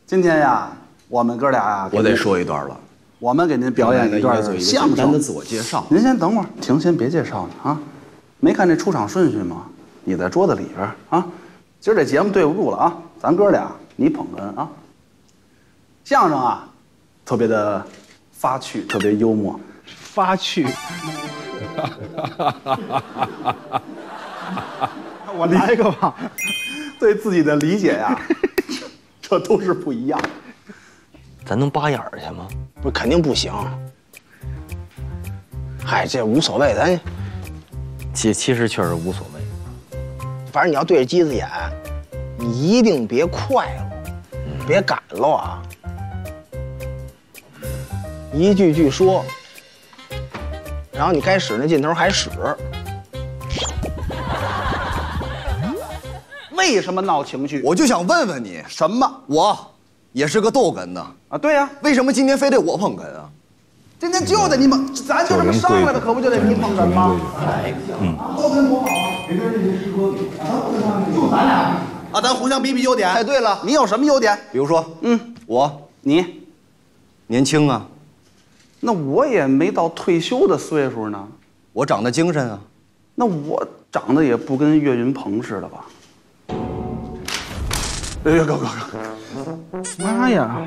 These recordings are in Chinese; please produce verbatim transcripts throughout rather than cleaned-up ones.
今天呀，我们哥俩呀， 我得说一段了。 我们给您表演一段相声的自我介绍。 您先等会儿，停，先别介绍呢啊！没看这出场顺序吗？你在桌子里边啊。今儿这节目对不住了啊，咱哥俩你捧哏啊。相声啊，特别的发趣，特别幽默。 发趣。我来一个吧。 对自己的理解呀，这都是不一样的。 咱能扒眼儿去吗？ 不，肯定不行。嗨，这无所谓，咱其其实确实无所谓。 反正你要对着机子演，你一定别快了，嗯、别赶了啊！一句句说，然后你该使那劲头还使。 为什么闹情绪？ 我就想问问你， 什么？ 我也是个逗哏的啊，对呀、啊。 为什么今天非得我捧哏啊？ 今天就得你们，咱就这么上来的，可不就得你捧哏吗？嗯。逗哏多好啊！每个人这些适合比，就咱俩啊，咱互相比比优点。哎，对了，你有什么优点？ 比如说，嗯，我你年轻啊。 那我也没到退休的岁数呢。 我长得精神啊。 那我长得也不跟岳云鹏似的吧？哎呀，哥哥哥， 妈呀！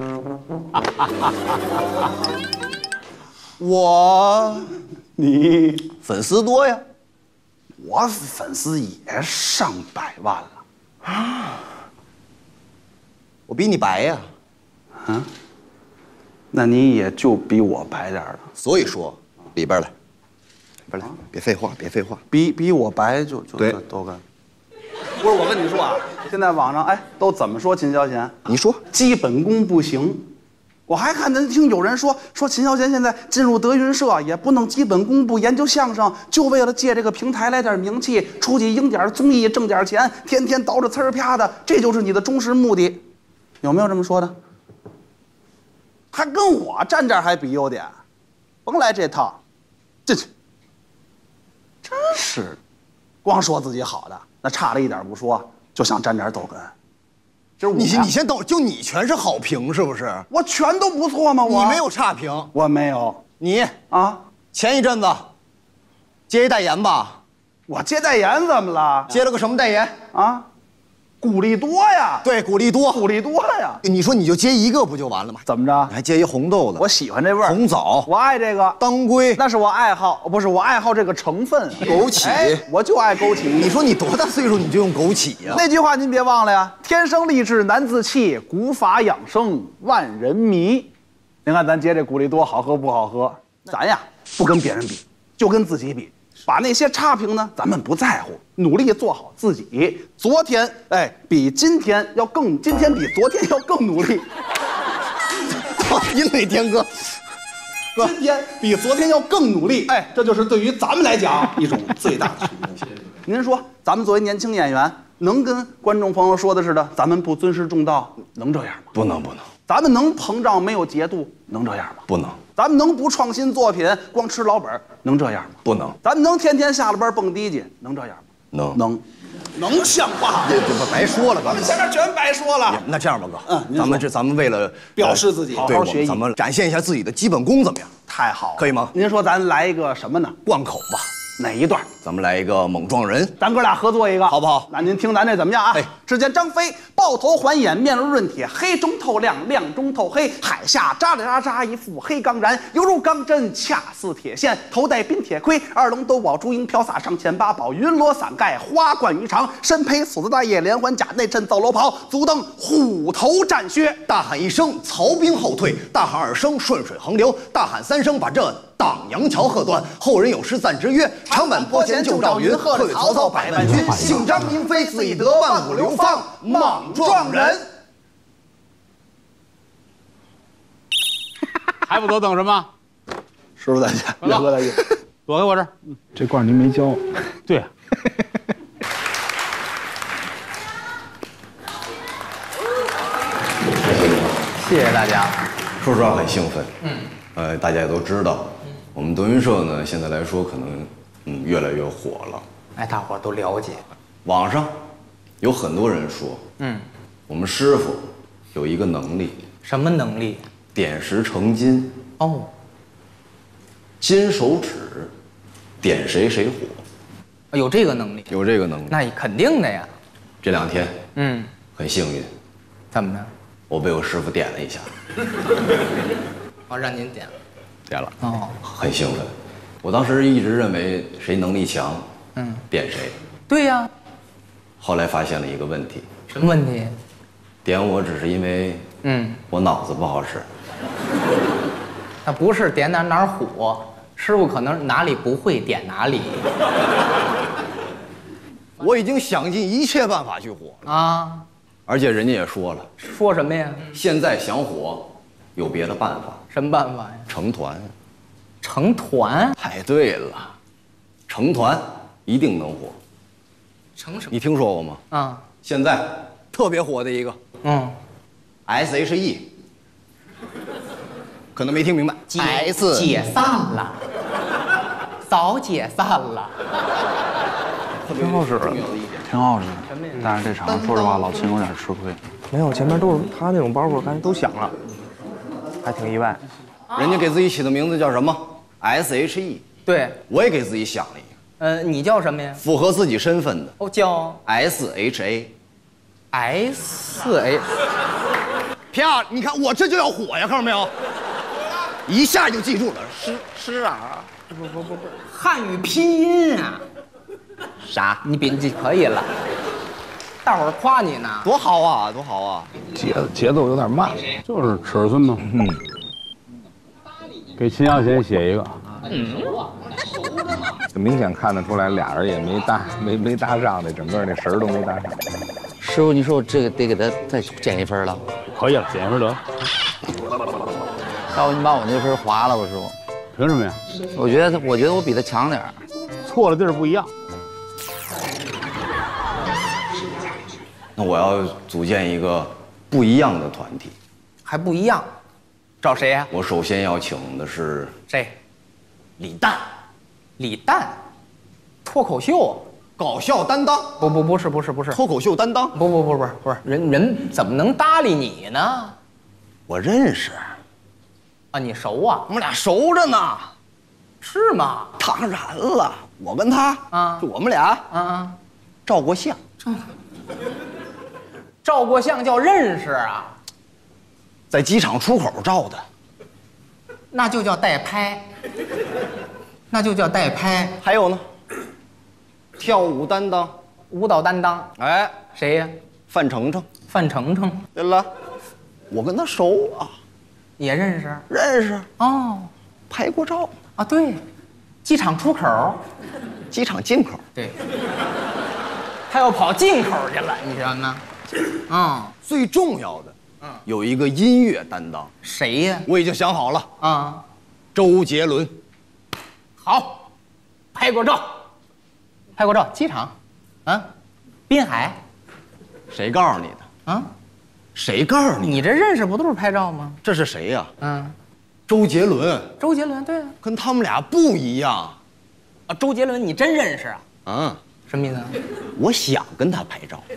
我， 你粉丝多呀， 我粉丝也上百万了啊！ 我比你白呀， 啊？那你也就比我白点了。 所以说，里边来，里边来，别废话，别废话， 比比我白就就对都干。不是我跟你说啊，现在网上哎都怎么说秦霄贤？ 你说基本功不行，我还看人听有人说说秦霄贤现在进入德云社也不弄基本功，不研究相声，就为了借这个平台来点名气，出去应点综艺挣点钱，天天倒着呲儿啪的，这就是你的忠实目的，有没有这么说的？还跟我站这儿还比优点，甭来这套，这真是，光说自己好的。那差了一点不说，就想沾点逗哏。就是我， 你你先等，就你全是好评是不是？ 我全都不错吗？我你没有差评， 我没有。 你啊， 前一阵子接一代言吧？ 我接代言怎么了？ 接了个什么代言啊？古力多呀。 对，古力多， 古力多呀。 你说你就接一个不就完了吗？ 怎么着？ 你还接一红豆的？ 我喜欢这味儿。 红枣， 我爱这个。 当归， 那是我爱好，不是我爱好这个成分。 枸杞， 哎，我就爱枸杞。 你说你多大岁数你就用枸杞呀？ 那句话您别忘了呀，天生丽质难自弃，古法养生万人迷。您看咱接这古力多好喝不好喝？咱呀不跟别人比，就跟自己比。把那些差评呢，咱们不在乎，努力做好自己。昨天，哎，比今天要更，今天比昨天要更努力。 因为天哥， 今天比昨天要更努力，哎，这就是对于咱们来讲一种最大的肯定。您说，咱们作为年轻演员，能跟观众朋友说的似的，咱们不尊师重道，能这样吗？ 不能，不能。 咱们能膨胀没有节度，能这样吗？ 不能。 咱们能不创新作品，光吃老本，能这样吗？ 不能。 咱们能天天下了班蹦迪去，能这样吗？ 能。 能。能像话？ 这这不白说了， 咱们前面全白说了。 那这样吧，哥， 嗯， 咱们这咱们为了表示自己，好好学习， 咱们展现一下自己的基本功，怎么样？ 太好了， 可以吗？ 您说咱来一个什么呢？ 贯口吧。 哪一段？ 咱们来一个猛撞人， 咱哥俩合作一个， 好不好？ 那您听咱这怎么样啊？ 哎， 只见张飞抱头环眼，面如润铁，黑中透亮，亮中透黑，海下扎里扎扎一副黑钢髯，犹如钢针，恰似铁线，头戴冰铁盔，二龙斗宝珠缨飘洒上前八宝，云罗伞盖花冠鱼肠，身披锁子大叶连环甲，内衬皂罗袍，足蹬虎头战靴。 大喊一声，曹兵后退；大喊二声，顺水横流；大喊三声，把这党阳桥喝断。后人有诗赞之曰：长坂坡前就赵云，贺了曹操百万军。姓张名飞，字翼德，万古流芳，莽撞人。 还不都等什么？ 师傅再见，岳哥再见。 躲开我这儿。 这罐您没交。 对。 谢谢大家。 说实话很兴奋。嗯。呃，大家也都知道，我们德云社呢，现在来说可能嗯越来越火了。 哎，大伙儿都了解。 网上有很多人说，嗯，我们师傅有一个能力， 什么能力？ 点石成金。 哦， 金手指，点谁谁火。 有这个能力？ 有这个能力。 那肯定的呀。 这两天， 嗯， 很幸运。 怎么着？ 我被我师傅点了一下。 哦，让您点了。 点了。 哦， 很兴奋。我当时一直认为谁能力强， 嗯， 点谁。 对呀。 后来发现了一个问题。 什么问题？ 点我只是因为，嗯，我脑子不好使。 那不是点哪哪儿火，师傅可能哪里不会点哪里。 我已经想尽一切办法去火了啊！而且人家也说了， 说什么呀？ 现在想火，有别的办法。 什么办法呀？ 成团。 成团？ 太对了，成团一定能火。 成什么？ 你听说过吗？啊，现在特别火的一个，嗯 ，S H E， 可能没听明白。 解解散了，早解散了。 挺好使的，挺好使。但是这场说实话，老秦有点吃亏。 没有，前面都是他那种包袱，刚才都响了，还挺意外。 人家给自己起的名字叫什么 ？S H E。对，我也给自己想了一个。 呃，你叫什么呀？ 符合自己身份的。 哦，叫 S H A。 S H。 啪！你看我这就要火呀，看到没有？一下就记住了。是是啊， 不不不不，汉语拼音啊。啥？你比你可以了，大伙儿夸你呢， 多好啊，多好啊！ 节节奏有点慢， 就是尺寸嘛。嗯，给秦霄贤写一个。 嗯，明显看得出来，俩人也没搭没没搭上的，整个那神儿都没搭上。 师傅，你说我这个得给他再减一分了？ 可以了，减一分得。 要不你把我那分划了吧，师傅？ 凭什么呀？ 我觉得他，我觉得我比他强点儿。 错的地儿不一样。 那我要组建一个不一样的团体， 还不一样，找谁呀？ 我首先要请的是谁？ 李诞。 李诞，脱口秀搞笑担当。 不不不是不是不是脱口秀担当。 不不不不是不是人人怎么能搭理你呢？ 我认识。 啊，你熟啊？ 我们俩熟着呢。 是吗？ 当然了，我跟他啊，就我们俩啊啊，照过相。照照过相叫认识啊？ 在机场出口照的， 那就叫代拍，那就叫代拍。 还有呢，跳舞担当， 舞蹈担当。 哎， 谁呀？ 范丞丞。 范丞丞。 对了，我跟他熟啊， 也认识。 认识哦， 拍过照啊。对，机场出口， 机场进口。 对，他要跑进口去了，你知道吗？ 嗯，最重要的，嗯，有一个音乐担当。 谁呀？ 我已经想好了啊， 周杰伦。 好，拍过照，拍过照，机场，啊，滨海。 谁告诉你的啊？谁告诉你？ 你这认识不都是拍照吗？ 这是谁呀？ 嗯， 周杰伦。 周杰伦，对啊， 跟他们俩不一样。 啊，周杰伦你真认识啊？ 嗯， 什么意思？ 我想跟他拍照。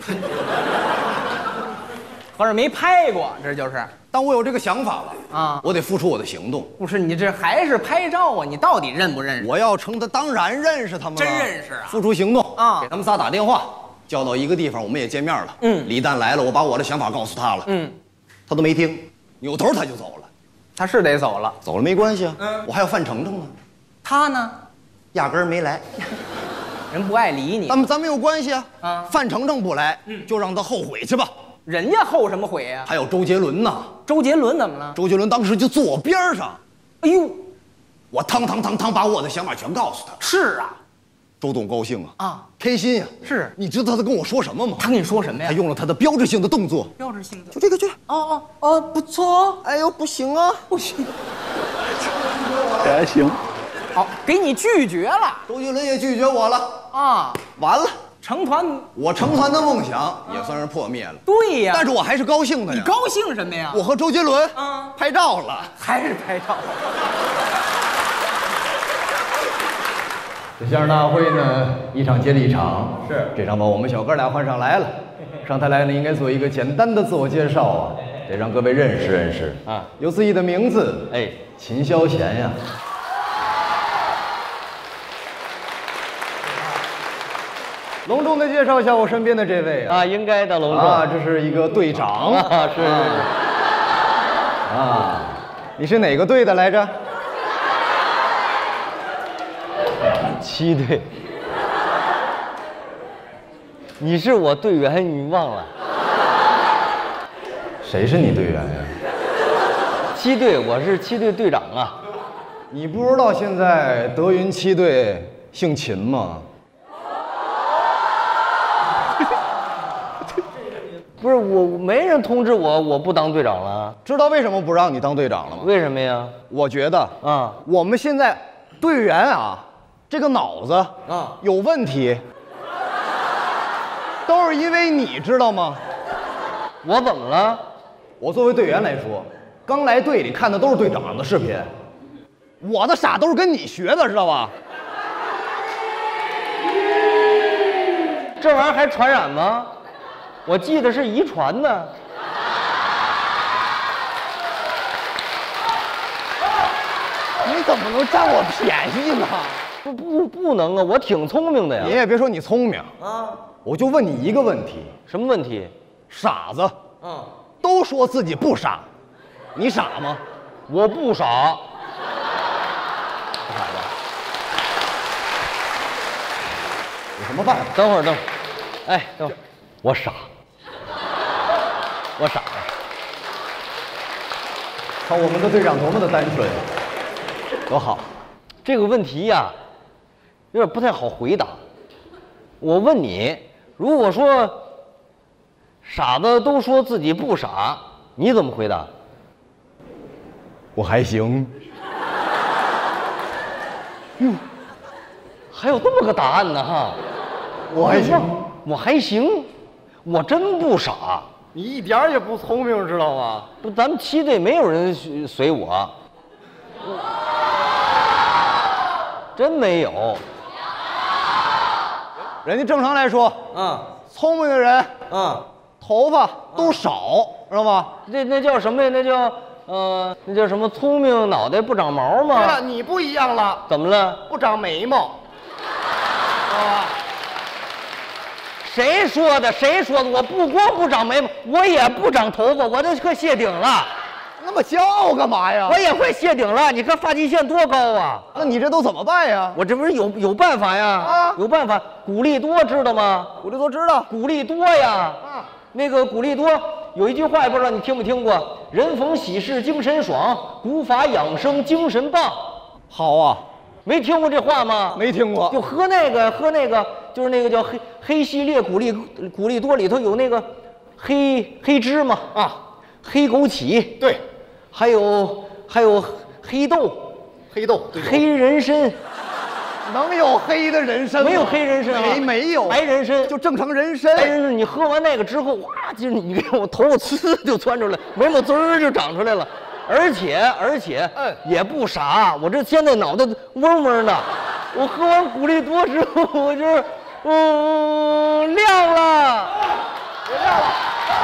合着没拍过，这就是。 但我有这个想法了啊，我得付出我的行动。 不是你这还是拍照啊？你到底认不认识？ 我要成他，当然认识他们了。 真认识啊！ 付出行动啊，给他们仨打电话，叫到一个地方，我们也见面了。嗯，李诞来了，我把我的想法告诉他了。嗯，他都没听，扭头他就走了。 他是得走了， 走了没关系啊。嗯，我还有范丞丞呢。 他呢， 压根儿没来。 人不爱理你。 咱们咱们有关系啊。啊，范丞丞不来，嗯，就让他后悔去吧。 人家后什么悔呀？ 还有周杰伦呢。 周杰伦怎么了？ 周杰伦当时就坐我边上。 哎呦， 我汤汤汤汤把我的想法全告诉他。 是啊， 周董高兴啊， 啊， 开心呀。 是， 你知道他跟我说什么吗？ 他跟你说什么呀？ 他用了他的标志性的动作。 标志性的， 就这个句。 哦哦哦，不错。 哎呦，不行啊， 不行。 这还行。 好，给你拒绝了。 周杰伦也拒绝我了啊，完了。 成团， 我成团的梦想也算是破灭了。 对呀， 但是我还是高兴的呀。 你高兴什么呀？ 我和周杰伦啊拍照了， 还是拍照。 这相声大会呢，一场接着一场。 是， 这场把我们小哥俩换上来了。上台来呢，应该做一个简单的自我介绍啊。 得让各位认识认识啊，有自己的名字，哎，秦霄贤呀。隆重的介绍一下我身边的这位啊， 啊，应该的，隆重啊，这是一个队长啊，是是是。 啊，你是哪个队的来着？ 七队。你是我队员，你忘了？ 谁是你队员呀？ 七队，我是七队队长啊。 你不知道现在德云七队姓秦吗？ 不是我，没人通知我，我不当队长了。 知道为什么不让你当队长了吗？ 为什么呀？ 我觉得啊， 我们现在队员啊，这个脑子啊有问题，都是因为你知道吗？ 我怎么了？ 我作为队员来说，刚来队里看的都是队长的视频，我的傻都是跟你学的，知道吧？ 这玩意儿还传染吗？我记得是遗传的。 你怎么能占我便宜呢？ 不不不能啊！我挺聪明的呀。 你也别说你聪明啊，我就问你一个问题： 什么问题？ 傻子，嗯，都说自己不傻，你傻吗？ 我不傻。 不傻吧？有什么办法？ 等会儿，等会儿，哎，等会儿，我傻，我傻了。 看我们的队长多么的单纯，多好。 这个问题呀，有点不太好回答。我问你，如果说傻子都说自己不傻，你怎么回答？ 我还行。 哟，还有这么个答案呢哈！ 我还行， 我还行，我真不傻。 你一点也不聪明，知道吗？ 不，咱们七队没有人随我，真没有。 人家正常来说，嗯，聪明的人，嗯，头发都少，知道吗？ 那那叫什么呀？那叫呃，那叫什么？聪明脑袋不长毛吗？ 对了，你不一样了， 怎么了？ 不长眉毛，知道吧？ 谁说的？谁说的？我不光不长眉毛，我也不长头发，我都快谢顶了。 那么骄傲干嘛呀？ 我也会谢顶了。你看发际线多高啊！ 那你这都怎么办呀？ 我这不是有有办法呀？啊，有办法。鼓励多知道吗？ 鼓励多知道。 鼓励多呀。啊，那个鼓励多有一句话，不知道你听没听过？人逢喜事精神爽，古法养生精神棒。 好啊。 没听过这话吗？ 没听过。 就喝那个，喝那个，就是那个叫黑黑系列鼓励鼓励多里头有那个黑黑芝麻啊，黑枸杞， 对， 还有还有黑豆， 黑豆， 黑人参， 能有黑的人参吗？ 没有黑人参啊， 没没有白人参， 就正常人参。 白人参，你喝完那个之后，哇，就是你给我头发呲就窜出来，眉毛滋儿就长出来了。而且而且，嗯，也不傻，我这现在脑袋嗡嗡的，我喝完鼓励多之后，我就是，嗯，亮了，亮了。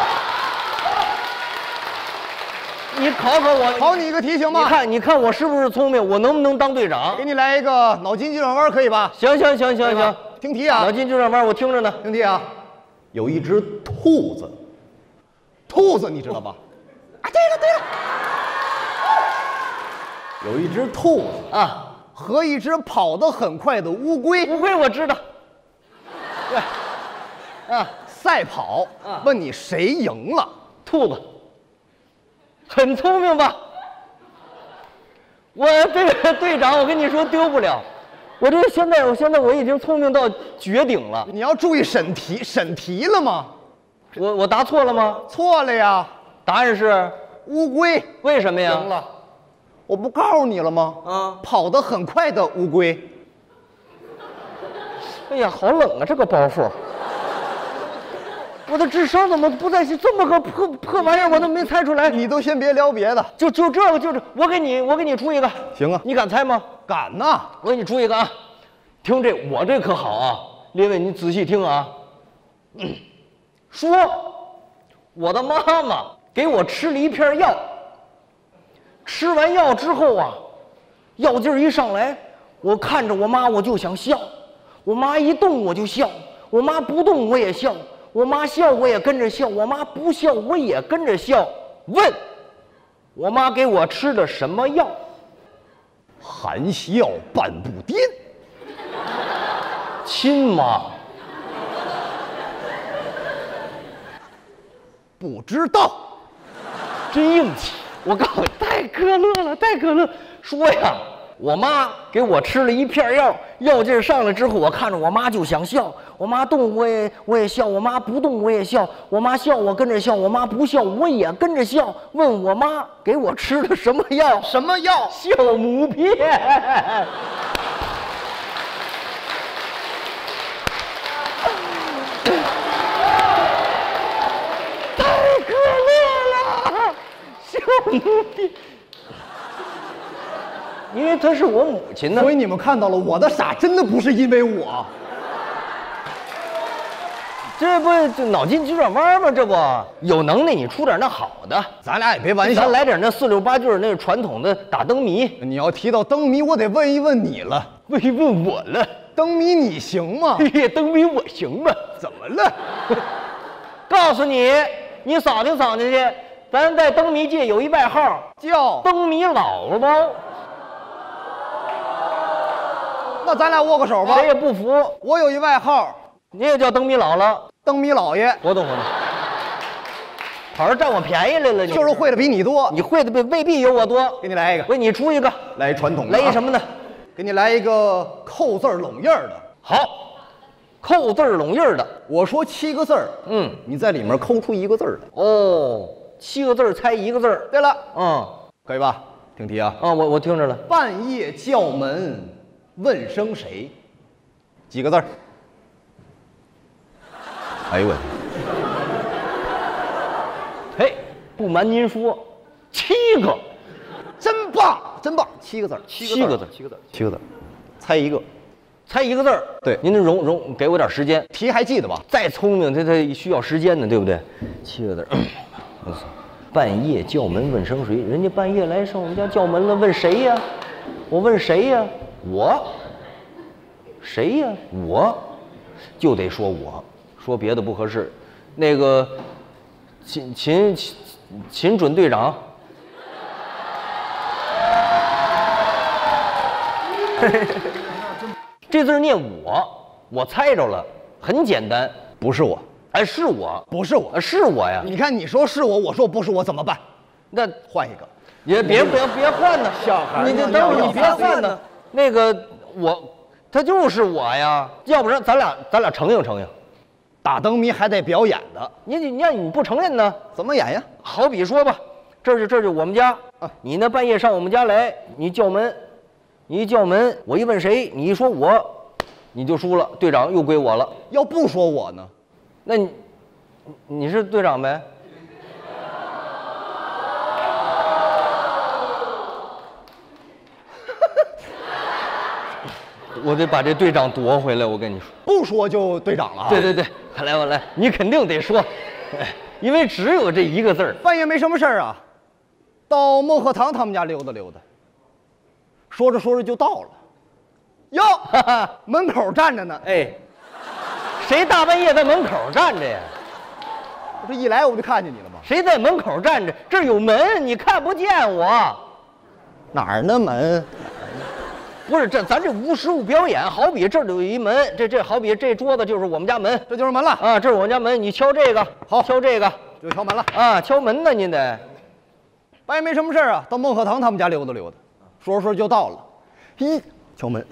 你考考我， 考你一个题行吗？ 你看，你看我是不是聪明？我能不能当队长？ 给你来一个脑筋急转弯，可以吧？ 行行行行行， 听题啊！ 脑筋急转弯，我听着呢。 听题啊！有一只兔子，兔子你知道吧？啊，对了对了。有一只兔子啊，和一只跑得很快的乌龟。 乌龟我知道。 对，啊，赛跑，啊，问你谁赢了？ 兔子。很聪明吧？我这个队长，我跟你说丢不了。我这现在，我现在我已经聪明到绝顶了。 你要注意审题，审题了吗？ 我我答错了吗？ 错了呀。 答案是乌龟。 为什么呀？ 赢了。我不告诉你了吗？啊，跑得很快的乌龟。 哎呀，好冷啊，这个包袱。我的智商怎么不在这么个破破玩意儿，我都没猜出来。 你都先别聊别的， 就就这个，就是我给你，我给你出一个。 行啊， 你敢猜吗？ 敢呐！ 我给你出一个啊，听这我这可好啊，列位你仔细听啊。嗯、说我的妈妈给我吃了一片药。吃完药之后啊，药劲儿一上来，我看着我妈我就想笑，我妈一动我就笑，我妈不动我也笑，我妈笑我也跟着笑，我妈不笑我也跟着笑。问，我妈给我吃的什么药？ 含笑半步癫。 亲妈。 不知道， 真硬气！我告诉你，太可乐了，太可乐。说呀，我妈给我吃了一片药，药劲儿上来之后，我看着我妈就想笑，我妈动我也我也笑，我妈不动我也笑，我妈笑我跟着笑，我妈不笑我也跟着笑。问我妈给我吃的什么药？ 什么药？ 酵母片。因为她是我母亲呢， 所以你们看到了，我的傻真的不是因为我， 这不就脑筋急转弯吗？这不有能耐你出点那好的， 咱俩也别玩笑， 咱来点那四六八句那传统的打灯谜。 你要提到灯谜，我得问一问你了， 问一问我了， 灯谜你行吗？ 嘿嘿，灯谜我行吗？ 怎么了？ 告诉你，你扫听扫听去。咱在灯谜界有一外号叫灯谜姥姥， 那咱俩握个手吧。 谁也不服。 我有一外号， 你也叫灯谜姥姥， 灯谜老爷。 活动活动，跑这占我便宜来了，你就是会的比你多， 你会的未未必有我多。 给你来一个， 为你出一个， 来一传统的， 来一什么呢？ 给你来一个扣字拢印儿的。 好，扣字拢印儿的。 我说七个字儿， 嗯， 你在里面抠出一个字儿来。 哦。七个字儿猜一个字儿。 对了， 嗯， 可以吧？听题啊！ 啊，我我听着了。 半夜叫门问声谁？几个字儿？哎呦我天！嘿，不瞒您说，七个， 真棒，真棒！七个字儿， 七个字儿， 七个字儿，七个字儿，猜一个， 猜一个字儿。 对， 您得容容给我点时间。 题还记得吧？ 再聪明，他他需要时间呢，对不对？七个字儿。半夜叫门问声谁？人家半夜来上我们家叫门了，问谁呀？我问谁呀？我。谁呀？我，就得说我，说别的不合适。那个秦秦秦秦准队长，这字念我，我猜着了，很简单， 不是我。 哎，是我， 不是我， 是我呀！ 你看，你说是我，我说不是我，怎么办？ 那换一个， 也别别别换呢， 小孩， 你等会儿你别换呢。那个我，他就是我呀，要不然咱俩咱俩承应承应。 打灯谜还得表演的， 你你那你不承认呢？ 怎么演呀？ 好比说吧，这就这就我们家啊，你呢半夜上我们家来，你叫门，你一叫门，我一问谁，你一说我，你就输了，队长又归我了。 要不说我呢？ 那你，你是队长呗？我得把这队长夺回来，我跟你说。 不说就队长了啊！ 对对对，来我来，你肯定得说，因为只有这一个字儿。 半夜没什么事儿啊，到孟鹤堂他们家溜达溜达，说着说着就到了，哟，门口站着呢。 哎。谁大半夜在门口站着呀？ 我这一来我不就看见你了吗？ 谁在门口站着？这儿有门，你看不见我。 哪儿呢门？ 不是这，咱这无实物表演，好比这儿有一门，这这好比这桌子就是我们家门， 这就是门了啊！这是我们家门，你敲这个， 好， 敲这个就敲门了啊！敲门呢，您得。 半夜没什么事儿啊，到孟鹤堂他们家溜达溜达，说着说着就到了，咦，敲门。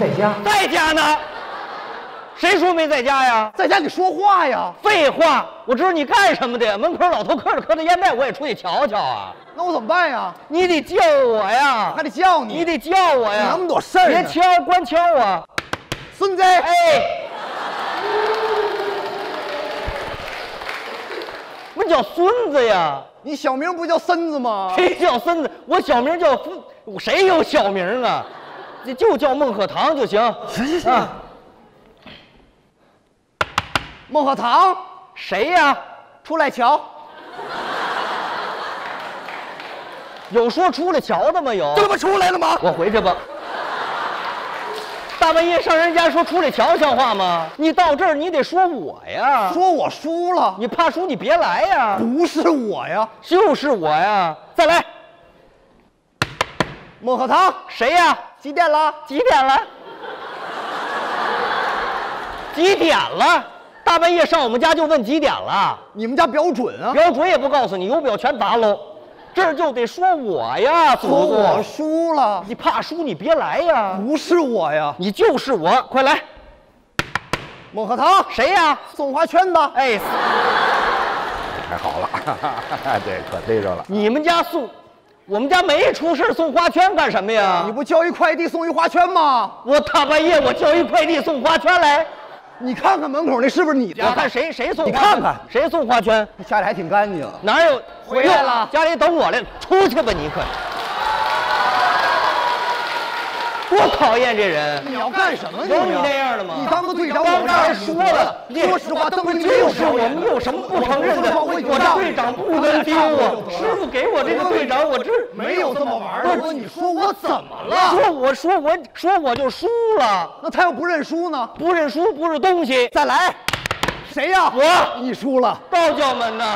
在家， 在家呢。谁说没在家呀？ 在家里说话呀。 废话，我知道你干什么的。门口老头嗑着嗑着烟袋，我也出去瞧瞧啊。 那我怎么办呀？ 你得叫我呀， 还得叫你， 你得叫我呀。 那么多事儿， 别敲，关敲啊， 孙子。 哎，我叫孙子呀。 你小名不叫孙子吗？ 谁叫孙子？我小名叫孙，谁有小名啊？就叫孟鹤堂就行。 行行行。 啊孟鹤堂， 谁呀？ 出来瞧。 有说出来瞧的吗？有。 这不出来了吗？ 我回去吧。大半夜上人家说出来瞧，像话吗？你到这儿你得说我呀。 说我输了。 你怕输你别来呀。 不是我呀， 就是我呀。再来。 孟鹤堂， 谁呀？ 几点了？ 几点了？几点了？大半夜上我们家就问几点了？ 你们家标准啊？ 标准也不告诉你，有表全砸喽。这儿就得说我呀，祖宗。 我输了。 你怕输你别来呀。 不是我呀， 你就是我，快来。 孟鹤堂， 谁呀？ 送花圈的。 哎， 太好了，这可逮着了。 你们家送，我们家没出事，送花圈干什么呀？ 你不叫一快递送一花圈吗？ 我大半夜我叫一快递送花圈来。 你看看门口那是不是你家？ 我看谁谁送花圈？ 你看看谁送花圈？ 家里还挺干净。 哪有？ 回来了， 家里等我来了，出去吧你可！多讨厌这人！ 你要干什么？ 有你那样的吗？ 你当个队长， 刚才说了， 说实话，邓军就是我们有什么不承认的？我这队长不能丢啊！师傅给我这个队长，我这没有这么玩的。我你说我怎么了？ 说我说我说我就输了。 那他要不认输呢？ 不认输不是东西。 再来，谁呀？ 我。 你输了。 道教们呢？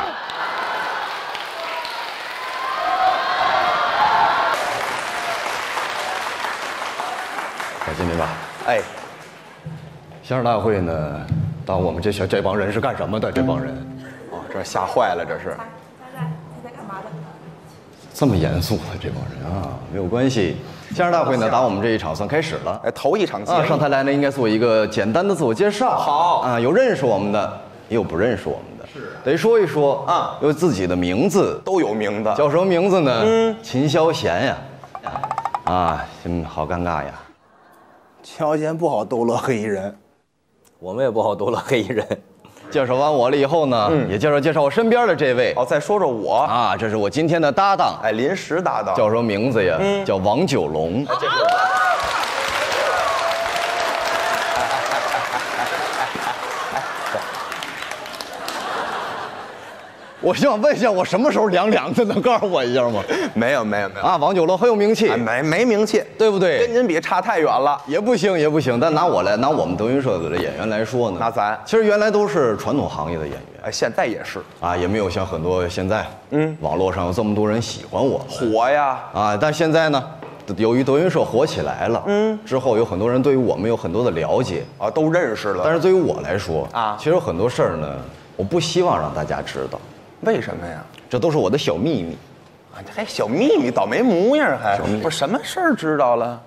小金明吧，哎，相声大会呢，当我们这些这帮人是干什么的？这帮人， 哦，这吓坏了，这是。 在在在干嘛的？ 这么严肃的这帮人啊，没有关系。相声大会呢，打我们这一场算开始了。 哎，头一场节啊，上台来呢，应该做一个简单的自我介绍。 好啊，有认识我们的，也有不认识我们的，是得说一说啊，有自己的名字， 都有名字， 叫什么名字呢？嗯，秦霄贤呀。啊，嗯，好尴尬呀。 乔贤不好逗乐黑衣人， 我们也不好逗乐黑衣人。 介绍完我了以后呢，嗯、也介绍介绍我身边的这位。 哦，再说说我啊，这是我今天的搭档， 哎，临时搭档， 叫什么名字呀？嗯、叫王九龙。哎这是我想问一下，我什么时候凉凉的？能告诉我一下吗？ 没有没有没有啊，王九龙很有名气， 哎、没没名气， 对不对？ 跟您比差太远了， 也不行也不行。但拿我来，拿我们德云社的演员来说呢， 那咱其实原来都是传统行业的演员， 哎，现在也是啊，也没有像很多现在，嗯，网络上有这么多人喜欢我， 火呀啊！但现在呢，由于德云社火起来了，嗯，之后有很多人对于我们有很多的了解啊，都认识了。 但是对于我来说啊， 其实有很多事儿呢，我不希望让大家知道。 为什么呀？ 这都是我的小秘密。 啊，这还小秘密，倒霉模样还。不是什么事儿知道了？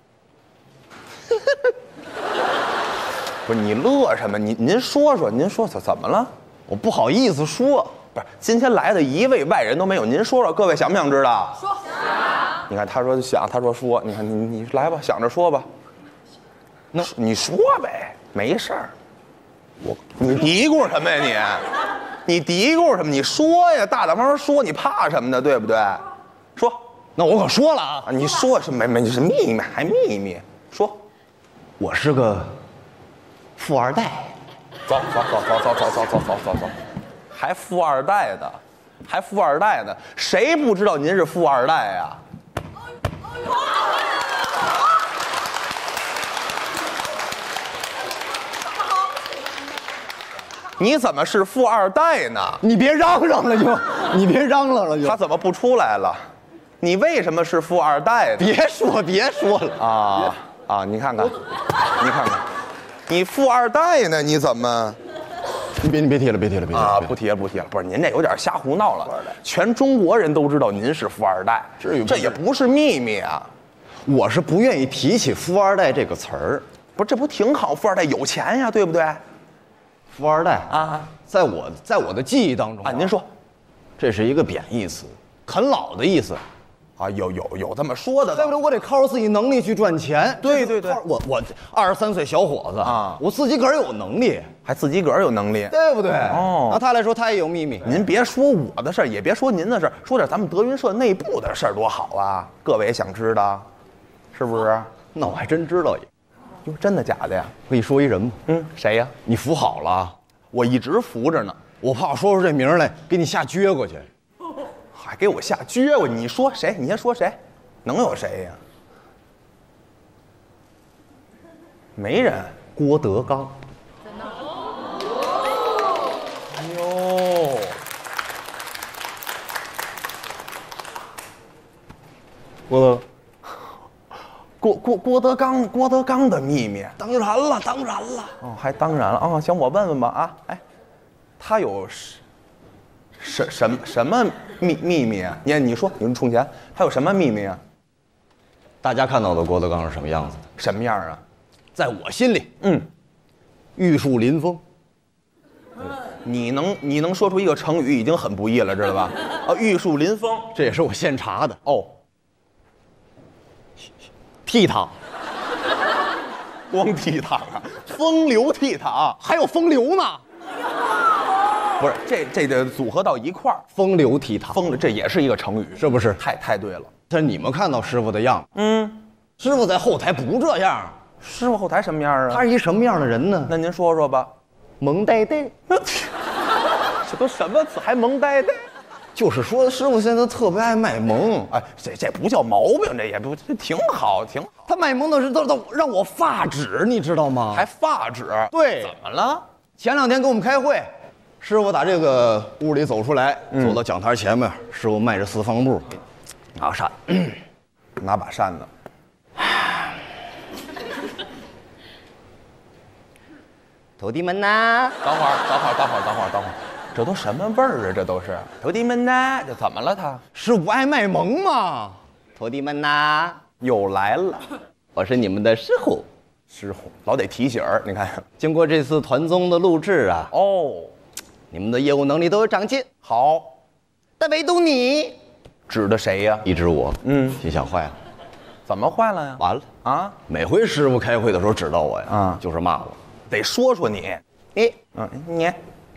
不是你乐什么？您您说说，您说说怎么了？ 我不好意思说。 不是，今天来的一位外人都没有，您说说，各位想不想知道？ 说。 你看他说想，他说说，你看你你来吧，想着说吧。那你说呗，没事儿。我你嘀咕什么呀你？你嘀咕什么？你说呀，大大方方说，你怕什么呢？对不对？说， 那我可说了啊！ 你说是没没是秘密，还秘密？说， 我是个富二代。 走走走走走走走走走走走，还富二代的，还富二代呢？谁不知道您是富二代呀？你怎么是富二代呢？ 你别嚷嚷了就，你别嚷嚷了就。 他怎么不出来了？你为什么是富二代呢？ 别说别说了啊啊！你看看，你看看，你富二代呢？你怎么？ 你别你别提了，别提了，别提了啊！不提了，不提了。不是您这有点瞎胡闹了。全中国人都知道您是富二代，至于这也不是秘密啊。 我是不愿意提起富二代这个词儿。 不是，这不挺好？富二代有钱呀，对不对？ 富二代啊， 在我在我的记忆当中啊，您说， 这是一个贬义词，啃老的意思。 啊，有有有这么说的， 对不对？我得靠着自己能力去赚钱。 对对对， 我我二十三岁小伙子啊，我自己个儿有能力， 还自己个儿有能力， 对不对？ 哦， 那他来说他也有秘密。 您别说我的事儿，也别说您的事儿，说点咱们德云社内部的事儿多好啊！各位想知道，是不是？ 那我还真知道。 哟，真的假的呀？ 我跟你说一人吧。 嗯，谁呀？ 你扶好了， 我一直扶着呢。 我怕我说出这名儿来，给你下撅过去。 还给我下撅过？你说谁？你先说谁？能有谁呀？没人。 郭德纲。 哎呦， 郭德， 郭郭郭德纲，郭德纲的秘密。 当然了，当然了。 哦，还当然了啊！行，我问问吧啊，哎，他有什什什什么秘秘密啊？你你说，你充钱，他有什么秘密啊？ 大家看到的郭德纲是什么样子的？ 什么样啊？ 在我心里， 嗯， 玉树临风。 你能你能说出一个成语已经很不易了，知道吧？啊，玉树临风， 这也是我现查的哦。 倜傥， 光倜傥啊，风流倜傥， 还有风流呢。 不是这这得组合到一块儿， 风流倜傥， 风这也是一个成语， 是不是？ 太太对了。 但是你们看到师傅的样子， 嗯， 师傅在后台不这样。 师傅后台什么样啊？ 他是一什么样的人呢？ 那您说说吧。 萌呆呆， 这都什么词？还萌呆呆？ 就是说师傅现在特别爱卖萌。 哎，这这不叫毛病，这也不这挺好，挺好。 他卖萌的是都都让我发指，你知道吗？ 还发指？ 对， 怎么了？ 前两天跟我们开会，师傅打这个屋里走出来，嗯、走到讲台前面，师傅迈着四方步，拿扇， 拿把扇子。 徒弟们呐， 等会儿，等会儿，等会儿，等会儿，等会儿，这都什么味儿啊？这都是徒弟们呐，这怎么了他？ 师傅爱卖萌嘛。徒弟们呐， 又来了， 我是你们的师傅。 师傅老得提醒儿，你看。 经过这次团综的录制啊， 哦， 你们的业务能力都有长进。 好， 但唯独你， 指的谁呀？ 一指我。 嗯， 心想坏了， 怎么坏了呀？ 完了啊！ 每回师傅开会的时候指到我呀， 啊， 就是骂我。 得说说你， 你， 嗯，你，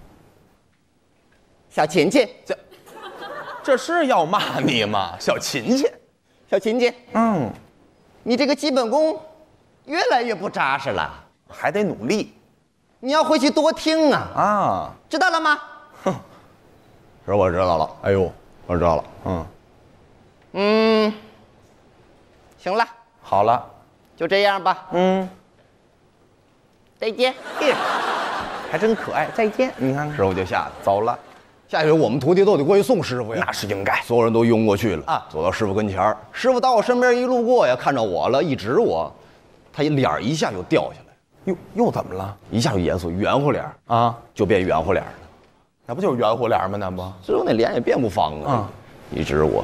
小琴琴， 这，这是要骂你吗？小琴琴， 小琴琴， 嗯， 你这个基本功越来越不扎实了， 还得努力， 你要回去多听啊啊， 知道了吗？哼，是我知道了。哎呦，我知道了。 嗯， 嗯，行了， 好了， 就这样吧。 嗯。 再见， 还真可爱。再见，你看， 师傅就下去走了。 下回我们徒弟都得过去送师傅呀， 那是应该。 所有人都拥过去了啊， 走到师傅跟前儿，师傅到我身边一路过呀，看着我了，一指我，他脸一下就掉下来。 又又怎么了？ 一下就严肃，圆乎脸啊， 就变圆乎脸了。 那不就是圆乎脸吗？那不， 师傅那脸也变不方啊。 啊， 一指我。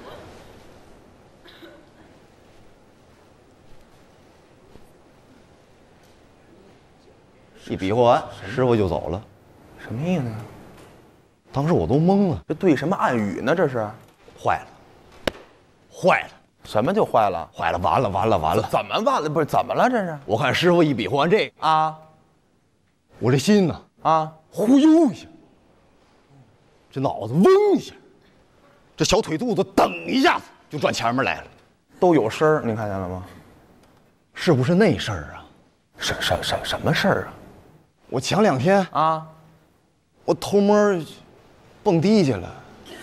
一比划完，师傅就走了。 什么意思呀？ 当时我都懵了， 这对什么暗语呢？这是坏了，坏了！ 什么就坏了？ 坏了！完了！完了！完了！ 怎么完了？不是怎么了？这是？ 我看师傅一比划完这个啊， 我这心呢啊， 忽悠一下，这脑子嗡一下，这小腿肚子噔一下子就转前面来了， 都有声儿，你看见了吗？ 是不是那事儿啊？ 什什什什么事儿啊？ 我前两天啊， 我偷摸蹦迪去了。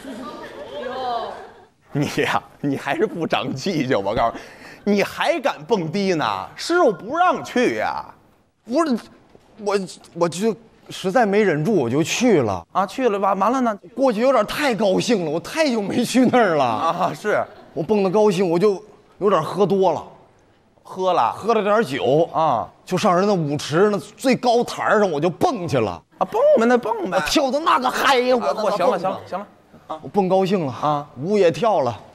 你呀，你还是不长记性。我告诉你，你还敢蹦迪呢？师傅不让去呀。 不是，我我就实在没忍住，我就去了啊。去了完完了呢， 过去有点太高兴了，我太久没去那儿了啊。是我蹦得高兴，我就有点喝多了。 喝了， 喝了点酒啊， 就上人那舞池那最高台上，我就蹦去了啊，蹦呗，那蹦呗， 跳的那个嗨呀！我我行了，行了，行了， 啊，我蹦高兴了啊， 舞也跳了，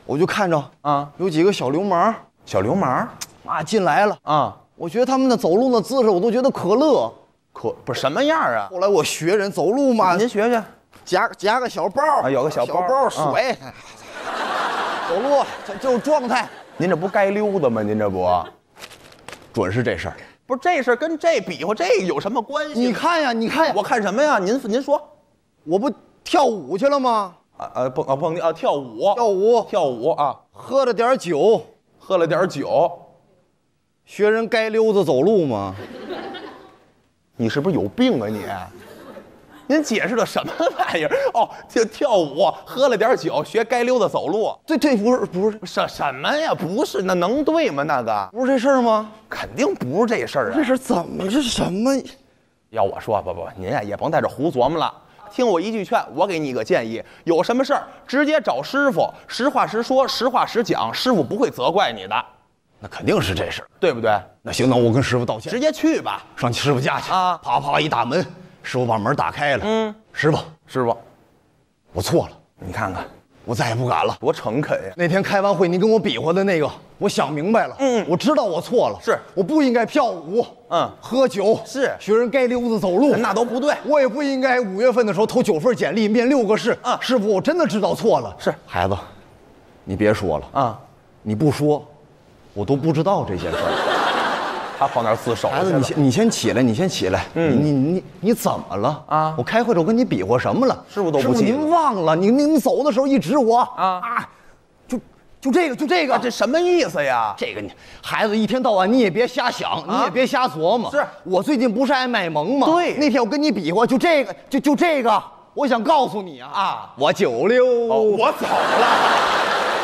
我就看着啊，有几个小流氓， 小流氓啊进来了啊。 我觉得他们那走路那姿势，我都觉得可乐。 可不是什么样啊？ 后来我学人走路嘛， 您学学， 夹夹个小包啊，有个小包， 小包水，啊、走路这就是状态。 您这不该溜达吗？您这不， 准是这事儿。 不是这事儿跟这比划这个有什么关系？ 你看呀，你看呀， 我看什么呀？您您说， 我不跳舞去了吗？ 啊呃蹦啊蹦啊跳舞跳舞跳舞啊， 喝了点酒， 喝了点酒， 学人该溜达走路吗？ 你是不是有病啊你？您解释的什么玩意儿？哦，就跳舞，喝了点酒，学该溜达走路。 对对，不是不是什什么呀？不是，那能对吗？那个不是这事儿吗？ 肯定不是这事儿啊！ 这是怎么？这是什么？ 要我说，不不，您呀也甭在这胡琢磨了。听我一句劝，我给你个建议：有什么事儿直接找师傅，实话实说，实话实讲，师傅不会责怪你的。 那肯定是这事儿， 对不对？ 那行，那我跟师傅道歉， 直接去吧， 上师傅家去啊！ 啪啪一大门，师傅把门打开了。 嗯， 师傅， 师傅， 我错了， 你看看， 我再也不敢了。 多诚恳呀！ 那天开完会，你跟我比划的那个，我想明白了。 嗯， 我知道我错了， 是我不应该跳舞， 嗯， 喝酒， 是学人该溜达走路， 那都不对。 我也不应该五月份的时候投九份简历，面六个试。 啊， 师傅，我真的知道错了。 是孩子，你别说了啊，你不说。我都不知道这件事儿， 他跑那儿自首。 孩子，你先你先起来，你先起来。嗯，你你你你怎么了啊？我开会的时候跟你比划什么了？ 师傅都不记得。 您忘了？你你你走的时候一指我啊啊，就就这个就这个， 这什么意思呀？ 这个你孩子一天到晚你也别瞎想，你也别瞎琢磨。 是我最近不是爱卖萌吗？ 对， 那天我跟你比划，就这个就就这个，我想告诉你啊啊，我九溜， 我走了。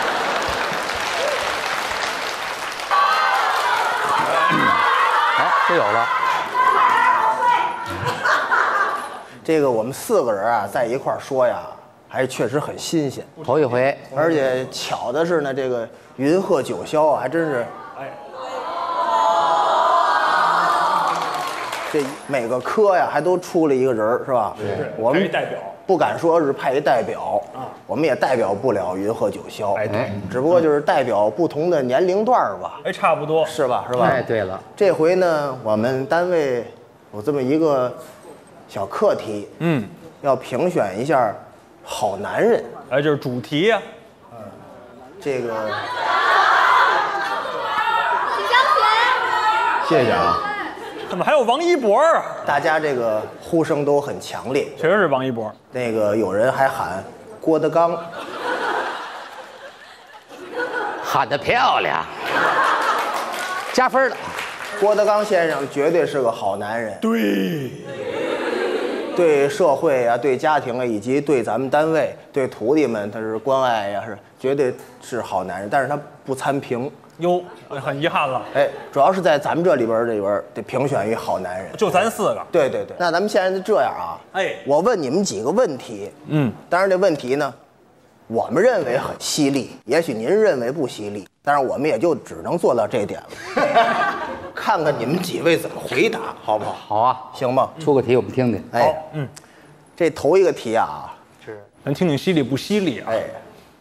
好，有了。 这个我们四个人啊，在一块儿说呀，还确实很新鲜， 头一回。 而且巧的是呢，这个云鹤九霄啊，还真是，哎，这每个科呀，还都出了一个人儿，是吧？ 是。 我们代表不敢说是派一代表啊，我们也代表不了云鹤九霄。 哎，对， 只不过就是代表不同的年龄段儿吧。 哎，差不多， 是吧？是吧？ 哎，对了， 这回呢，我们单位有这么一个小课题， 嗯， 要评选一下好男人。 哎，就是主题呀、 啊。这个， 谢谢啊。 怎么还有王一博啊？ 大家这个呼声都很强烈， 确实是王一博。 那个有人还喊郭德纲， 喊得漂亮，加分了。 郭德纲先生绝对是个好男人， 对， 对社会啊，对家庭啊，以及对咱们单位、对徒弟们，他是关爱呀、啊，是绝对是好男人。但是他不参评。 哟，很遗憾了。 哎，主要是在咱们这里边这里边得评选一好男人， 就咱四个。 对对对，那咱们现在就这样啊。 哎， 我问你们几个问题。 嗯， 当然这问题呢，我们认为很犀利，也许您认为不犀利，但是我们也就只能做到这点了。看看你们几位怎么回答，好不好？ 好啊， 行吧。 出个题我们听听。 哎， 嗯， 这头一个题啊， 是咱听听犀利不犀利啊？ 哎，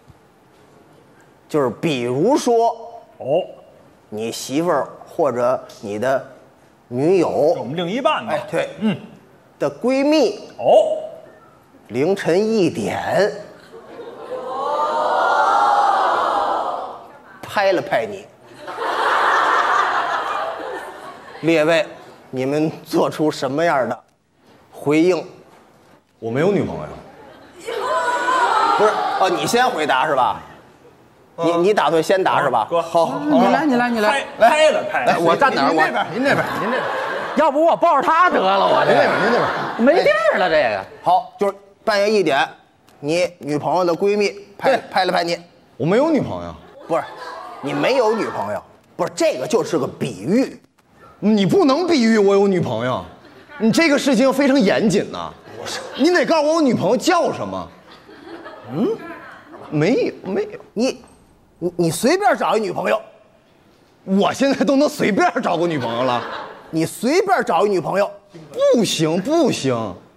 就是比如说。 哦， 你媳妇儿或者你的女友， 我们另一半吧， 哎，对， 嗯， 的闺蜜， 哦， 凌晨一点，拍了拍你，列位，你们做出什么样的回应？ 我没有女朋友。 不是哦，你先回答是吧？你你打算先答是吧？ 哥， 好， 你来，你来，你来， 拍了拍。 来，我站哪儿？ 您这边，您这边，您这边。 要不我抱着他得了，我这您这边，您这边。 没地儿了，这个。 好，就是半夜一点，你女朋友的闺蜜拍拍了拍你， 我没有女朋友。 不是，你没有女朋友，不是这个就是个比喻， 你不能比喻我有女朋友，你这个事情非常严谨呐。不是，你得告诉我我女朋友叫什么。嗯，没有没有， 你。你你随便找一女朋友， 我现在都能随便找个女朋友了。 你随便找一女朋友， 不行不行，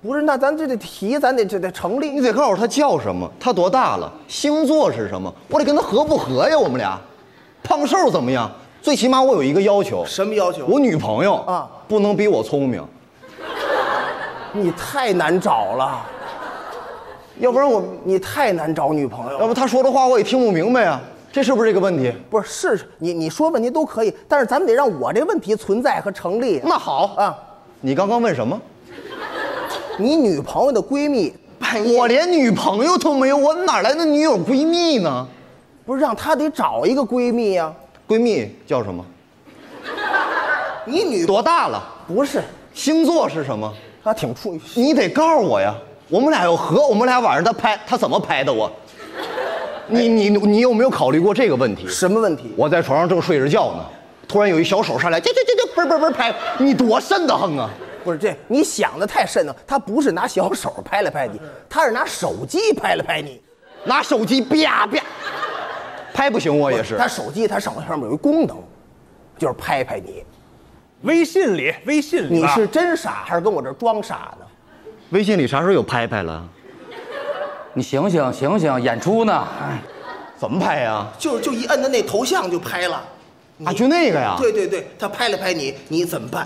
不是，那咱这得题，咱得这得成立。 你得告诉他叫什么，他多大了，星座是什么，我得跟他合不合呀？我们俩，胖瘦怎么样？最起码我有一个要求。 什么要求？ 我女朋友啊， 不能比我聪明。 你太难找了，要不然我你太难找女朋友。 要不他说的话我也听不明白呀，这是不是这个问题？ 不是，是你你说问题都可以，但是咱们得让我这问题存在和成立。 那好啊， 你刚刚问什么？ 你女朋友的闺蜜半夜， 我连女朋友都没有，我哪来的女友闺蜜呢？ 不是让她得找一个闺蜜呀、啊？ 闺蜜叫什么？ 你女多大了？ 不是， 星座是什么？ 她挺处， 你得告诉我呀。我们俩要合，我们俩晚上他拍，他怎么拍的我？你你你有没有考虑过这个问题？ 什么问题？ 我在床上正睡着觉呢，突然有一小手上来，这这这这嘣嘣嘣拍，你多瘆得慌啊！ 不是这，你想的太瘆得，他不是拿小手拍了拍你，他是拿手机拍了拍你， 拿手机啪啪拍不行，我也是。 他手机他上上面有一功能，就是拍拍你。 微信里，微信里， 你是真傻还是跟我这装傻呢？ 微信里啥时候有拍拍了？ 你醒醒醒醒，演出呢？ 怎么拍呀？ 就就一摁的那头像就拍了。 啊，就那个呀？ 对对对，他拍了拍你，你怎么办？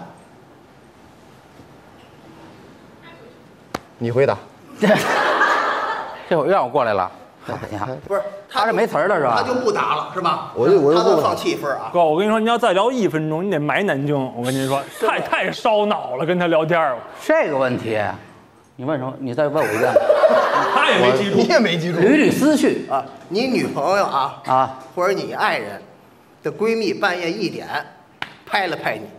你回答。 这会儿又让我过来了。哎呀， 不是他这没词儿了是吧？ 他就不打了是吧？ 我就我就他能放气氛啊。 哥，我跟你说，你要再聊一分钟，你得买南京。我跟你说，太太烧脑了，跟他聊天。 这个问题，你问什么？你再问我一遍。 他也没记住， 你也没记住。 屡屡思绪啊，你女朋友啊啊， 或者你爱人的闺蜜半夜一点拍了拍你。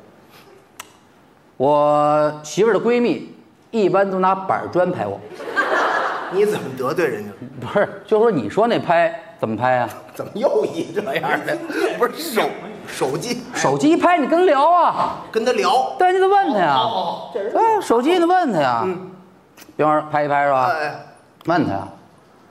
我媳妇儿的闺蜜一般都拿板砖拍我。 你怎么得罪人家？ 不是，就说你说那拍怎么拍啊？ 怎么又一这样的？不是手手机手机拍，你跟他聊啊， 跟他聊。 对，你得问他呀。对，手机你得问他呀。嗯，比方说拍一拍是吧？ 哎， 问他呀，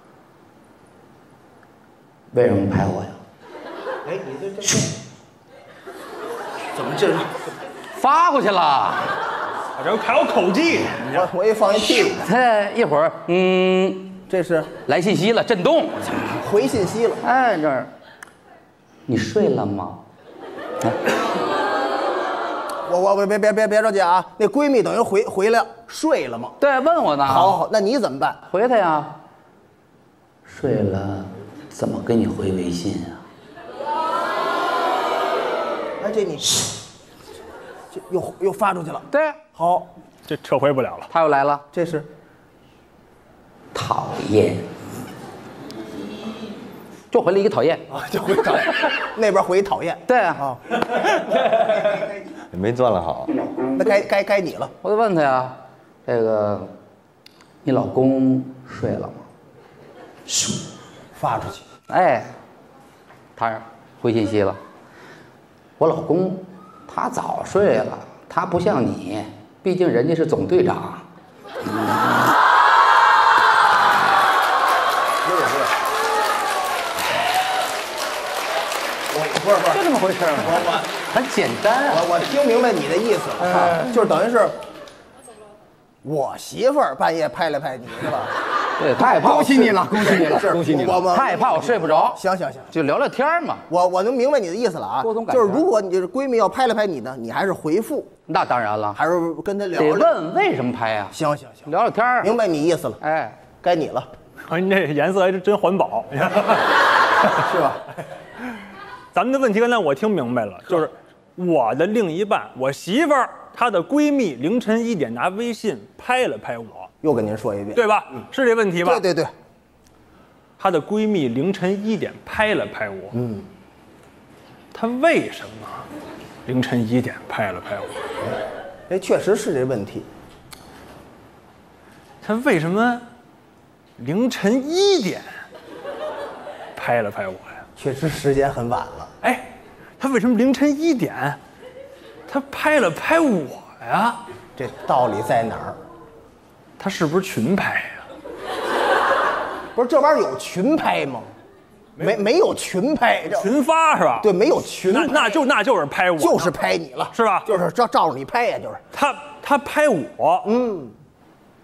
为什么拍我呀？ 哎，你这这怎么这是发过去了？ 我这还有口技。 我我一放一屁股， 嘿，一会儿，嗯， 这是来信息了，震动， 回信息了。 哎，这儿，你睡了吗？哎， 我我我别别别别着急啊！那闺蜜等于回回来睡了吗？ 对，问我呢。 好，好，那你怎么办？ 回他呀。睡了，怎么给你回微信啊？ 哎，这你这又又发出去了。 对， 好， 这撤回不了了。 他又来了， 这是讨厌，就回了一个讨厌啊，就回讨厌，那边回讨厌。 对啊， 啊， 也没钻了好。 那该该该你了。 我得问他呀，这个，你老公睡了吗？ 咻，发出去。 哎，他回信息了。我老公他早睡了，他不像你，毕竟人家是总队长。嗯、 不是不是，我不是不是， 就这么回事儿。 我我很简单、啊。 我我听明白你的意思了，嗯、就是等于是我媳妇儿半夜拍来拍你是吧？ 对，他也怕恭喜你了，恭喜你了，恭喜你了！ 我我他也怕我睡不着。 行行行， 就聊聊天嘛。 我我能明白你的意思了啊， 沟通感就是如果你这闺蜜要拍来拍你呢，你还是回复， 那当然了， 还是跟她聊得聊。 问为什么拍呀？ 行行行， 聊聊天儿。 明白你意思了。 哎， 该你了， 啊，你这颜色还是真环保， 是吧？ 咱们的问题刚才我听明白了，就是我的另一半，我媳妇儿她的闺蜜凌晨一点拿微信拍了拍我， 又跟您说一遍， 对吧？嗯、是这问题吧？ 对对对。 她的闺蜜凌晨一点拍了拍我，嗯，她为什么凌晨一点拍了拍我？ 哎，确实是这问题。 她为什么凌晨一点拍了拍我呀？ 确实时间很晚了。 哎，她为什么凌晨一点，她拍了拍我呀？ 这道理在哪儿？ 她是不是群拍呀？ 不是这玩意儿有群拍吗？没没有群拍， 群发是吧？ 对，没有群拍， 那那就那就是拍我， 就是拍你了， 是吧？ 就是照照着你拍呀，就是他他拍我， 嗯，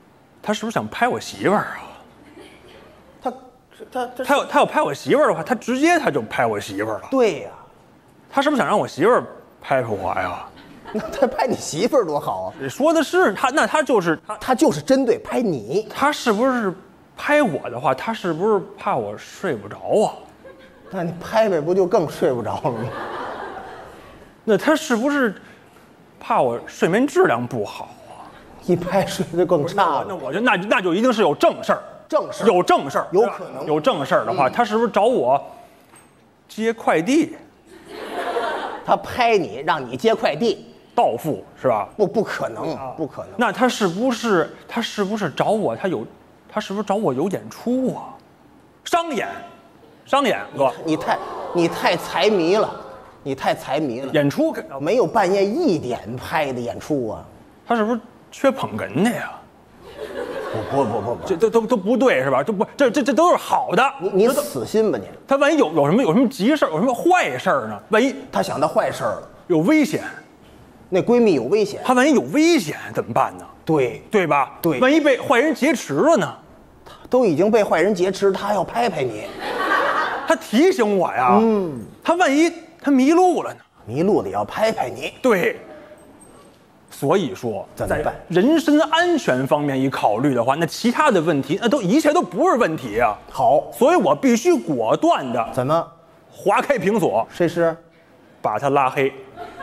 他是不是想拍我媳妇儿啊？ 他他他他要他要拍我媳妇儿的话，他直接他就拍我媳妇儿了。 对呀、啊， 他是不是想让我媳妇儿拍拍我呀？ 那他拍你媳妇儿多好啊！ 说的是他，那他就是他他就是针对拍你。 他是不是拍我的话，他是不是怕我睡不着啊？ 那你拍拍不就更睡不着了吗？ 那他是不是怕我睡眠质量不好啊？ 一拍睡得更差了。 那我就那那就一定是有正事儿， 正事儿有正事儿， 有可能有正事儿的话，他是不是找我接快递？ 他拍你，让你接快递， 到付是吧？ 不，不可能，不可能。 那他是不是他是不是找我？他有，他是不是找我有演出啊？商演，商演哥， 你太你太财迷了，你太财迷了。 演出没有半夜一点拍的演出啊？ 他是不是缺捧哏的呀？ 不不不不不， 这都都都不对是吧？这不这这这都是好的。 你你死心吧你。 他万一有有什么有什么急事有什么坏事呢？万一他想到坏事了， 有危险， 那闺蜜有危险， 他万一有危险怎么办呢？ 对对吧？ 对， 万一被坏人劫持了呢？ 都已经被坏人劫持，他要拍拍你， 他提醒我呀。嗯，他万一他迷路了呢？ 迷路了也要拍拍你。 对。所以说， 怎么办？ 人身安全方面一考虑的话，那其他的问题，那都一切都不是问题啊。 好， 所以我必须果断的怎么划开屏锁？ 谁是？ 把他拉黑。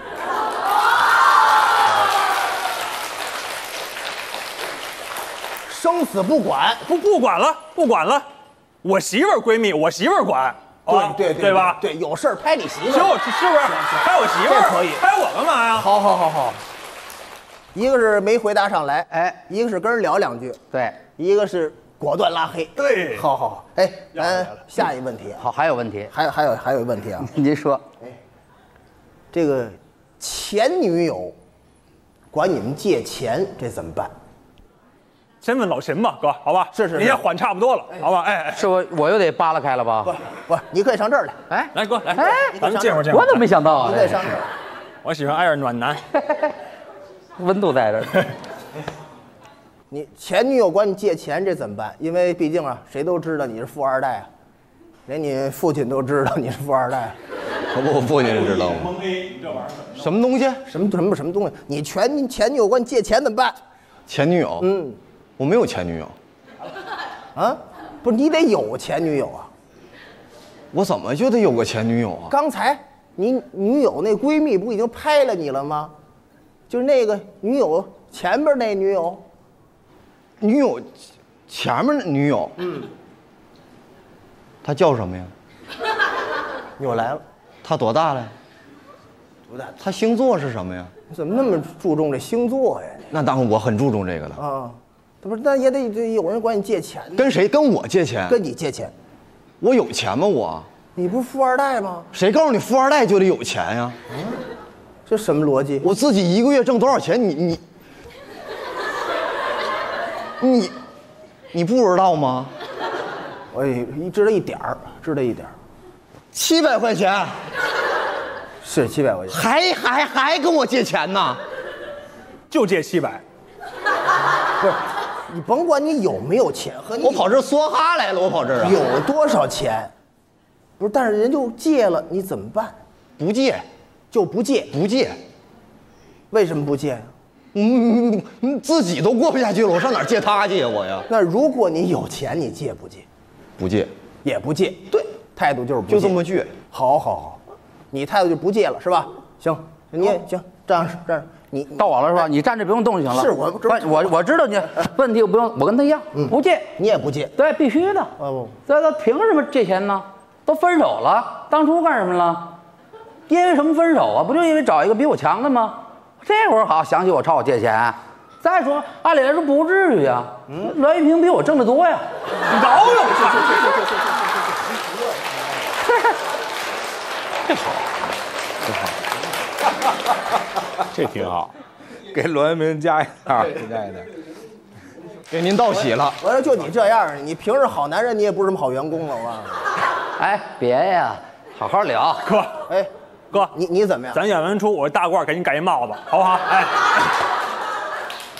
生死不管， 不不管了，不管了。我媳妇儿闺蜜，我媳妇儿管。 对对对吧？ 对，有事儿拍你媳妇儿， 是是不是？拍我媳妇儿可以， 拍我干嘛呀？ 好好好好。一个是没回答上来，哎，一个是跟人聊两句， 对， 一个是果断拉黑， 对， 好好好，哎，咱下一个问题， 好，还有问题， 还有还有还有问题啊， 您说， 哎，这个前女友管你们借钱，这怎么办？ 先问老秦吧，哥，好吧？ 是是， 你也缓差不多了，好吧？哎， 是我我又得扒拉开了吧？ 不不，你可以上这儿来， 哎， 来哥来， 哎， 咱们见会见会。 我怎么没想到啊？ 你可以上这儿， 我喜欢爱暖男。 温度在这儿。 你前女友管你借钱，这怎么办？因为毕竟啊，谁都知道你是富二代啊，连你父亲都知道你是富二代。 可不，我父亲知道吗？ 蒙 A 这玩意儿什么东西？ 什么什么什么东西？你前前女友管你借钱怎么办？ 前女友？ 嗯， 我没有前女友。 啊，不是你得有前女友啊。 我怎么就得有个前女友啊？ 刚才你女友那闺蜜不已经拍了你了吗？就是那个女友前边那女友， 女友前面那女友，嗯，她叫什么呀？ 又来了， 她多大了？ 多大？ 她星座是什么呀？ 你怎么那么注重这星座呀？ 那当然我很注重这个的啊，不是，那也得得有人管你借钱。 跟谁？跟我借钱？ 跟你借钱。 我有钱吗？我？ 你不是富二代吗？ 谁告诉你富二代就得有钱呀？ 嗯。这什么逻辑？ 我自己一个月挣多少钱？你你你你不知道吗？ 我一知道一点儿，知道一点儿。 七百块钱， 是七百块钱， 还还还跟我借钱呢？ 就借七百。 不是，你甭管你有没有钱和你我跑这梭哈来了，我跑这儿啊。 有多少钱？不是，但是人就借了，你怎么办？ 不借。 就不借， 不借， 为什么不借呀？ 嗯，自己都过不下去了，我上哪儿借他去呀？我呀。 那如果你有钱，你借不借？ 不借， 也不借。对，态度就是不借。 就这么倔。 好，好，好，你态度就不借了，是吧？行，你也行，这样这样，你到我了是吧？你站着不用动就行了。 是我， 我我知道你问题，我不用，我跟他一样，不借， 你也不借。 对，必须的。 哦， 这他凭什么借钱呢？都分手了，当初干什么了？因为什么分手啊？不就因为找一个比我强的吗？这会儿好想起我朝我借钱。再说，按理来说不至于呀。嗯，栾玉萍比我挣得多呀。 饶有他！ 这好，这好，这挺好。给栾玉萍加一点，加一点。 给您道喜了。 我说就你这样，你平时好男人，你也不是什么好员工了，我告诉你。 哎，别呀，好好聊。 哥， 哎。 哥， 你你怎么样？ 咱演完出，我大褂给你改一帽子，好不好？哎，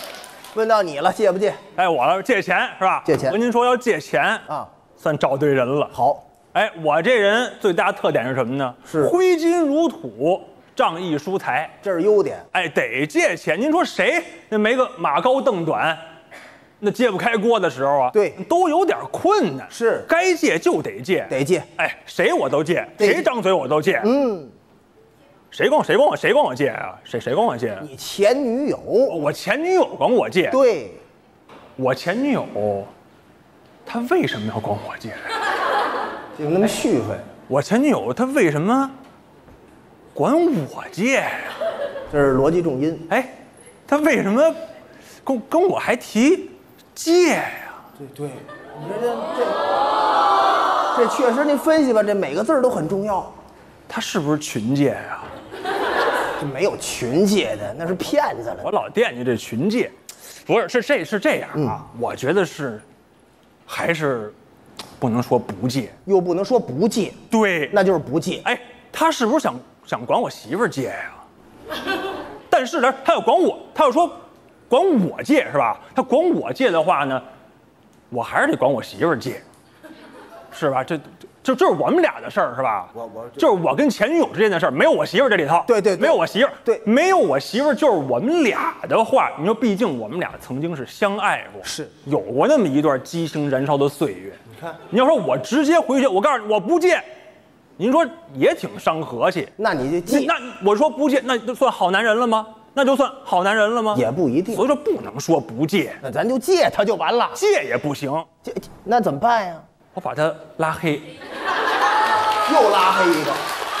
问到你了，借不借？ 哎，我了，借钱是吧？ 借钱。 我跟您说要借钱啊， 算找对人了。 好， 哎，我这人最大特点是什么呢？ 是挥金如土，仗义疏财， 这是优点。 哎，得借钱。您说谁那没个马高凳短，那揭不开锅的时候啊？ 对， 都有点困难。 是， 该借就得借， 得借。 哎，谁我都借，谁张嘴我都借。 嗯。 谁管谁管我谁管我借啊？谁谁管我借啊？ 你前女友， 我前女友管我借。 对， 我前女友，她为什么要管我借？ 就那么续费。 我前女友她为什么管我借呀？ 这是逻辑重音。 哎，她为什么跟跟我还提借呀？ 对对，你说这这这确实，您分析吧，这每个字都很重要。 她是不是群借呀？ 这没有群借的，那是骗子了。 我老惦记这群借，不是是这是这样啊？嗯、我觉得是，还是不能说不借， 又不能说不借。 对， 那就是不借。 哎，他是不是想想管我媳妇儿借呀？但是呢，他要管我，他要说管我借是吧？他管我借的话呢，我还是得管我媳妇儿借，是吧？这。就就是我们俩的事儿是吧？ 我我就是我跟前女友之间的事儿，没有我媳妇儿这里头。 对对， 没有我媳妇儿。 对， 没有我媳妇儿，就是我们俩的话，你说，毕竟我们俩曾经是相爱过， 是有过那么一段激情燃烧的岁月。 你看， 你要说我直接回去，我告诉你我不借，您说也挺伤和气。 那你就借。 那我说不借，那就算好男人了吗？那就算好男人了吗？ 也不一定。 所以说不能说不借， 那咱就借他就完了。 借也不行， 借那怎么办呀？ 我把他拉黑。 又拉黑一个，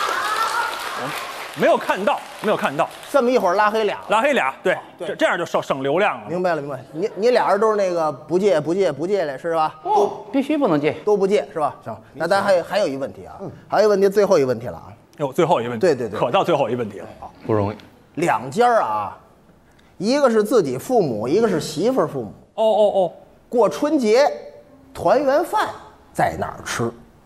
没有看到，没有看到。 这么一会儿拉黑俩， 拉黑俩，对， 对这这样就省省流量了。 明白了，明白了。你你俩人都是那个不借不借不借来是吧？ 哦，必须不能借， 都不借是吧？行，那咱还有还有一问题啊，还有一问题，最后一问题了啊。 哟，最后一问题， 对对对， 可到最后一问题了啊， 不容易。 两家啊，一个是自己父母，一个是媳妇儿父母。 哦哦哦， 过春节团圆饭在哪儿吃？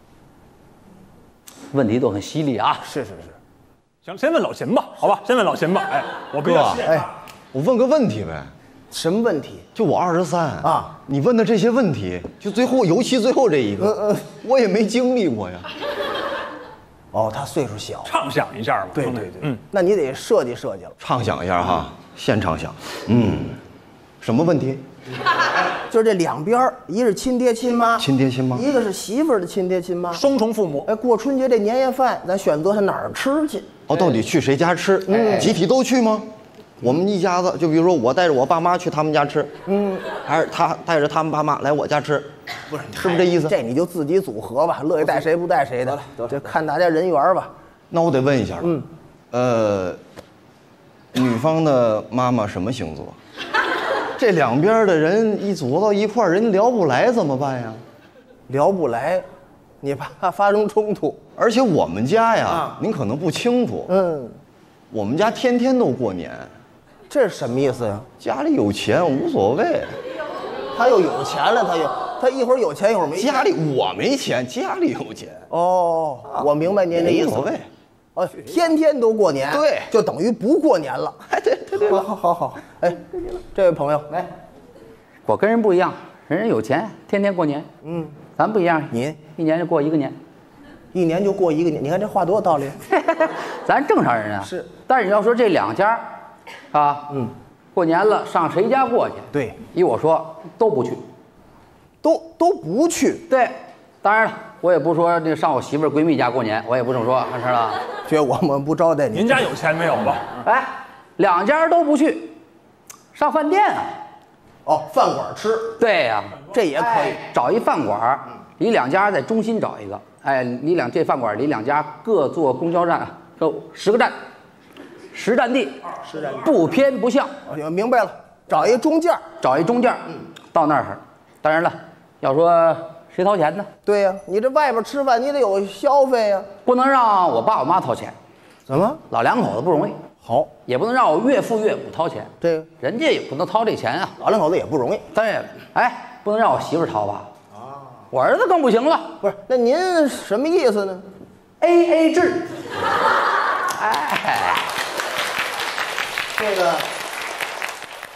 问题都很犀利啊！ 是是是， 行，先问老秦吧，好吧，先问老秦吧。哎，我比较哎，我问个问题呗。 什么问题？ 就我二十三啊， 你问的这些问题，就最后尤其最后这一个， 嗯嗯， 我也没经历过呀。 哦，他岁数小， 畅想一下吧。 对对对， 嗯， 那你得设计设计了。 畅想一下哈，现畅想。嗯，什么问题？ 就是这两边，一是亲爹亲妈， 亲爹亲妈， 一个是媳妇儿的亲爹亲妈， 双重父母。 哎，过春节这年夜饭，咱选择他哪儿吃去？ 哦，到底去谁家吃？嗯，集体都去吗？我们一家子，就比如说我带着我爸妈去他们家吃，嗯，还是他带着他们爸妈来我家吃， 不是， 是不是这意思？ 这你就自己组合吧，乐意带谁不带谁的，就看大家人缘吧。 那我得问一下了，嗯，呃，女方的妈妈什么星座？这两边的人一组到一块儿，人聊不来怎么办呀？ 聊不来，你怕发生冲突。 而且我们家呀， 啊、 您可能不清楚， 嗯， 我们家天天都过年。 这是什么意思呀？ 家里有钱无所谓。 他又有钱了，他又他一会儿有钱一会儿没钱。 家里我没钱，家里有钱。 哦，我明白您这意思。 无所谓。 哦，天天都过年， 对， 就等于不过年了。 哎，对对对， 好好好好。哎，这位朋友，来， 我跟人不一样，人家有钱，天天过年。嗯，咱不一样， 您一年就过一个年， 一年就过一个年。你看这话多有道理。 咱正常人啊。 是， 但是你要说这两家，啊，嗯，过年了上谁家过去？ 对， 依我说都不去， 都都不去。 对。当然了，我也不是说那上我媳妇儿闺蜜家过年，我也不这么说，知道吧？ 觉得我们不招待你。 您家有钱没有吧？ 哎，两家都不去，上饭店啊。 哦，饭馆吃。 对呀、啊， 这也可以、 哎、找一饭馆，离两家在中心找一个。哎，离两这饭馆离两家各坐公交站够十个站，实占地， 实占地不偏不向。 哦，明白了，找一中间， 找一中间，嗯，到那儿。当然了，要说。谁掏钱呢？ 对呀、啊，你这外边吃饭，你得有消费呀、啊， 不能让我爸我妈掏钱。 怎么？ 老两口子不容易。 好， 也不能让我岳父岳母掏钱。 这个人家也不能掏这钱啊。 老两口子也不容易。 对，哎，不能让我媳妇掏吧？啊，我儿子更不行了。 不是，那您什么意思呢 ？A A 制。哎， 这个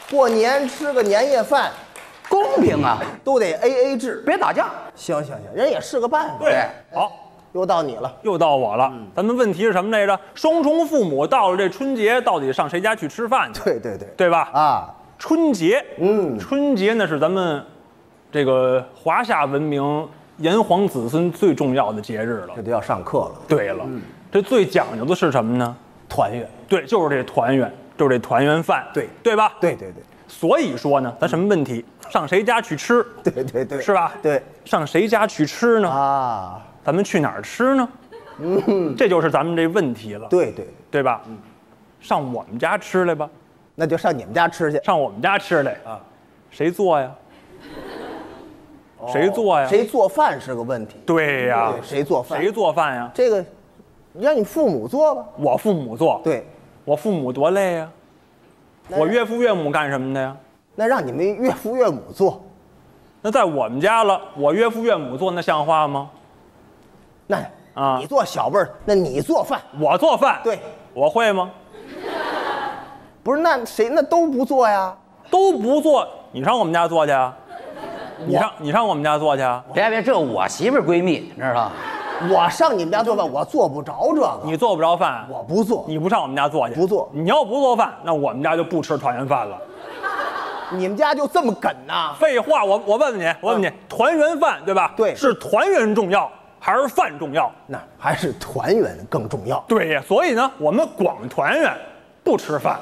过年吃个年夜饭， 公平啊， 都得 A A 制， 别打架。 行行行，人也是个办法。 对，好， 又到你了， 又到我了。咱们问题是什么来着？双重父母到了这春节，到底上谁家去吃饭去？ 对对对， 对吧？ 啊， 春节， 嗯， 春节呢是咱们这个华夏文明炎黄子孙最重要的节日了。 这就要上课了。 对了，这最讲究的是什么呢？ 团圆。 对，就是这团圆，就是这团圆饭。 对， 对吧？ 对对对。 所以说呢，咱什么问题？上谁家去吃？ 对对对， 是吧？ 对， 上谁家去吃呢？ 啊， 咱们去哪儿吃呢？ 嗯， 这就是咱们这问题了。 对对对吧？嗯，上我们家吃来吧。 那就上你们家吃去。 上我们家吃来啊？谁做呀？谁做呀？ 谁做饭是个问题。 对呀， 谁做饭？ 谁做饭呀？ 这个，让你父母做吧。 我父母做。 对， 我父母多累呀。我岳父岳母干什么的呀？ 那让你们岳父岳母做。 那在我们家了，我岳父岳母做，那像话吗？ 那啊，你做小辈儿，那你做饭， 我做饭。 对， 我会吗？ 不是，那谁那都不做呀？ 都不做，你上我们家做去啊？你上你上我们家做去啊？ 别别，这我媳妇儿闺蜜，你知道？ 我上你们家做饭，我做不着这个。 你做不着饭， 我不做。 你不上我们家做去？ 不做。 你要不做饭，那我们家就不吃团圆饭了。 你们家就这么梗呐？ 废话，我我问问你，我问问你，团圆饭对吧？ 对， 是团圆重要还是饭重要？ 那还是团圆更重要。 对呀，所以呢，我们光团圆，不吃饭。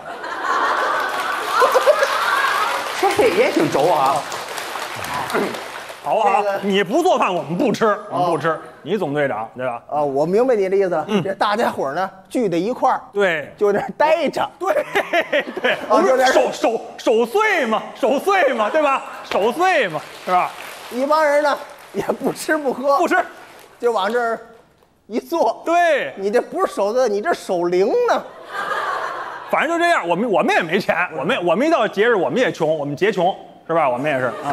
这也挺轴啊。 好不好？你不做饭，我们不吃，我们不吃。你总队长对吧？ 啊，我明白你的意思了。这大家伙呢聚在一块儿， 对， 就在那待着。 对对， 哦，就在守守守岁嘛，守岁嘛，对吧？守岁嘛，是吧？ 一帮人呢也不吃不喝， 不吃， 就往这儿一坐。 对， 你这不是守岁，你这守灵呢。 反正就这样，我们我们也没钱，我们我们一到节日我们也穷，我们节穷是吧？我们也是啊。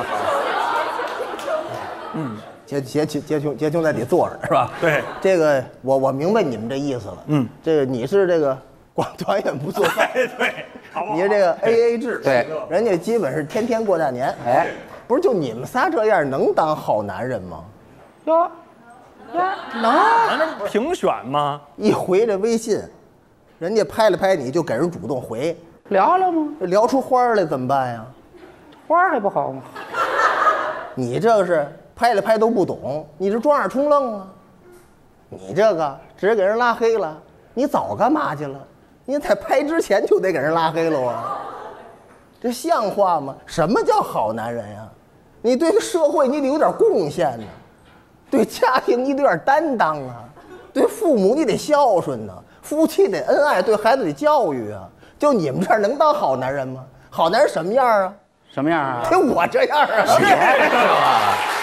嗯，节节节节穷节穷在得坐着是吧？ 对， 这个我我明白你们这意思了。 嗯， 这个你是这个光团圆不做饭， 对， 你是这个 A A 制， 对， 人家基本是天天过大年。 哎， 不是就你们仨这样能当好男人吗？ 哟，呀，能？ 咱这不评选吗？ 一回这微信，人家拍了拍你就给人主动回， 聊聊吗？ 聊出花来怎么办呀？ 花还不好吗？ 你这个是拍了拍都不懂，你这装傻充愣啊！你这个直接给人拉黑了，你早干嘛去了？你在拍之前就得给人拉黑了啊！这像话吗？什么叫好男人呀？你对社会你得有点贡献呢，对家庭你得有点担当啊，对父母你得孝顺呢，夫妻得恩爱，对孩子得教育啊。就你们这儿能当好男人吗？好男人什么样啊？ 什么样啊？ 得我这样啊！ 是吧？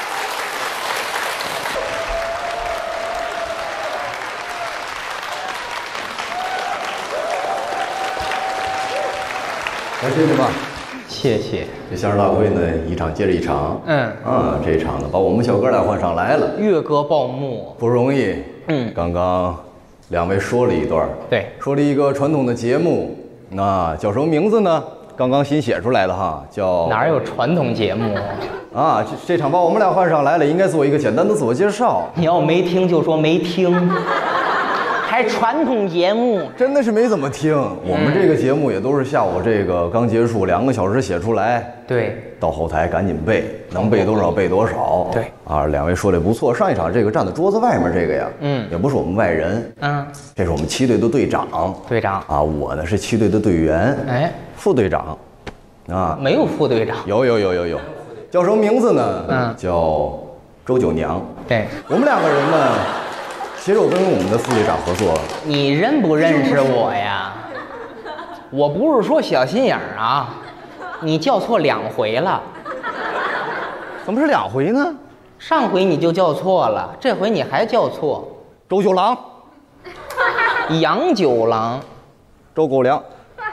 来，谢谢吧。 谢谢。 这相声大会呢，一场接着一场。 嗯啊，这一场呢，把我们小哥俩换上来了， 岳歌报幕， 不容易。 嗯， 刚刚两位说了一段， 对， 说了一个传统的节目，那叫什么名字呢？刚刚新写出来的哈，叫哪有传统节目啊？这这场把我们俩换上来了，应该做一个简单的自我介绍。 你要没听就说没听。还传统节目， 真的是没怎么听。我们这个节目也都是下午这个刚结束，两个小时写出来， 对， 到后台赶紧背，能背多少背多少。 对啊，两位说的不错。上一场这个站在桌子外面这个呀， 嗯， 也不是我们外人， 嗯， 这是我们七队的队长。 队长啊，我呢是七队的队员， 哎， 副队长，啊， 没有副队长， 有有有有有，叫什么名字呢？ 嗯， 叫周九娘。 对， 我们两个人呢。携手跟我们的副队长合作， 你认不认识我呀？我不是说小心眼儿啊，你叫错两回了。 怎么是两回呢？ 上回你就叫错了，这回你还叫错。 周九郎， 杨九郎， 周狗粮。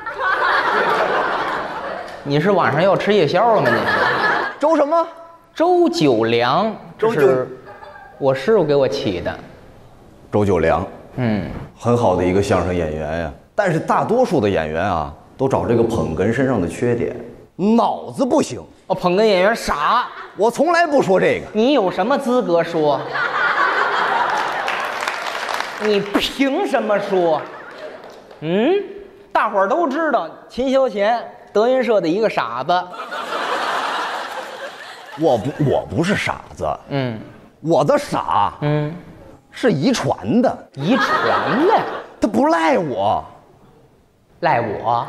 你是晚上要吃夜宵了吗？你周什么？ 周九良，这是我师傅给我起的。 周九良， 嗯， 很好的一个相声演员呀。但是大多数的演员啊，都找这个捧哏身上的缺点。 脑子不行。 哦，捧哏演员傻， 我从来不说这个。 你有什么资格说？你凭什么说？嗯，大伙儿都知道秦霄贤德云社的一个傻子。 我不，我不是傻子。 嗯， 我的傻， 嗯， 是遗传的。 遗传的， 他不赖我， 赖我。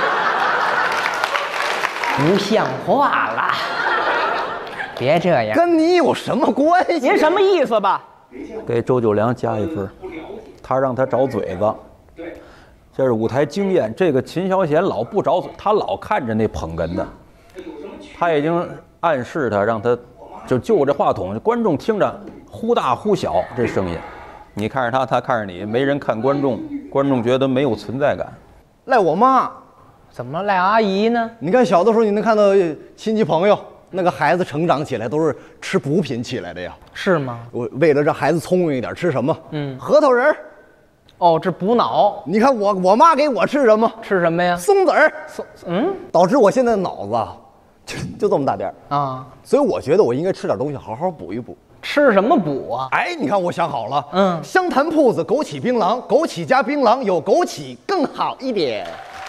不像话了，别这样。 跟你有什么关系？ 您什么意思吧？ 给周九良加一分，他让他找嘴子，这是舞台经验。这个秦霄贤老不找嘴，他老看着那捧哏的，他已经暗示他，让他就就这话筒，观众听着忽大忽小这声音，你看着他，他看着你，没人看观众，观众觉得没有存在感。 赖我妈。 怎么赖阿姨呢？ 你看小的时候，你能看到亲戚朋友那个孩子成长起来都是吃补品起来的呀？ 是吗？ 我为了让孩子聪明一点，吃什么？ 嗯， 核桃仁儿。 哦，这补脑。 你看我我妈给我吃什么？ 吃什么呀？ 松子儿。 松嗯， 导致我现在的脑子啊，就就这么大点儿啊。 所以我觉得我应该吃点东西，好好补一补。 吃什么补啊？ 哎，你看我想好了， 嗯， 湘潭铺子枸杞槟榔，枸杞加槟榔有枸杞更好一点。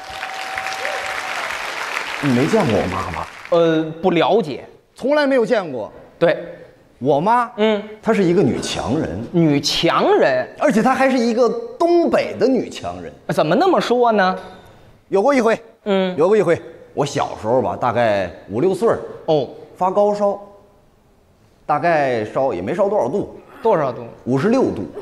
你没见过我妈吧？ 呃，不了解， 从来没有见过。 对， 我妈， 嗯， 她是一个女强人， 女强人， 而且她还是一个东北的女强人。 怎么那么说呢？ 有过一回， 嗯， 有过一回，我小时候吧，大概五六岁哦， 发高烧，大概烧也没烧多少度， 多少度？ 五十六度。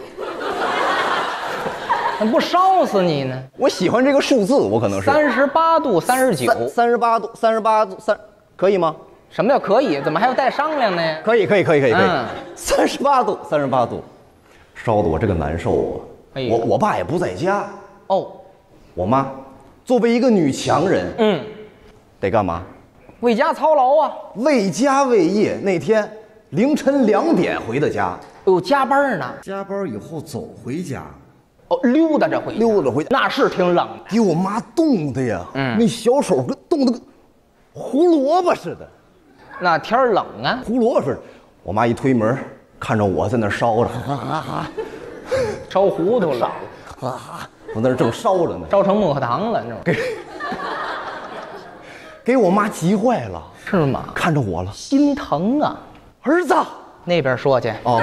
那不烧死你呢？ 我喜欢这个数字，我可能是三十八度三十九， 三十八度，三十八度三，可以吗？ 什么叫可以？怎么还要带商量呢？ 可以，可以，可以，可以，可以。 嗯， 三十八度，三十八度，烧得我这个难受啊！ 哎、 我我爸也不在家哦， 我妈作为一个女强人， 嗯， 得干嘛？ 为家操劳啊！ 为家为业。那天凌晨两点回的家， 哦，加班呢。 加班以后走回家。 哦，溜达着回家， 溜达回家， 那是挺冷的， 给我妈冻的呀， 嗯， 那小手跟冻得跟胡萝卜似的。 那天儿冷啊， 胡萝卜似的。我妈一推门，看着我在那烧着，哈哈哈， 烧糊涂了， 哈哈，我在那正烧着呢， 烧成木克糖了，那种。 给给我妈急坏了， 是吗？ 看着我了， 心疼啊， 儿子， 那边说去哦，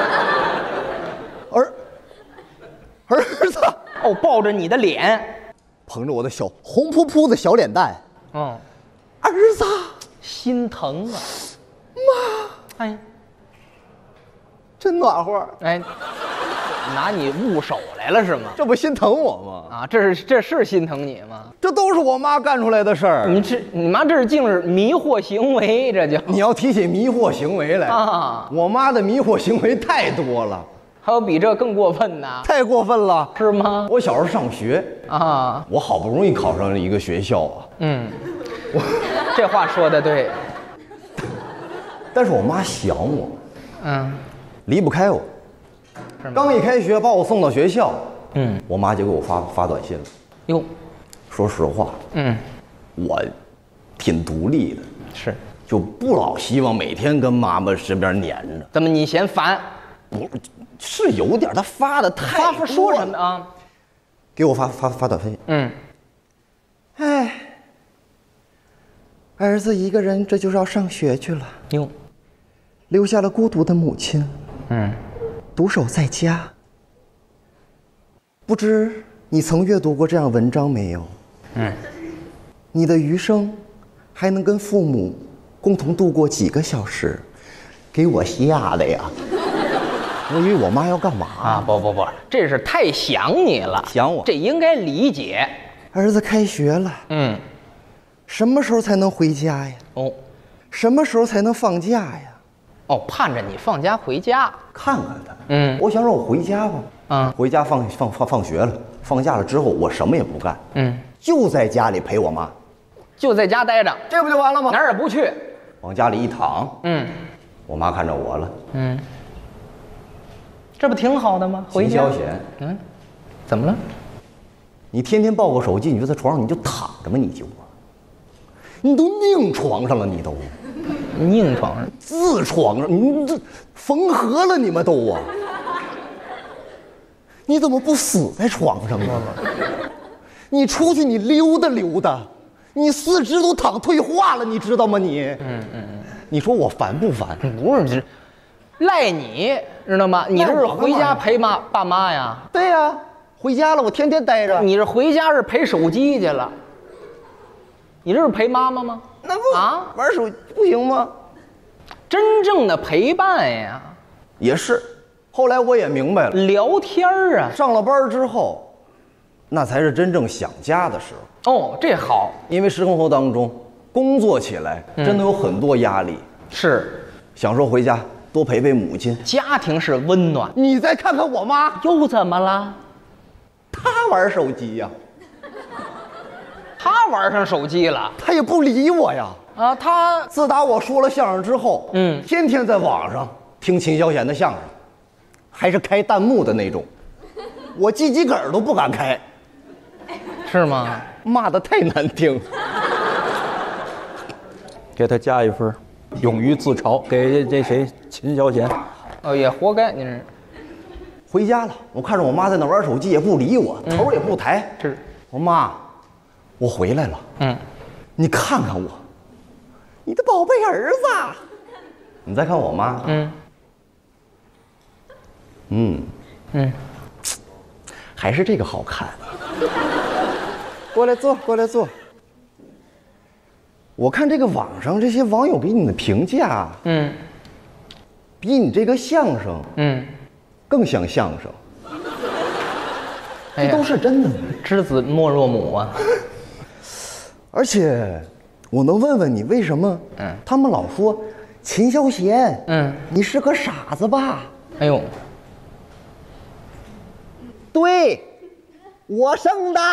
儿。儿子哦，抱着你的脸， 捧着我的小红扑扑的小脸蛋， 嗯， 儿子心疼啊， 妈， 哎， 真暖和， 哎，拿你捂手来了是吗？ 这不心疼我吗？啊，这是这是心疼你吗？ 这都是我妈干出来的事儿。 你这你妈这是竟是迷惑行为，这就你要提起迷惑行为来啊， 我妈的迷惑行为太多了。 还有比这更过分的？ 太过分了， 是吗？ 我小时候上学啊， 我好不容易考上了一个学校啊。 嗯，我这话说的对。 但是我妈想我， 嗯， 离不开我。刚一开学把我送到学校， 嗯， 我妈就给我发发短信了。 哟， 说实话， 嗯， 我挺独立的， 是， 就不老希望每天跟妈妈身边黏着。 怎么你嫌烦？ 不是有点，他发的太发发说什么啊？ 给我发发发短信。 嗯， 哎，儿子一个人这就是要上学去了， 哟， 留下了孤独的母亲， 嗯， 独守在家。不知你曾阅读过这样文章没有？ 嗯， 你的余生还能跟父母共同度过几个小时？给我吓的呀！我以为我妈要干嘛啊？不不不，这是太想你了， 想我， 这应该理解。 儿子开学了， 嗯， 什么时候才能回家呀？ 哦， 什么时候才能放假呀？ 哦，盼着你放假回家看看他。 嗯， 我想让我回家吧。 嗯， 回家放放放放学了，放假了之后我什么也不干， 嗯， 就在家里陪我妈， 就在家待着， 这不就完了吗？ 哪儿也不去， 往家里一躺， 嗯， 我妈看着我了， 嗯。这不挺好的吗？回家。 秦霄贤， 嗯，怎么了？ 你天天抱个手机，你就在床上你就躺着吗？你就， 你都拧床上了，你都拧床上， 痔疮上，你这缝合了，你们都啊！你怎么不死在床上呢？你出去你溜达溜达，你四肢都躺退化了，你知道吗你？嗯嗯嗯，你说我烦不烦？ 不是，赖你知道吗？你这是回家陪妈爸妈呀？ 对呀、啊，回家了，我天天待着。 你这回家是陪手机去了？你这是陪妈妈吗？ 那不啊，玩手不行吗？ 真正的陪伴呀， 也是。后来我也明白了， 聊天啊。 上了班之后，那才是真正想家的时候。哦，这好， 因为生活当中工作起来真的有很多压力。 嗯、是， 想说回家多陪陪母亲， 家庭是温暖。 你再看看我妈， 又怎么了？ 她玩手机呀、 啊。她玩上手机了， 她也不理我呀。 啊，她自打我说了相声之后， 嗯， 天天在网上听秦霄贤的相声，还是开弹幕的那种，我鸡鸡梗都不敢开， 是吗？ 骂得太难听。 给他加一分，勇于自嘲。给这谁秦霄贤， 哦，也活该，你这。 回家了，我看着我妈在那玩手机，也不理我， 嗯、 头也不抬。 是， 我妈，我回来了。 嗯， 你看看我，你的宝贝儿子。你再看我妈。 嗯。 嗯嗯， 还是这个好看。过来坐，过来坐。我看这个网上这些网友给你的评价， 嗯， 比你这个相声， 嗯， 更像相声。 哎呀， 这都是真的吗？ 知子莫若母啊。 而且，我能问问你为什么？ 嗯， 他们老说秦霄贤， 嗯， 你是个傻子吧？ 哎呦。 对，我生的。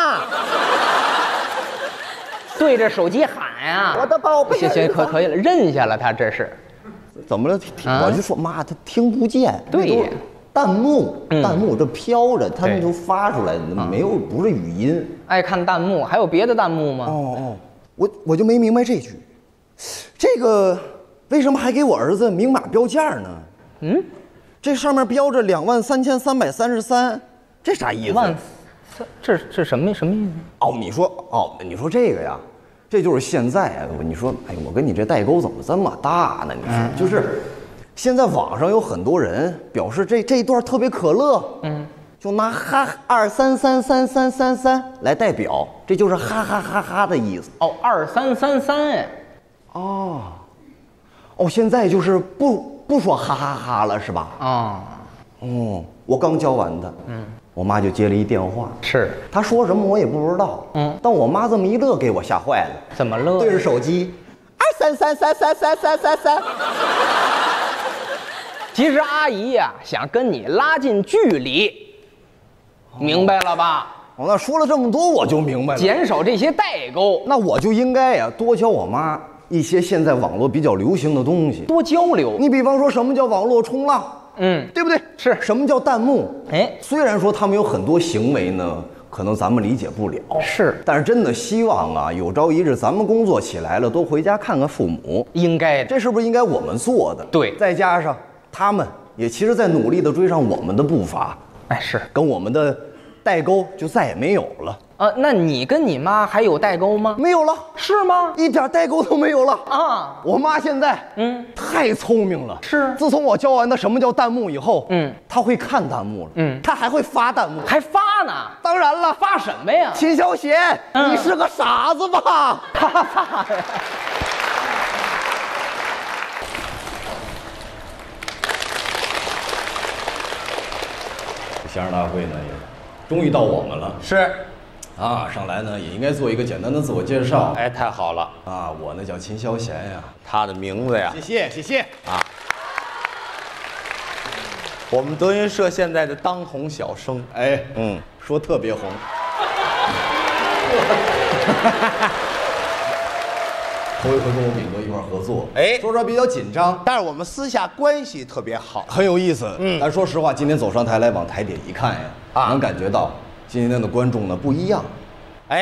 对着手机喊呀、啊！ 我的宝贝， 行行，可可以了，认下了，他这是怎么了？啊、我就说妈，他听不见。 对， 弹幕， 嗯、 弹幕这飘着，他们就发出来，没有，不是语音。 爱看弹幕，还有别的弹幕吗？ 哦哦，我我就没明白这句，这个为什么还给我儿子明码标价呢？ 嗯， 这上面标着两万三千三百三十三。这啥意思？ 万，这这什么什么意思？ 哦，你说哦，你说这个呀，这就是现在啊。你说，哎，我跟你这代沟怎么这么大呢？你说，嗯、就是现在网上有很多人表示这这一段特别可乐，嗯，就拿哈二三三三三三三来代表，这就是哈哈哈哈的意思。 哦，二三三三哎， 哦，哦，现在就是不不说哈哈哈了是吧？ 啊， 哦，我刚教完的，嗯。我妈就接了一电话， 是她说什么我也不知道，嗯，但我妈这么一乐，给我吓坏了。 怎么乐？ 对着手机，二三三三三三三三三。 其实阿姨呀、啊，想跟你拉近距离，明白了吧？ 哦，那说了这么多，我就明白了， 减少这些代沟。 那我就应该呀、啊，多教我妈一些现在网络比较流行的东西， 多交流。 你比方说什么叫网络冲浪？ 嗯， 对不对？ 是什么叫弹幕？ 哎， 虽然说他们有很多行为呢，可能咱们理解不了， 是， 但是真的希望啊，有朝一日咱们工作起来了，多回家看看父母， 应该的， 这是不是应该我们做的？ 对， 再加上他们也其实在努力的追上我们的步伐， 哎，是， 跟我们的代沟就再也没有了。 呃，那你跟你妈还有代沟吗？ 没有了， 是吗？ 一点代沟都没有了啊！ 我妈现在嗯太聪明了， 是。 自从我教完她什么叫弹幕以后， 嗯， 她会看弹幕了， 嗯， 她还会发弹幕， 还发呢。 当然了， 发什么呀？ 秦霄贤，嗯、你是个傻子吧？ 他发呀。 相声大会呢，也终于到我们了。 是， 啊，上来呢也应该做一个简单的自我介绍。 哎，太好了啊！我呢叫秦霄贤呀， 他的名字呀。 谢谢谢谢啊！我们德云社现在的当红小生。 哎，嗯，说特别红。头一回跟我炳哥一块合作， 哎， 说实话比较紧张， 但是我们私下关系特别好， 很有意思。 嗯， 但说实话，今天走上台来往台底一看呀，啊，能感觉到今天的观众呢不一样。 哎，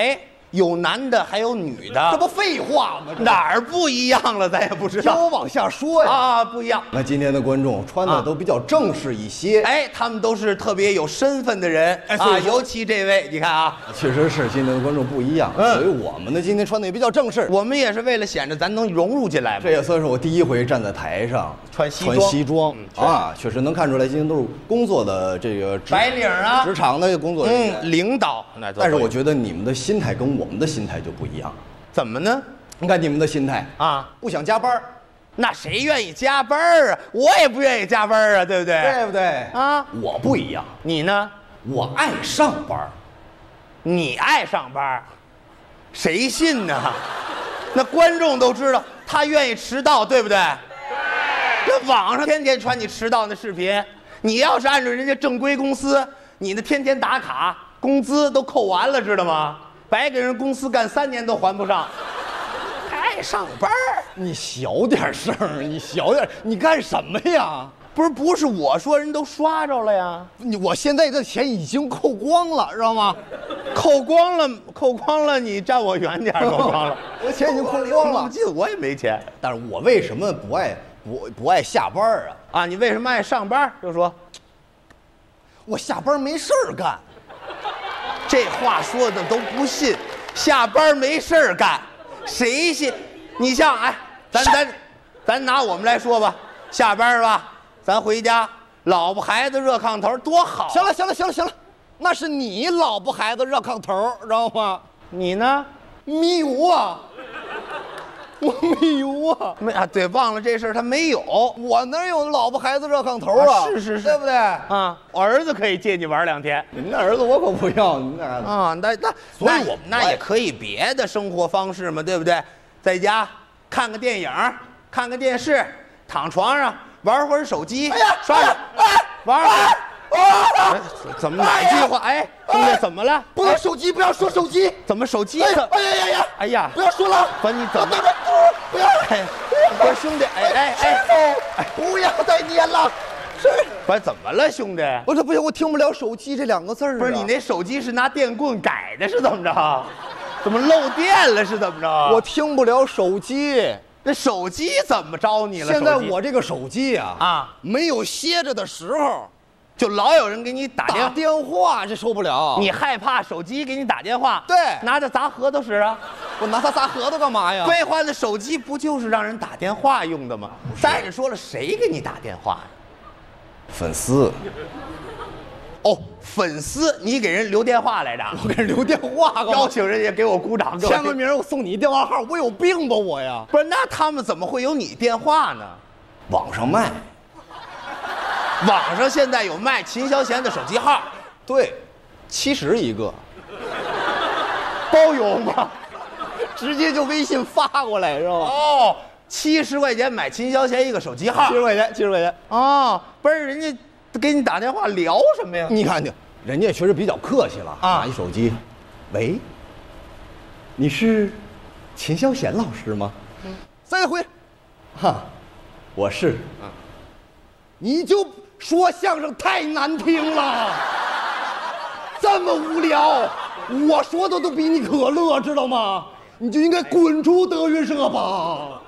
有男的还有女的， 这不废话吗？ 哪儿不一样了？咱也不知道。 听我往下说呀。 啊，不一样。 那今天的观众穿的都比较正式一些， 哎，他们都是特别有身份的人啊，尤其这位，你看啊， 确实是今天的观众不一样，所以我们呢今天穿的也比较正式。 我们也是为了显着咱能融入进来嘛。 这也算是我第一回站在台上穿西装， 穿西装啊，确实能看出来今天都是工作的这个白领啊， 职场的工作人员、 嗯、领导。 但是我觉得你们的心态跟我们的心态就不一样。 怎么呢？ 你看你们的心态啊， 不想加班， 那谁愿意加班啊？我也不愿意加班啊，对不对？ 对不对？ 啊， 我不一样。 你呢？ 我爱上班。 你爱上班，谁信呢？那观众都知道他愿意迟到，对不对？这网上天天传你迟到的视频，你要是按照人家正规公司，你那天天打卡，工资都扣完了，知道吗？白给人公司干三年都还不上。爱上班， 你小点声，你小点，你干什么呀？ 不是不是我说，人都刷着了呀。 你我现在的钱已经扣光了，知道吗？ 扣光了，扣光了，你站我远点，扣光了。 我钱已经扣光了。 我记得我也没钱， 但是我为什么不爱不不爱下班啊？ 啊，你为什么爱上班？就说， 我下班没事儿干。 这话说的都不信，下班没事儿干，谁信？你像哎，咱咱咱拿我们来说吧，下班是吧？咱回家，老婆孩子热炕头多好。 行了行了行了行了，那是你老婆孩子热炕头，知道吗？ 你呢？ 没有啊，我没有啊。 没啊，对，忘了这事儿，他没有。 我哪有老婆孩子热炕头啊？ 啊是是是， 对不对？ 啊，我儿子可以借你玩两天。 您那儿子我可不要，您那儿子啊，那那所以我那也可以别的生活方式嘛，对不对？在家看个电影，看个电视，躺床上玩会儿手机， 哎呀， 刷着， 哎， 玩会儿。哎，怎么哪句话？哎，兄弟，怎么了？ 不能手机，不要说手机。 怎么手机？ 哎呀哎呀呀呀！ 哎呀， 不要说了。 不，你怎么？ 不要！ 哎，不是兄弟，哎哎哎哎，不要再念了。是， 不是怎么了，兄弟？ 我这不行，我听不了手机这两个字儿。 不是你那手机是拿电棍改的，是怎么着？怎么漏电了？是怎么着？ 我听不了手机。 这手机怎么着你了？ 现在我这个手机啊啊， 没有歇着的时候， 就老有人给你打电打电话，这受不了。 你害怕手机给你打电话？ 对， 拿着砸核桃使啊！ 我拿它砸核桃干嘛呀？ 废话，那手机不就是让人打电话用的吗？再者说了，谁给你打电话呀？ 粉丝。 哦，粉丝，你给人留电话来着？ 我给人留电话干嘛？ 邀请人家给我鼓掌， 签个名，我送你电话号。我有病吧我呀？ 不是，那他们怎么会有你电话呢？ 网上卖。 网上现在有卖秦霄贤的手机号， 对，七十一个， 包邮吗？ 直接就微信发过来是吧？ 哦，七十块钱买秦霄贤一个手机号， 七十块钱，七十块钱。 哦，不是人家给你打电话聊什么呀？ 你看听，人家确实比较客气了啊，拿一手机，喂，你是秦霄贤老师吗？嗯，再回，哈，我是。嗯，你就说相声太难听了，这么无聊，我说的都比你可乐，知道吗？你就应该滚出德云社吧。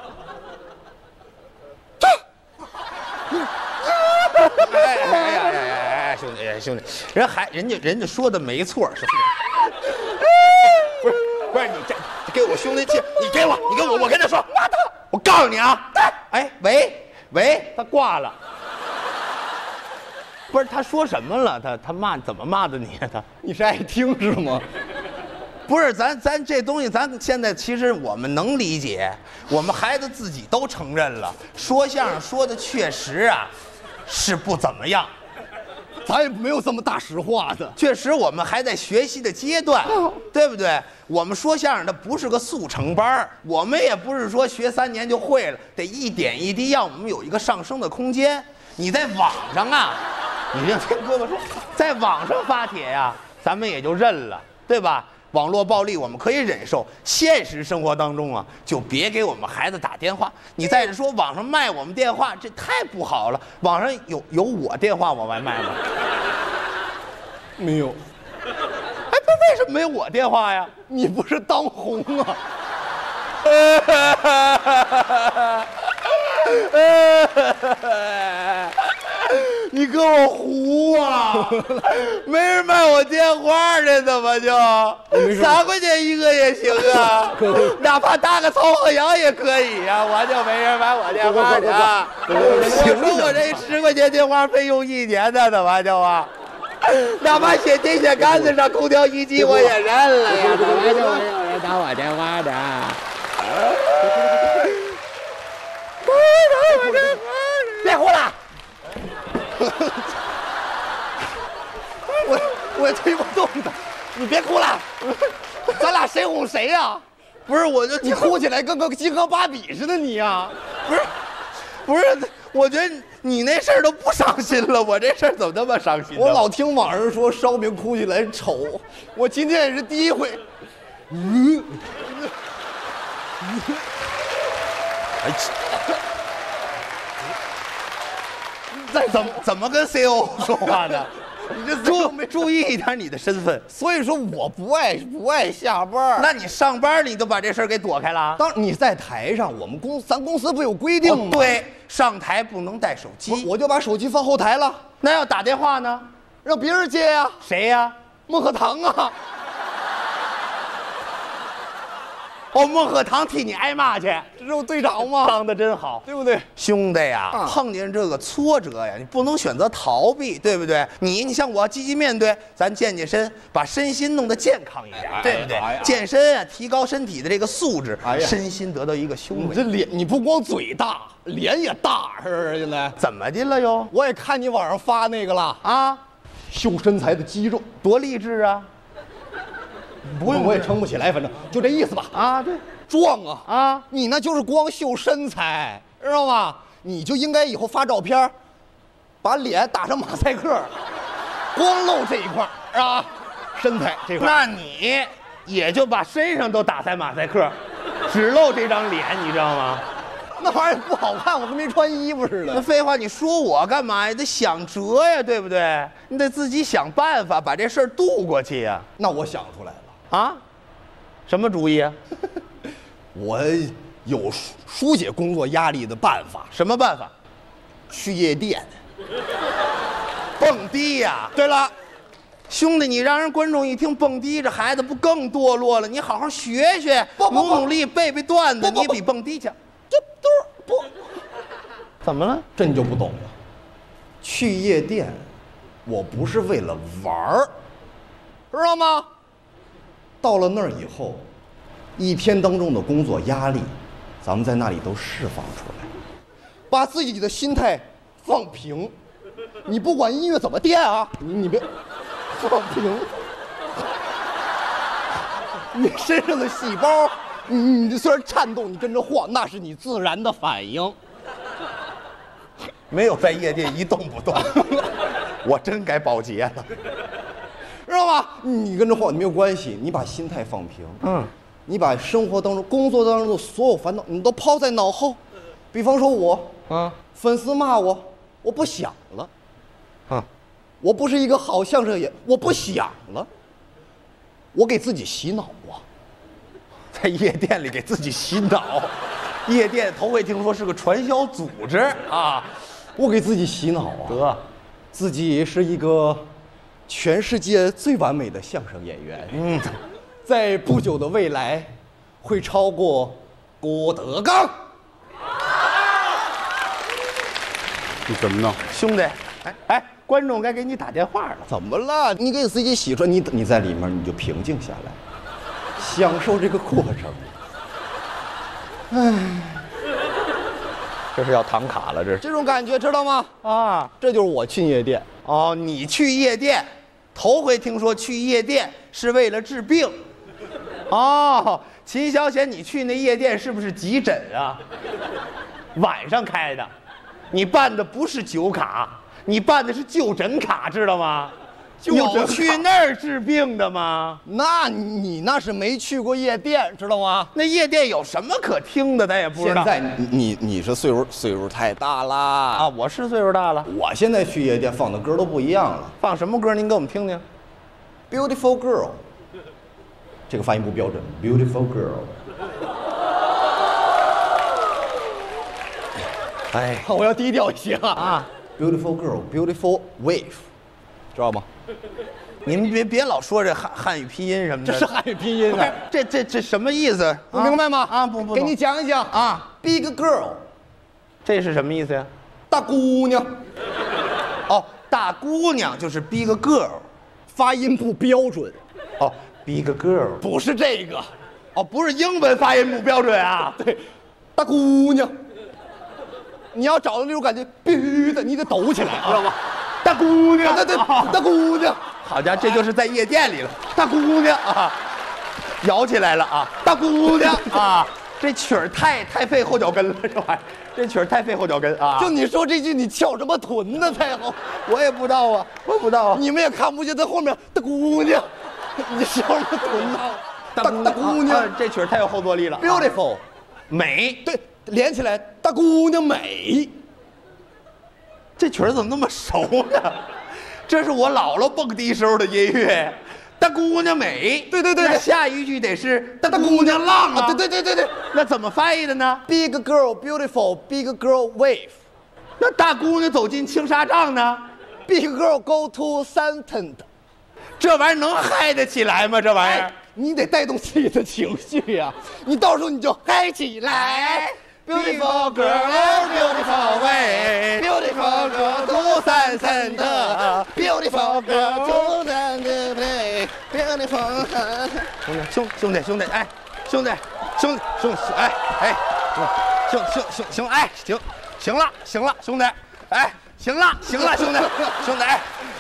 这。 哎哎哎哎哎，兄弟哎兄弟，人还人家人家说的没错，是不是？不是你这给我兄弟气，你给我你给我我跟他说，我告诉你啊，哎喂喂，他挂了。不是他说什么了？他他骂怎么骂的你？他你是爱听是吗？ 不是，咱咱这东西，咱现在其实我们能理解，我们孩子自己都承认了，说相声说的确实啊是不怎么样， 咱也没有这么大实话的。 确实我们还在学习的阶段，对不对？我们说相声的不是个速成班，我们也不是说学三年就会了，得一点一滴让我们有一个上升的空间。你在网上啊，你这听哥哥说，在网上发帖呀，咱们也就认了，对吧？网络暴力我们可以忍受，现实生活当中啊，就别给我们孩子打电话。你再者说网上卖我们电话，这太不好了。网上有有我电话往外卖吗？ 没有。 哎，不， 为什么没有我电话呀？ 你不是当红啊？ 你跟我胡啊！没人卖我电话的，怎么就三块钱一个也行啊？哪怕打个曹鹤阳也可以呀、啊，我就没人买我电话的。我说我这十块钱电话费用一年的，怎么就啊？哪怕写电线杆子上空调一击我也认了呀，怎么就没有人打我电话的？ 别哭了！我我也推不动他，你别哭了，咱俩谁哄谁呀？ 不是，我就你哭起来跟个金刚芭比似的，你呀！ 不是，不是，我觉得你那事儿都不伤心了，我这事儿怎么那么伤心呢？ 我老听网上说烧饼哭起来丑，我今天也是第一回。嗯。 哎，再怎么怎么跟 C O 说话呢？你这注注意一点你的身份。 所以说我不爱不爱下班。 那你上班你都把这事儿给躲开了？ 当你在台上，我们公咱公司不有规定吗？ 哦、对，上台不能带手机， 我就把手机放后台了。 那要打电话呢？ 让别人接呀、啊。 谁呀、啊？ 孟鹤堂啊。 哦，孟鹤堂替你挨骂去， 这是我队长吗？ 当的真好， 对不对？ 兄弟呀， 啊、 碰见这个挫折呀，你不能选择逃避，对不对？你你像我积极面对，咱健健身，把身心弄得健康一点，哎、对不对？哎、健身啊，提高身体的这个素质，哎、身心得到一个修为。 你这脸，你不光嘴大，脸也大，是不是？现在怎么的了又？ 我也看你网上发那个了啊，秀身材的肌肉， 多励志啊！ 不用，我也撑不起来，反正就这意思吧。 啊，对， 壮啊啊！ 你那就是光秀身材，知道吗？你就应该以后发照片，把脸打上马赛克，光露这一块啊，身材这块。 那你也就把身上都打在马赛克，只露这张脸，你知道吗？ 那玩意儿不好看，我跟没穿衣服似的。 那废话，你说我干嘛呀？得想辙呀，对不对？你得自己想办法把这事儿渡过去呀。 那我想出来了。 啊，什么主意啊？ 我有疏解工作压力的办法。 什么办法？ 去夜店， 蹦迪呀！ 对了， 兄弟，你让人观众一听蹦迪，这孩子不更堕落了？你好好学学，努努力，背背段子，你比蹦迪强。 这都是不， 怎么了？ 这你就不懂了。去夜店，我不是为了玩儿，知道吗？到了那儿以后，一天当中的工作压力，咱们在那里都释放出来，把自己的心态放平。你不管音乐怎么电啊，你你别放平，你身上的细胞，你你虽然颤动，你跟着晃，那是你自然的反应。 没有在夜店一动不动，我真该保洁了。 知道吗？你跟着晃没有关系，你把心态放平， 嗯， 你把生活当中、工作当中的所有烦恼，你都抛在脑后。比方说我， 啊， 粉丝骂我，我不想了， 啊， 我不是一个好相声演员，我不想了，我给自己洗脑啊， 在夜店里给自己洗脑。夜店头回听说是个传销组织啊， 我给自己洗脑啊， 得， 自己是一个全世界最完美的相声演员， 嗯， 在不久的未来会超过郭德纲。 你怎么弄， 兄弟？哎哎，观众该给你打电话了。 怎么了？你给自己洗出来，你你在里面你就平静下来，享受这个过程。唉， 这是要唐卡了，这是这种感觉知道吗？ 啊， 这就是我去夜店。 哦，你去夜店，头回听说去夜店是为了治病。哦，秦小贤，你去那夜店是不是急诊啊？晚上开的，你办的不是酒卡，你办的是就诊卡，知道吗？有去那儿治病的吗？ 那你那是没去过夜店，知道吗？ 那夜店有什么可听的，咱也不知道。 现在你你你是岁数岁数太大啦啊！我是岁数大了。 我现在去夜店放的歌都不一样了。 放什么歌？您给我们听听。 Beautiful girl， 这个发音不标准 ，beautiful girl。哎，我要低调一些啊啊 ！beautiful girl，beautiful wave， 知道吗？ 你们别别老说这汉汉语拼音什么的， 这是汉语拼音啊！ 这这这什么意思？ 不明白吗？ 啊，不不， 给你讲一讲啊 ，big girl， 这是什么意思呀？ 大姑娘。 哦，大姑娘就是 big girl， 发音不标准。 哦 ，big girl 不是这个， 哦，不是英文发音不标准啊。 对，大姑娘。你要找到那种感觉，必须的，你得抖起来，知道吗？ 大姑娘， 对对，大姑娘。 好家伙，这就是在夜店里了，大姑娘啊，摇起来了啊，大姑娘啊，这曲儿太太费后脚跟了，这玩意儿，这曲儿太费后脚跟啊！ 就你说这句，你翘什么臀呢才好？ 我也不知道啊，我不知道啊， 你们也看不见在后面大姑娘，你翘什么臀呢？大大姑娘， 这曲儿太有后坐力了 ，beautiful， 美， 对，连起来，大姑娘美。 这曲儿怎么那么熟呢？这是我姥姥蹦迪时候的音乐，大姑娘美。 对对对对， 下一句得是大姑娘浪啊。 对对对对对， 那怎么翻译的呢 ？Big girl beautiful, big girl wave。 那大姑娘走进青纱帐呢 ？Big girl go to Santon。 这玩意儿能嗨得起来吗？这玩意儿、哎， 你得带动自己的情绪呀、啊，你到时候你就嗨起来。 Beautiful girl, beautiful way, beautiful girl to Santon, beautiful girl to Santon, beautiful。兄兄弟兄弟哎，兄弟兄弟兄弟哎哎，兄兄兄兄哎行行了行了兄弟哎行了行了兄弟兄弟哎，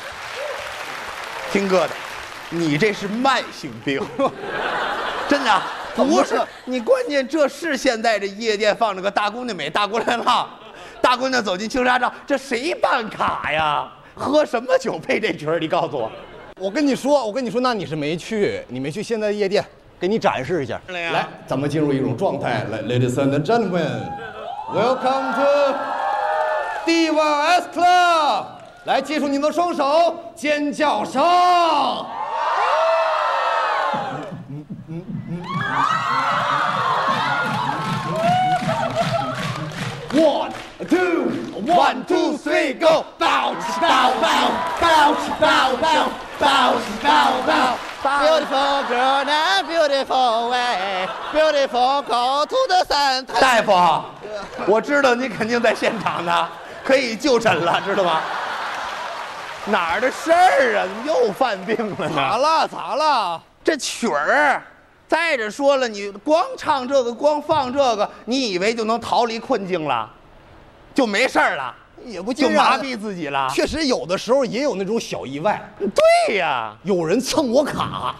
听哥的，你这是慢性病，真的。不是你，关键这是现在这夜店放着个大姑娘美，大姑娘浪，大姑娘走进青纱帐，这谁办卡呀？喝什么酒配这曲儿？你告诉我。 我跟你说，我跟你说，那你是没去，你没去现在的夜店，给你展示一下。来，咱们进入一种状态。来 ，Ladies and gentlemen，welcome to Diva S Club。来，接触你们的双手，尖叫声。One, two, one, two, three, go! Bounce, bounce, bounce, bounce, bounce, bounce, bounce, bounce, bounce. Beautiful girl and beautiful way, beautiful go to the sun. 大夫，我知道你肯定在现场呢，可以就诊了，知道吗？哪儿的事儿啊？怎么又犯病了呢？ 咋了？咋了？ 这曲儿。再者说了，你光唱这个，光放这个，你以为就能逃离困境了，就没事儿了， 也不就麻痹自己了。 确实有的时候也有那种小意外。 对呀， 有人蹭我卡，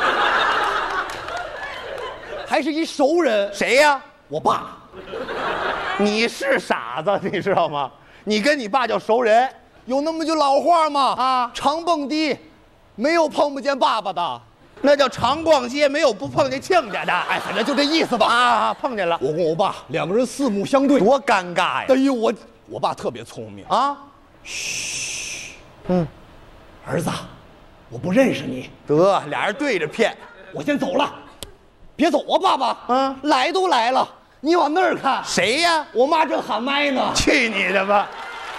还是一熟人。 谁呀？ 我爸。 你是傻子，你知道吗？你跟你爸叫熟人， 有那么句老话吗？ 啊， 常蹦迪，没有碰不见爸爸的。 那叫常逛街，没有不碰见亲家的。 哎，反正就这意思吧。 啊，碰见了。 我跟我爸两个人四目相对， 多尴尬呀！ 哎呦，我我爸特别聪明啊。 嘘，嗯，儿子，我不认识你。 得，俩人对着骗。 我先走了，别走啊，爸爸。嗯，来都来了，你往那儿看。 谁呀？ 我妈正喊麦呢。 去你的吧！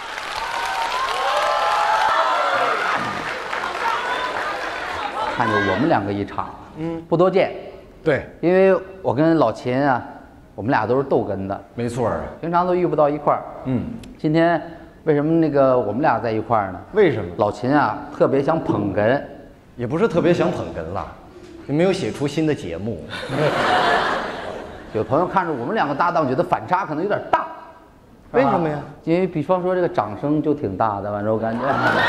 看着我们两个一场，嗯，不多见。 对， 因为我跟老秦啊，我们俩都是逗哏的， 没错儿， 平常都遇不到一块儿。 嗯， 今天为什么那个我们俩在一块儿呢？ 为什么？ 老秦啊，特别想捧哏， 也不是特别想捧哏了，就没有写出新的节目。 有朋友看着我们两个搭档，觉得反差可能有点大。 为什么呀？ 因为比方说这个掌声就挺大的，反正我感觉。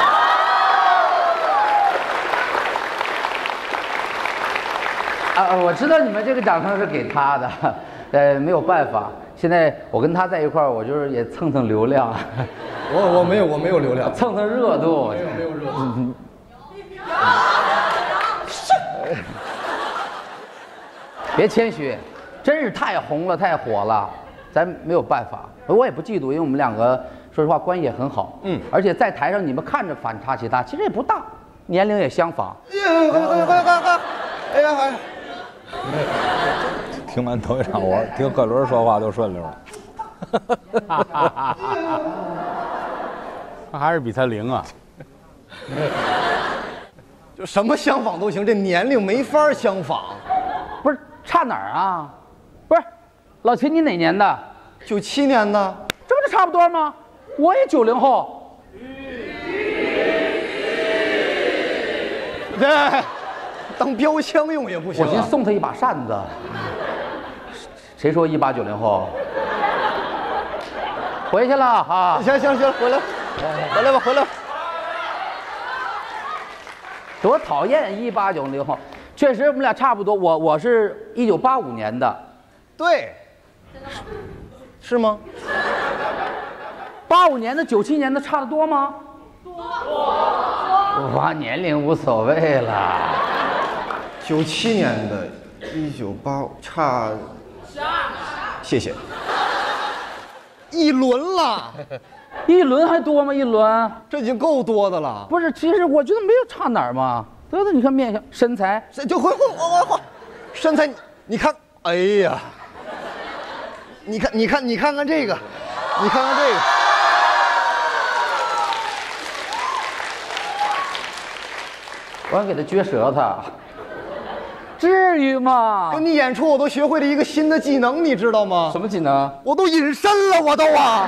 啊，我知道你们这个掌声是给他的，呃，没有办法。现在我跟他在一块儿，我就是也蹭蹭流量。 我我没有我没有流量， 蹭蹭热度。 没有没有热度。 嗯别谦虚，真是太红了，太火了，咱没有办法。我也不嫉妒，因为我们两个说实话关系也很好。嗯，而且在台上你们看着反差其他，其实也不大，年龄也相仿。 快快快快快！哎呀哎呀！ 听完头一场，我听贺伦说话都顺溜了。 他还是比他灵啊！ 就什么相仿都行，这年龄没法相仿。 不是差哪儿啊？不是，老秦你哪年的？ 九七年的， 这不就差不多吗？我也九零后。 这当标枪用也不行、啊。 我先送他一把扇子。谁说一八九零后？回去了啊！ 行行行，回来，回来吧，回来吧。 多讨厌一八九零后，确实我们俩差不多。我我是一九八五年的， 对，是吗？ 八五年的九七年的差得多吗？多。哇，年龄无所谓了。 九七年的，一九八差，谢谢。一轮了， 一轮还多吗？一轮， 这已经够多的了。 不是，其实我觉得没有差哪儿嘛。对对，你看面相、身材， 就回回我我身材，你看，哎呀，你看你看你看看这个，你看看这个， 我要给他撅舌头，至于吗？ 跟你演出我都学会了一个新的技能，你知道吗？ 什么技能？ 我都隐身了，我都啊。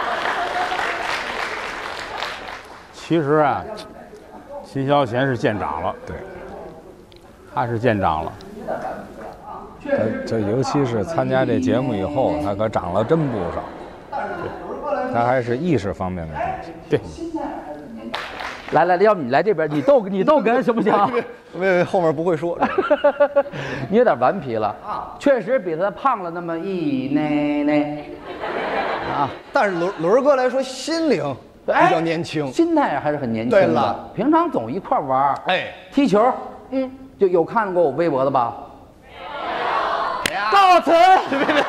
其实啊，秦霄贤是见长了，对，他是见长了。 这这尤其是参加这节目以后，他可长了真不少。对，他还是意识方面的东西。 对。 来来，要不你来这边，你逗你逗哏行不行？ 没有，后面不会说。 你有点顽皮了啊，确实比他胖了那么一内内啊。 但是轮轮哥来说，心灵比较年轻， 心态还是很年轻的。 对了， 平常总一块玩，哎，踢球，嗯，就有看过我微博的吧？没有。告辞。别别。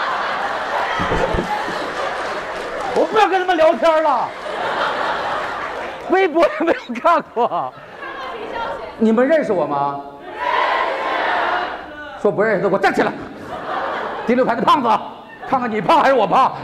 我不要跟他们聊天了。微博也没有看过，你们认识我吗？说不认识的给我站起来！第六排的胖子，看看你胖还是我胖？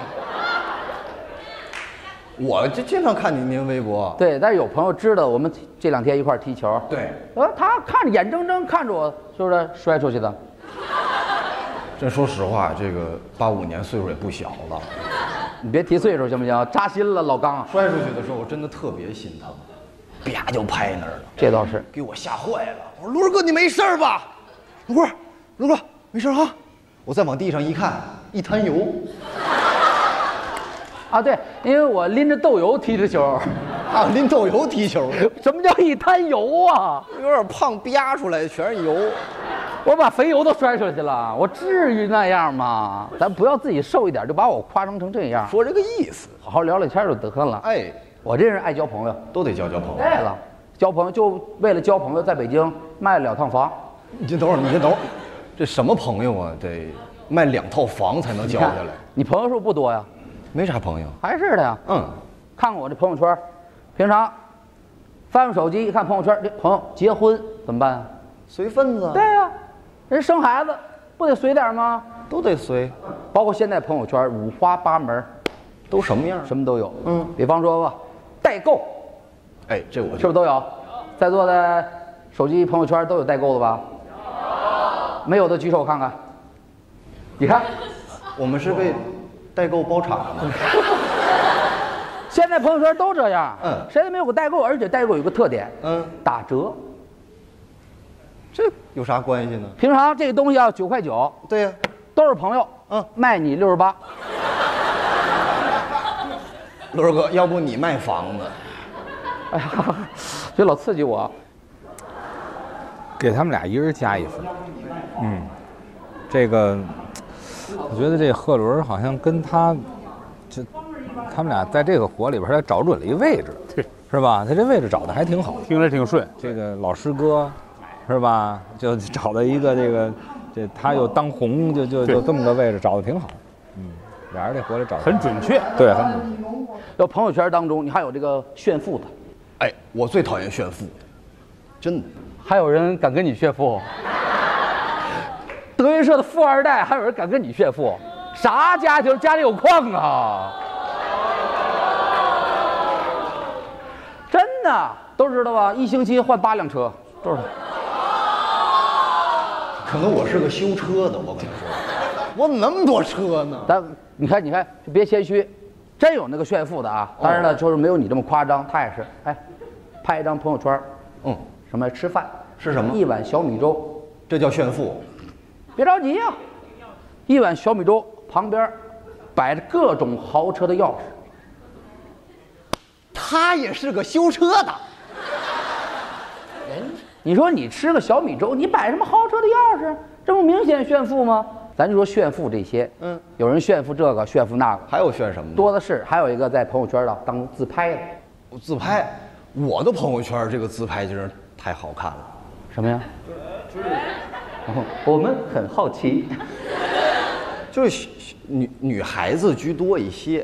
我就经常看你您微博。 对，但是有朋友知道我们这两天一块踢球。 对， 呃，他看着眼睁睁看着我，是不是摔出去的？ 真说实话，这个八五年岁数也不小了。 你别提岁数行不行？扎心了，老刚。 摔出去的时候，我真的特别心疼，啪就拍那儿了。 这倒是给我吓坏了。我说轮哥，你没事吧？轮哥，轮哥，没事啊。我再往地上一看，一滩油。 啊，对，因为我拎着豆油踢的球。 啊，拎豆油踢球？ 什么叫一滩油啊？ 有点胖，啪出来全是油。 我把肥油都摔出去了，我至于那样吗？咱不要自己瘦一点就把我夸张成这样。 说这个意思， 好好聊聊天就得了。 哎， 我这人爱交朋友， 都得交交朋友。 对了，交朋友就为了交朋友，在北京卖了两套房。 你先等会儿，你先等会儿，这什么朋友啊？得卖两套房才能交下来。 你朋友数不多呀？ 没啥朋友， 还是的呀。 嗯， 看看我这朋友圈，平常翻翻手机一看朋友圈，这朋友结婚怎么办啊？ 随份子。 对呀、啊。人生孩子不得随点吗？ 都得随， 包括现在朋友圈五花八门， 都什么样？ 什么都有。 嗯， 比方说吧，代购， 哎，这我是不是都有？在座的手机朋友圈都有代购的吧？没有的举手看看。你看， 我们是被代购包场了吗？ 现在朋友圈都这样。 嗯， 谁也没有个代购，而且代购有个特点， 嗯， 打折。 这有啥关系呢？ 平常这个东西要九块九， 对呀， 都是朋友，嗯，卖你六十八。 轮哥，要不你卖房子？ 哎呀，这老刺激我。 给他们俩一人加一分。嗯，这个，我觉得这贺伦好像跟他，就他们俩在这个活里边，他找准了一位置， 对， 是吧？他这位置找的还挺好， 听着挺顺。 这个老师哥。是吧？就找到一个这个，这他又当红，就就就这么个位置，找的挺好。嗯，俩人这活里找的很准确， 对，很准确。 要朋友圈当中，你还有这个炫富的， 哎，我最讨厌炫富的，真的。 还有人敢跟你炫富？ 德云社的富二代还有人敢跟你炫富？啥家庭？家里有矿啊？真的都知道吧？一星期换八辆车，都是。 可能我是个修车的，我跟你说，我怎么那么多车呢？ 但你看，你看，就别谦虚，真有那个炫富的啊！当然了，就是没有你这么夸张。他也是，哎，拍一张朋友圈，嗯，什么吃饭是什么？ 一碗小米粥， 这叫炫富。 别着急呀、啊，一碗小米粥旁边摆着各种豪车的钥匙。 他也是个修车的。 你说你吃个小米粥，你摆什么豪车的钥匙？这不明显炫富吗？咱就说炫富这些，嗯，有人炫富这个，炫富那个， 还有炫什么的？ 多的是。还有一个在朋友圈的当自拍的， 自拍，我的朋友圈这个自拍真是太好看了。 什么呀？哦、我们很好奇， 就是女女孩子居多一些。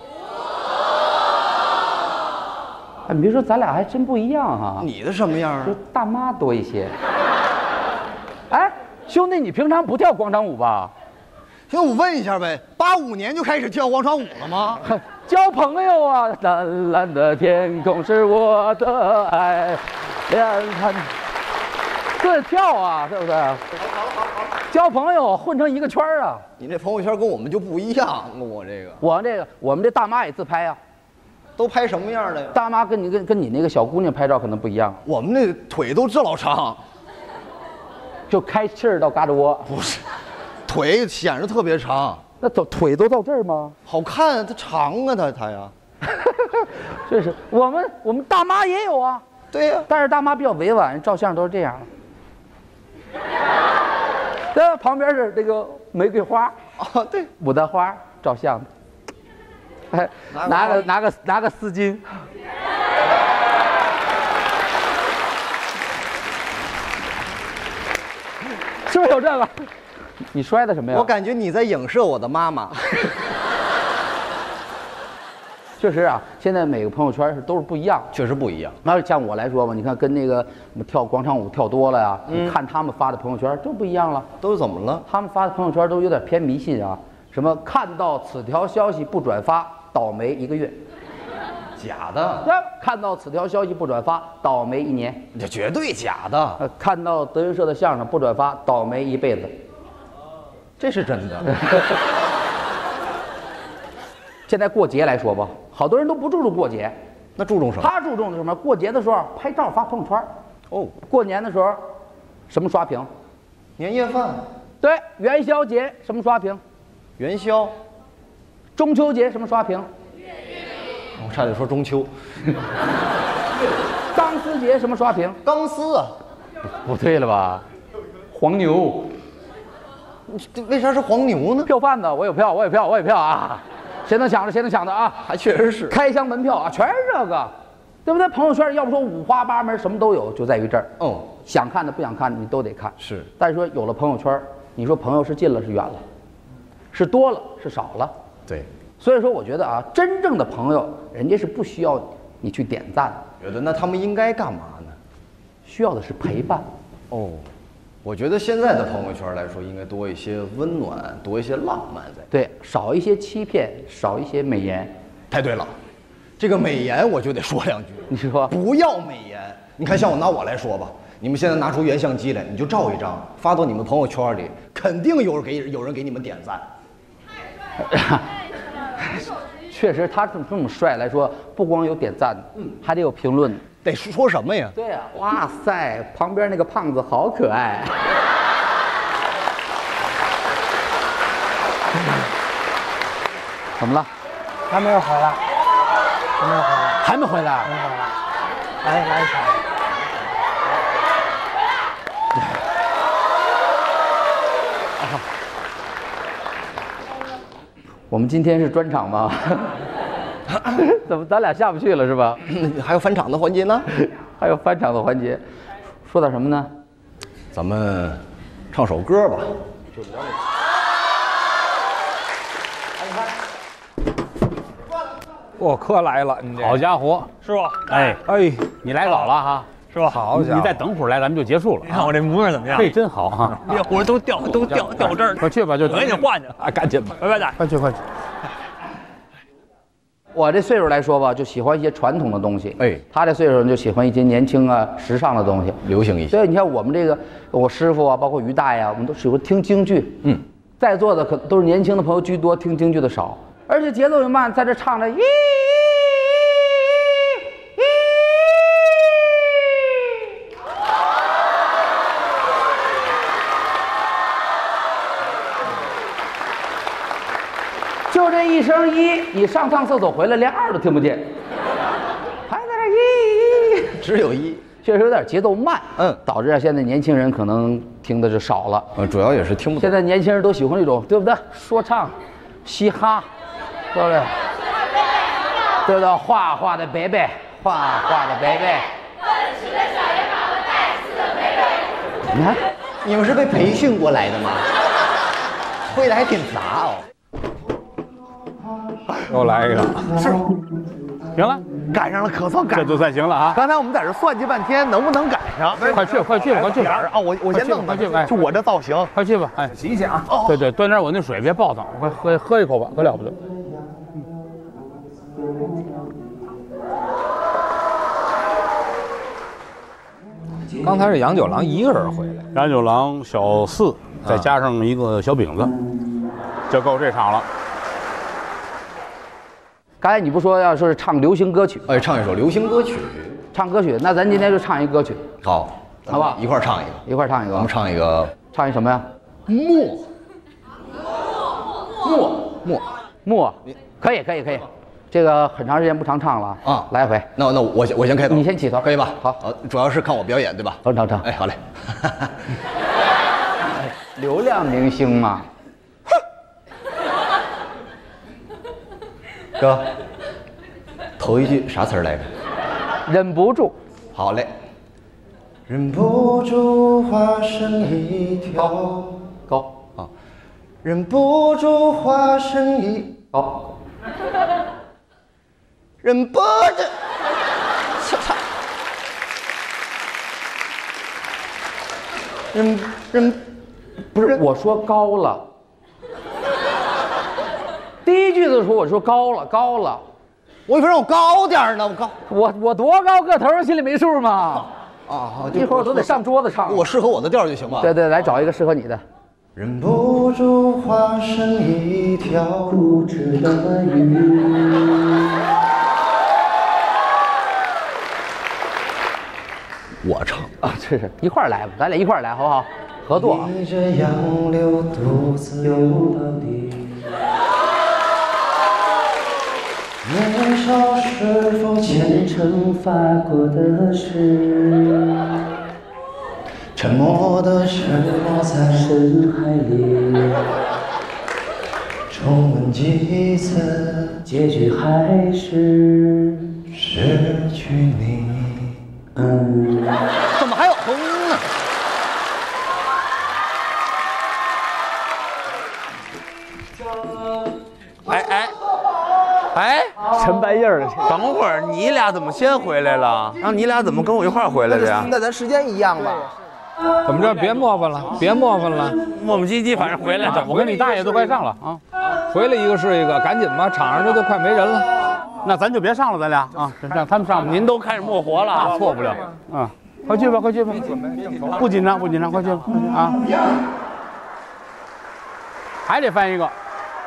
哎，你别说，咱俩还真不一样哈。 你的什么样啊？ 就大妈多一些。哎，兄弟，你平常不跳广场舞吧？ 行，我问一下呗，八五年就开始跳广场舞了吗？ 交朋友啊，蓝蓝的天空是我的爱，两看，对，跳啊，是不是？交朋友，混成一个圈啊。 你这朋友圈跟我们就不一样，我这个， 我这个，我们这大妈也自拍啊。 都拍什么样的呀？ 大妈跟你跟跟你那个小姑娘拍照可能不一样。 我们那腿都这老长， 就开气儿到嘎吱窝。 不是，腿显着特别长。 那走腿都到这儿吗？ 好看，它长啊，它它呀。 这是我们我们大妈也有啊。 对呀、啊， 但是大妈比较委婉，照相都是这样的。这旁边是这个玫瑰花啊，对， 牡丹花照相的。哎，拿个拿个拿个丝巾，是不是有这个？你摔的什么呀？ 我感觉你在影射我的妈妈。 确实啊，现在每个朋友圈是都是不一样， 确实不一样。 那像我来说吧，你看跟那个跳广场舞跳多了呀，嗯、你看他们发的朋友圈就不一样了。 都怎么了？ 他们发的朋友圈都有点偏迷信啊，什么看到此条消息不转发。倒霉一个月， 假的。 看到此条消息不转发，倒霉一年， 这绝对假的。 呃，看到德云社的相声不转发，倒霉一辈子， 这是真的。 现在过节来说吧，好多人都不注重过节， 那注重什么？ 他注重的什么？过节的时候拍照发朋友圈。哦，过年的时候，什么刷屏？ 年夜饭。 对，元宵节什么刷屏？ 元宵。 中秋节什么刷屏？ 我差点说中秋。 钢丝节什么刷屏？ 钢丝啊， 不对了吧？黄牛。 这为啥是黄牛呢？ 票贩子，我有票，我有票，我有票啊！谁能抢着谁能抢着啊？ 还确实是开箱门票啊，全是这个，对不对？朋友圈要不说五花八门，什么都有，就在于这儿。 哦， 想看的不想看的你都得看。 是， 但是说有了朋友圈，你说朋友是近了是远了，是多了是少了？ 对， 所以说我觉得啊，真正的朋友，人家是不需要你去点赞的。 觉得那他们应该干嘛呢？ 需要的是陪伴。 哦，我觉得现在的朋友圈来说，应该多一些温暖，多一些浪漫在。 对，少一些欺骗，少一些美颜。 太对了，这个美颜我就得说两句。 你说不要美颜。你看，像我拿我来说吧，你们现在拿出原相机来，你就照一张，发到你们朋友圈里，肯定有人给有人给你们点赞。 确实，他这么这么帅来说，不光有点赞，嗯，还得有评论， 得说什么呀？ 对呀、啊，哇塞，旁边那个胖子好可爱。怎么了？ 还没有回来，还没有回来， 还没回来， 还没回来。来来一场。 我们今天是专场吗？怎么咱俩下不去了是吧？ 还有返场的环节呢？ 还有返场的环节，说点什么呢？ 咱们唱首歌吧。 我可来了，你这好家伙， 师傅， 哎哎，你来早了哈。 是吧？ 好家伙，你再等会儿来，咱们就结束了。 你看我这模样怎么样？ 这真好哈！ 这活都掉都掉掉这儿了。 快去吧，就我给你换去啊，赶紧吧， 拜拜的， 快去快去。 我这岁数来说吧，就喜欢一些传统的东西。 哎， 他这岁数就喜欢一些年轻啊、时尚的东西， 流行一些。 所以你看我们这个，我师傅啊，包括于大爷啊，我们都喜欢听京剧。 嗯， 在座的可都是年轻的朋友居多，听京剧的少，而且节奏又慢，在这唱着咦。就这一声一，你上趟厕所回来连二都听不见，还在那一， 只有一， 确实有点节奏慢， 嗯， 导致现在年轻人可能听的就少了， 呃，主要也是听不懂。 现在年轻人都喜欢这种，对不对？说唱、嘻哈，对不对？对不对？画画的贝贝，画画的贝贝。 你看，你们是被培训过来的吗？会的还挺杂哦。 又来一个， 是， 行了， 赶上了，可算赶上了， 这就算行了啊！ 刚才我们在这算计半天，能不能赶上？ 快去，快去吧，快去吧！ 啊，我我先弄快去吧， 就我这造型， 快去吧，哎， 洗洗啊！ 对对，端点我那水，别暴躁，快喝喝一口吧，可了不得。 刚才是杨九郎一个人回来， 杨九郎小四，再加上一个小饼子，就够这场了。 刚才你不说要说是唱流行歌曲， 哎，唱一首流行歌曲， 唱歌曲，那咱今天就唱一个歌曲， 好， 好不好？ 一块儿唱一个， 一块儿唱一个。 我们唱一个， 唱一什么呀？ 默， 默默默，可以可以可以，这个很长时间不常唱了啊， 来一回。 那那我先我先开头， 你先起头， 可以吧？ 好， 呃，主要是看我表演对吧？ 成成成， 哎，好嘞。 流量明星嘛。 哥，头一句啥词儿来着？ 忍不住。 好嘞。忍不住化身一条高啊，忍不住化身一高， 忍不住，忍忍， 不是我说高了。第一句的时候我说高了高了， 我以为让我高点呢，我高， 我我多高个头心里没数吗？ 啊， 一会儿我都得上桌子唱。 我适合我的调就行吧？ 对对，来找一个适合你的。 忍不住化身一条固执的鱼。我唱啊，这是一块儿来吧，咱俩一块儿来好不好？合作啊。 逆着洋流独自游到底。年少是否虔诚发过的誓？沉默的沉没在深海里，重温几次，结局还是失去你。嗯， 怎么还有哼呢？ 哎哎哎， 陈白叶的。 等会儿你俩怎么先回来了？然后你俩怎么跟我一块儿回来的呀？ 那咱时间一样吧？ 怎么着？别磨叽了，别磨叽了， 磨磨唧唧，反正回来了。 我跟你大爷都快上了啊，回来一个是一个，赶紧吧，场上这都快没人了。那咱就别上了，咱俩啊，让他们上吧。 您都开始没活了啊， 错不了啊，快去吧，快去吧，不紧张，不紧张，快去吧啊！还得翻一个。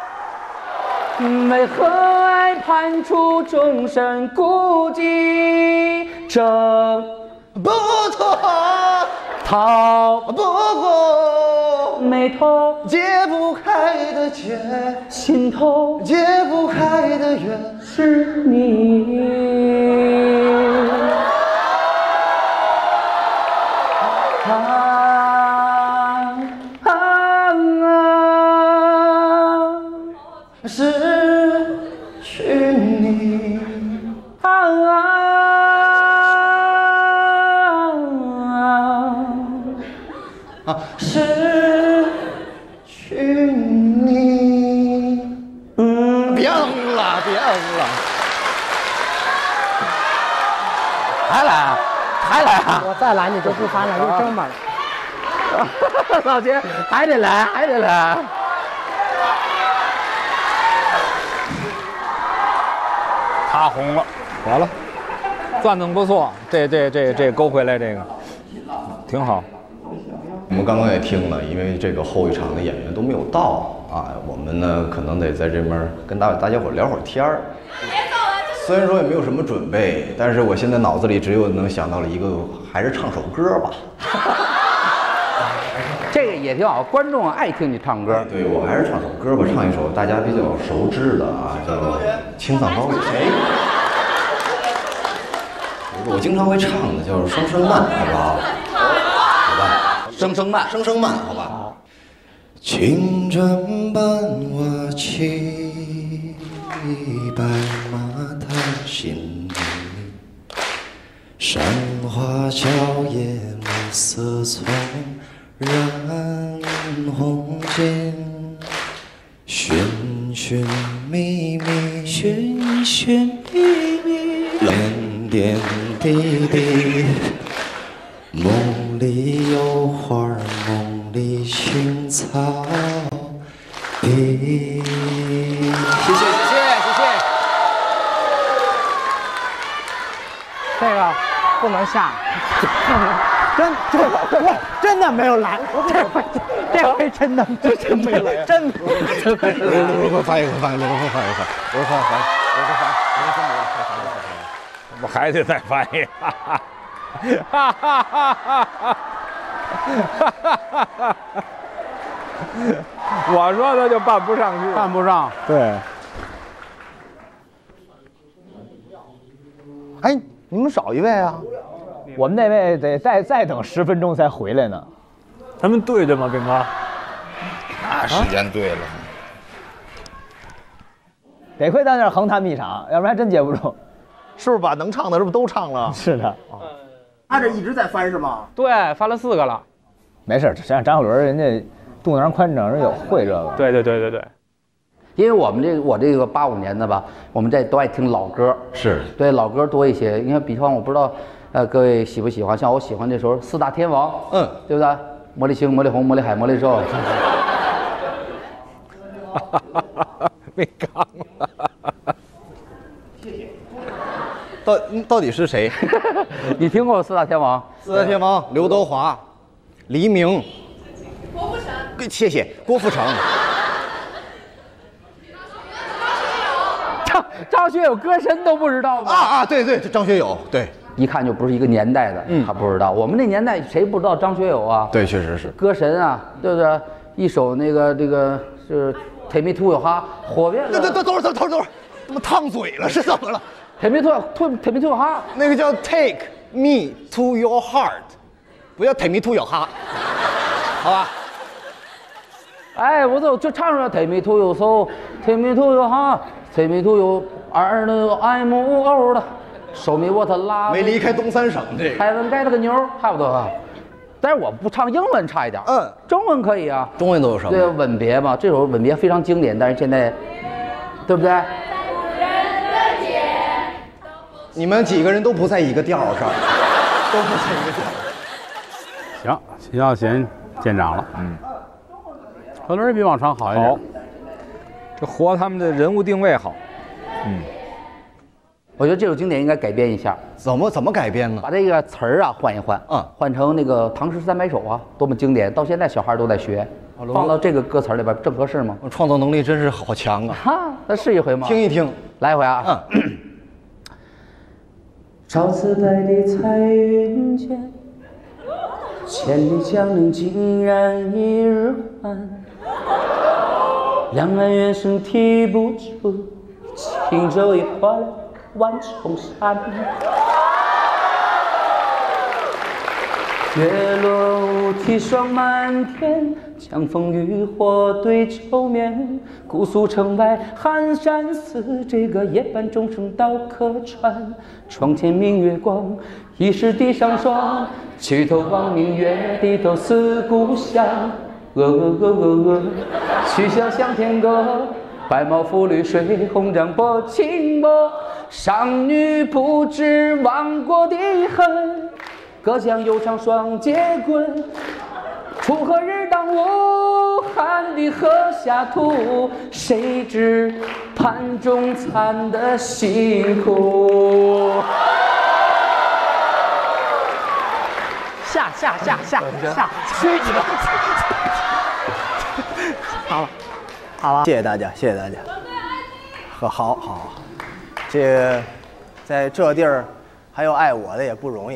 为何爱判处终身孤寂？挣不脱， 逃不过， 眉头解不开的结， 心头解不开的缘是你。啊啊啊！ 失去你啊啊，失去你。嗯，别嗯了，别嗯了， 还来啊？ 还来啊？ 我再来你就不翻了，就这么了。 老姐还得来，还得来。 他红了，完了，转的不错，这这这这勾回来这个挺好。 我们刚刚也听了，因为这个后一场的演员都没有到啊，我们呢可能得在这边跟大大家伙聊会儿天儿。虽然说也没有什么准备，但是我现在脑子里只有能想到了一个，还是唱首歌吧。 这个也挺好，观众爱听你唱歌。 对，我还是唱首歌吧，唱一首大家比较熟知的啊，叫《青藏高原》。谁？有一个我经常会唱的，叫《声声慢》，好不好？好吧， 声声慢， 声声慢，好吧。青砖伴瓦漆，白马踏新泥，山花娇艳，暮色丛。染红间，寻寻觅觅，寻寻觅觅，点点滴滴，梦里有花，梦里青草地。 谢谢谢谢谢谢。 这个不能下。真这我真的没有来，这回这回真的这真没来，真的。 我我我发一个，发一个，我发一个，我发发，我发发，我真没来， 我还得再翻一个。哈哈哈哈哈哈！我说他就办不上去， 办不上。 对。 哎，你们少一位啊？ 我们那位得再再等十分钟才回来呢。 咱们对着吗，兵哥？ 那时间对了。 得亏在那儿横弹一场，要不然还真接不住。 是不是把能唱的是不是都唱了？ 是的。 他这一直在翻是吗？ 对，翻了四个了。 没事，像张小伦人家肚囊宽敞，人有会这个。 对对对对对。 因为我们这个我这个八五年的吧，我们这都爱听老歌， 是对老歌多一些。因为比方我不知道。呃，各位喜不喜欢？像我喜欢这首四大天王， 嗯， 对不对？魔力青、魔力红、魔力海、魔力兽。 没刚了。 谢谢。到到底是谁？ 你听过四大天王？ 四大天王：刘德华、黎明、 郭富城。 谢谢，郭富城。 张张学友歌神都不知道吗？ 啊啊，对对，张学友，对。 一看就不是一个年代的，嗯，他不知道。我们那年代谁不知道张学友啊？ 对，确实是歌神啊，对不对？一首那个这个是《Take Me to Your Heart》火遍了。 等等等会儿，等会儿，等会儿，怎么烫嘴了？是怎么了 ？Take Me to to Take Me to Your Heart， 那个叫 Take Me to Your Heart， 不要 Take Me to Your Heart， 好吧？ 哎，我就就唱上 Take Me to Your Soul，Take Me to Your Heart，Take Me to Your I'm old。手迷我特拉， 没离开东三省这个。 台湾盖了个妞，差不多啊。但是我不唱英文差一点， 嗯， 中文可以啊。 中文都有什么？ 对，吻别嘛，这首吻别非常经典，但是现在，对不对？ 你们几个人都不在一个调上，都不在一个调。 行，秦霄贤见长了，嗯，何伦比往常好一点。 好，这活他们的人物定位好，嗯。 我觉得这首经典应该改编一下， 怎么怎么改编呢？ 把这个词儿啊换一换，嗯，换成那个《唐诗三百首》啊，多么经典，到现在小孩都在学，放到这个歌词里边正合适吗？ 我创作能力真是好强啊！ 哈，那试一回吗？ 听一听， 来一回啊。嗯。 朝辞白帝彩云间，千里江陵竟然一日还。两岸猿声啼不住，轻舟已划了万重山。月落乌啼霜满天，江枫渔火对愁眠。姑苏城外寒山寺，这个夜半钟声到客船。窗前明月光，疑是地上霜。举头望明月，低头思故乡。鹅鹅鹅鹅鹅，曲项向天歌。白毛浮绿水，红掌拨清波。商女不知亡国的恨。 隔江犹唱双截棍。锄禾日当午，汗滴禾下土。谁知盘中餐的辛苦。 下下下下下，去你的！好了，好了， 谢谢大家，谢谢大家。呵，好好，这个在这地儿还有爱我的也不容易。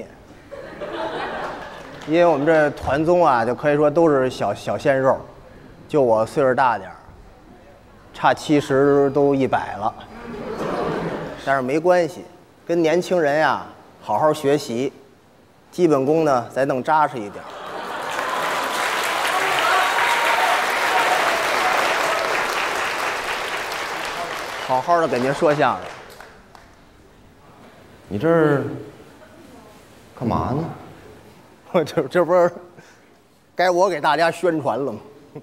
因为我们这团综啊，就可以说都是小小鲜肉，就我岁数大点儿，差七十都一百了。但是没关系，跟年轻人呀好好学习，基本功呢再弄扎实一点。好好的给您说相声。 你这儿干嘛呢？ 我这这不是该我给大家宣传了吗？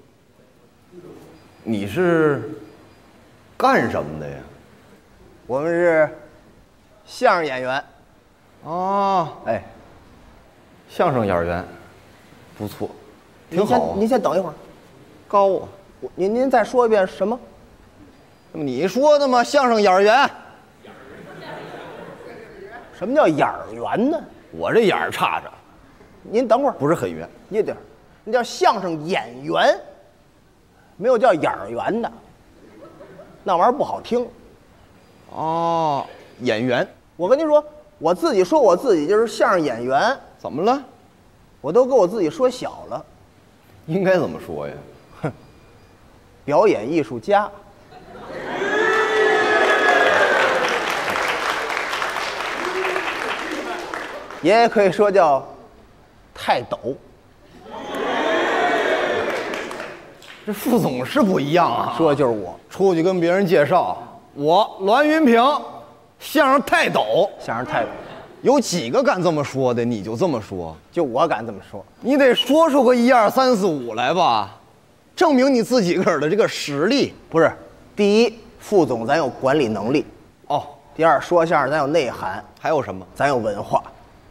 你是干什么的呀？ 我们是相声演员。 哦，哎，相声演员，不错，挺好、啊。 您先您先等一会儿，高啊！您您再说一遍什么？ 那么你说的吗？相声演员。 什么叫演员呢？ 我这眼儿差着。 您等会儿， 不是很圆， 一点，那叫相声演员，没有叫演员的，那玩意儿不好听。 哦，演员， 我跟您说，我自己说我自己就是相声演员， 怎么了？ 我都给我自己说小了。 应该怎么说呀？ 哼，表演艺术家。也可以说叫泰斗。 这副总是不一样啊， 说的就是我。 出去跟别人介绍，我栾云平，相声泰斗， 相声泰斗， 有几个敢这么说的？你就这么说， 就我敢这么说。 你得说出个一二三四五来吧，证明你自己个儿的这个实力。 不是，第一，副总咱有管理能力。 哦。 第二，说相声咱有内涵。 还有什么？ 咱有文化。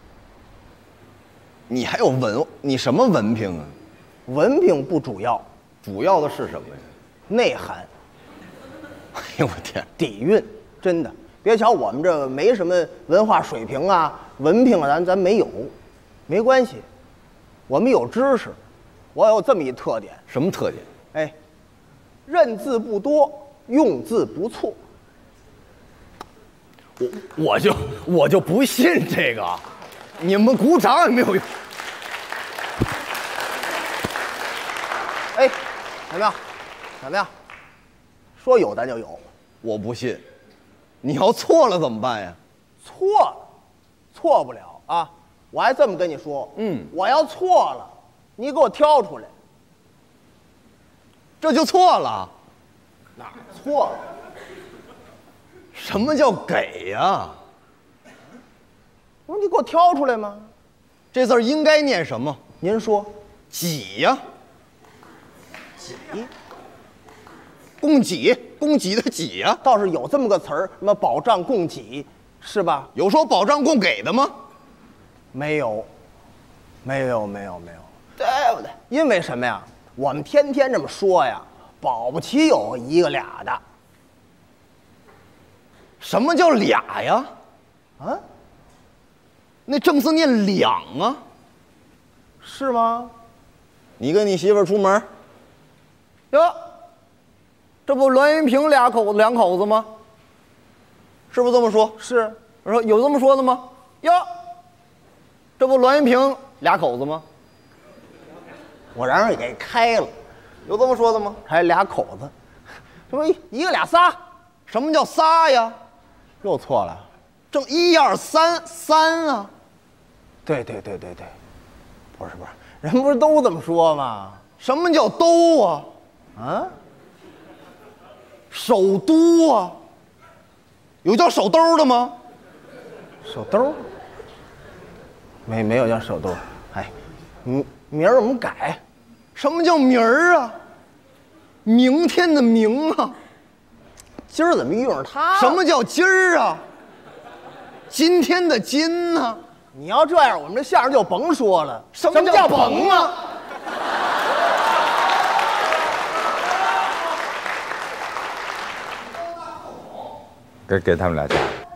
你还有文，你什么文凭啊？ 文凭不主要， 主要的是什么呀？ 内涵。 哎呦我天， 底蕴，真的，别瞧我们这没什么文化水平啊、文凭啊，咱咱没有，没关系，我们有知识。我有这么一特点。 什么特点？ 哎，认字不多，用字不错。 我我就我就不信这个，你们鼓掌也没有用。 哎，怎么样？怎么样？说有咱就有。 我不信，你要错了怎么办呀？ 错了，错不了啊！我还这么跟你说， 嗯， 我要错了，你给我挑出来。 这就错了？ 哪儿错了？ 什么叫给呀？ 不是你给我挑出来吗？ 这字儿应该念什么？ 您说， 给呀。 给， 供给，供给的给呀， 倒是有这么个词儿，什么保障供给，是吧？ 有说保障供给的吗？ 没有，没有，没有，没有， 对不对？ 因为什么呀？我们天天这么说呀，保不齐有一个俩的。 什么叫俩呀？ 啊？ 那正字念两啊？ 是吗？ 你跟你媳妇儿出门，哟，这不栾云平俩口子两口子吗？是不是这么说？ 是。 我说有这么说的吗？哟，这不栾云平俩口子吗？ 我让人给开了， 有这么说的吗？ 还俩口子，这不一个俩仨？ 什么叫仨呀？ 又错了， 正一二三三啊！ 对对对对对，不是不是，人不是都这么说吗？ 什么叫都啊？ 啊？ 首都啊？有叫手兜的吗？ 手兜？没没有叫手兜。哎，名名儿怎么改？ 什么叫名儿啊？明天的明啊？ 今儿怎么遇上他？ 什么叫今儿啊？今天的今呢、啊？ 你要这样，我们这相声就甭说了。 什么叫甭啊？ 给给他们俩加。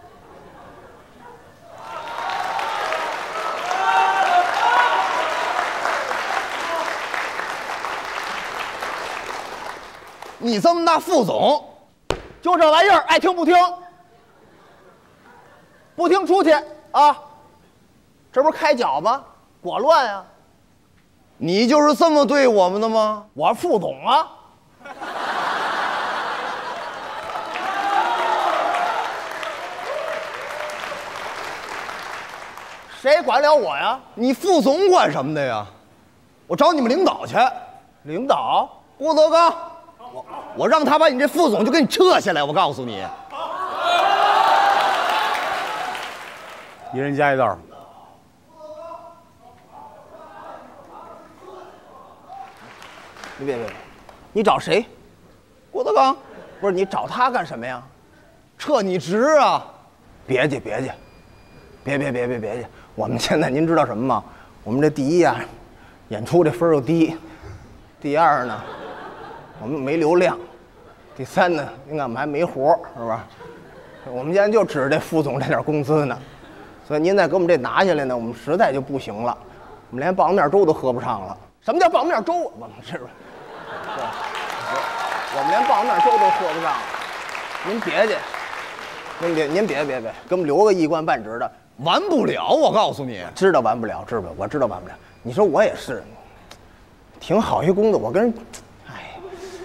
你这么大副总， 就这玩意儿，爱听不听？不听出去啊！这不是开脚吗？裹乱啊！ 你就是这么对我们的吗？ 我副总啊！谁管了我呀？ 你副总管什么的呀？我找你们领导去。 领导郭德纲，我我让他把你这副总就给你撤下来。我告诉你， 一人加一道。 你别别别，你找谁？ 郭德纲。 不是你找他干什么呀？ 撤你职啊！ 别介别介，别别别别别介。我们现在您知道什么吗？我们这第一呀，演出这分又低；第二呢，我们没流量；第三呢，您看我们还没活，是吧？我们现在就指着这副总这点工资呢，所以您再给我们这拿下来呢，我们实在就不行了，我们连棒子面粥都喝不上了。什么叫棒子面粥？我们是不是？我们连棒子面粥都喝不上了。您别介，您别您别别别，给我们留个一官半职的。 完不了，我告诉你， 知道完不了，知道我知道完不了。你说我也是，挺好一工作，我跟人，哎，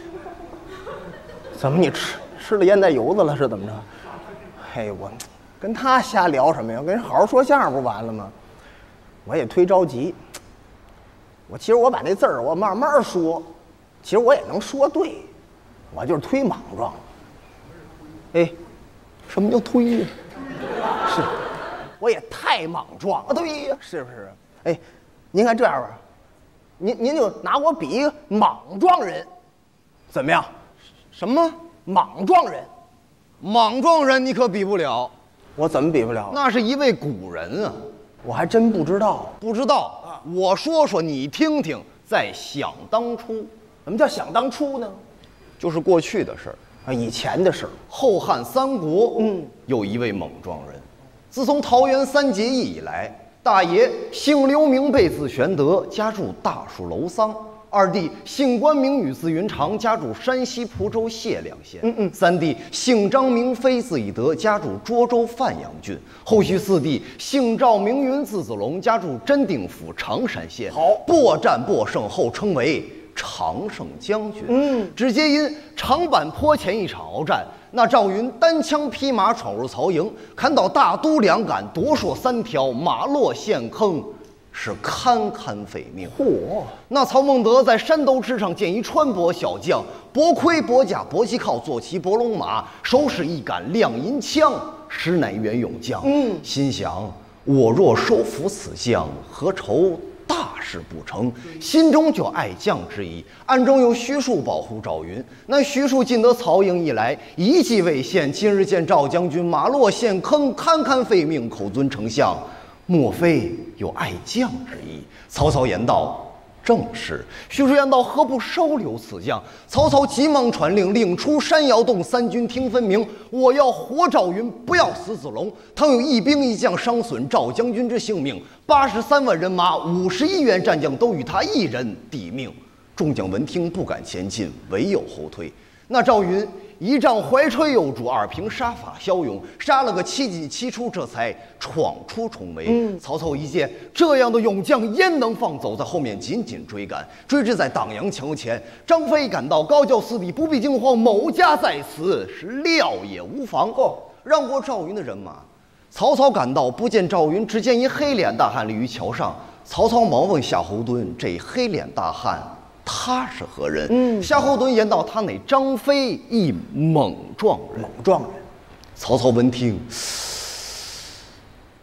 怎么你吃吃了烟袋油子了是怎么着？哎，我跟他瞎聊什么呀？跟人好好说相声不完了吗？我也忒着急。我其实我把那字儿我慢慢说，其实我也能说对，我就是忒莽撞。哎，什么叫忒呀？是。我也太莽撞了，对呀，是不是？哎，您看这样吧，您您就拿我比一个莽撞人，怎么样？ 什么莽撞人？ 莽撞人你可比不了。 我怎么比不了？ 那是一位古人啊， 我还真不知道。 不知道啊？我说说你听听。在想当初， 什么叫想当初呢？ 就是过去的事儿啊，以前的事儿。 后汉三国，嗯，有一位莽撞人。自从桃园三结义以来，大爷姓刘名备字玄德，家住大树楼桑；二弟姓关名羽字云长，家住山西蒲州解良县；嗯嗯，三弟姓张名飞字翼德，家住涿州范阳郡；后续四弟姓赵名云字子龙，家住真定府常山县。好，搏战搏胜后称为常胜将军。嗯，只皆因长坂坡前一场鏖战。那赵云单枪匹马闯入曹营，砍倒大都两杆，夺槊三条，马落陷坑，是堪堪废命。嚯！那曹孟德在山斗之上见一川薄小将，薄盔薄甲薄旗靠，坐骑伯龙马，手使一杆亮银枪，实乃元勇将。嗯，心想我若收服此将，何愁大事不成？心中就爱将之意。暗中有徐庶保护赵云。那徐庶进得曹营一来，一计未现。今日见赵将军马落陷坑，堪堪废命，口尊丞相，莫非有爱将之意？曹操言道：正是。徐庶言道：何不收留此将？曹操急忙传令，令出山摇动，三军听分明。我要活赵云，不要死子龙。倘有一兵一将伤损赵将军之性命，八十三万人马，五十一员战将，都与他一人抵命。众将闻听，不敢前进，唯有后退。那赵云一仗怀揣幼主，二凭杀法骁勇，杀了个七进七出，这才闯出重围。嗯，曹操一见这样的勇将，焉能放走？在后面紧紧追赶，追至在党阳桥前，张飞赶到，高叫四弟不必惊慌，某家在此，是料也无妨。哦，让过赵云的人马。曹操赶到，不见赵云，只见一黑脸大汉立于桥上。曹操忙问夏侯惇：“这黑脸大汉他是何人？”嗯，夏侯惇言道：“他乃张飞，一猛撞人。”猛撞人。曹操闻听，大吃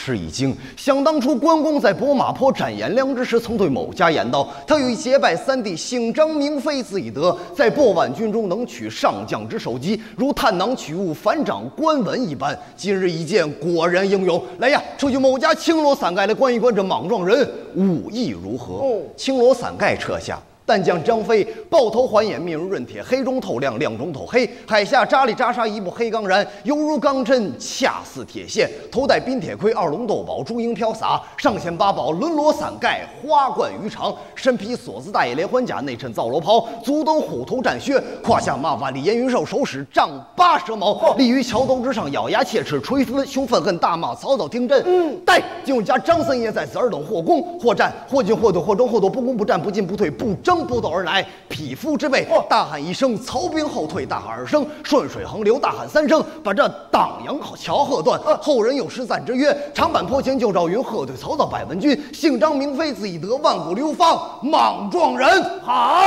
吃一惊。想当初，关公在博马坡斩颜良之时，曾对某家言道：“他欲结拜三弟，姓张名飞，字翼德，在博宛军中能取上将之首级，如探囊取物，反掌关文一般。今日一见，果然英勇。来呀，出去某家青罗伞盖来观一观这莽撞人武艺如何。”哦，青罗伞盖撤下。但将张飞豹头环眼，面如润铁，黑中透亮，亮中透黑。海下扎里扎沙，一部黑钢髯，犹如钢针，恰似铁线。头戴冰铁盔，二龙斗宝，珠缨飘洒。上衔八宝，轮罗伞盖，花冠鱼肠。身披锁子大叶连环甲，内衬皂罗袍。足蹬虎头战靴，胯下马瓦力烟云兽，手使丈八蛇矛。立于桥头之上，咬牙切齿，捶胸胸愤恨，大骂曹操听朕。嗯，待进入家张三爷在此，尔等或攻或战，或进或退，或争或斗，不攻不战，不进不退，不争不斗而来，匹夫之辈，大喊一声，曹兵后退；大喊二声，顺水横流；大喊三声，把这党阳桥喝断。后人有诗赞之曰：长坂坡前救赵云，喝退曹操百万军。姓张名飞，字翼德，万古流芳莽撞人。好。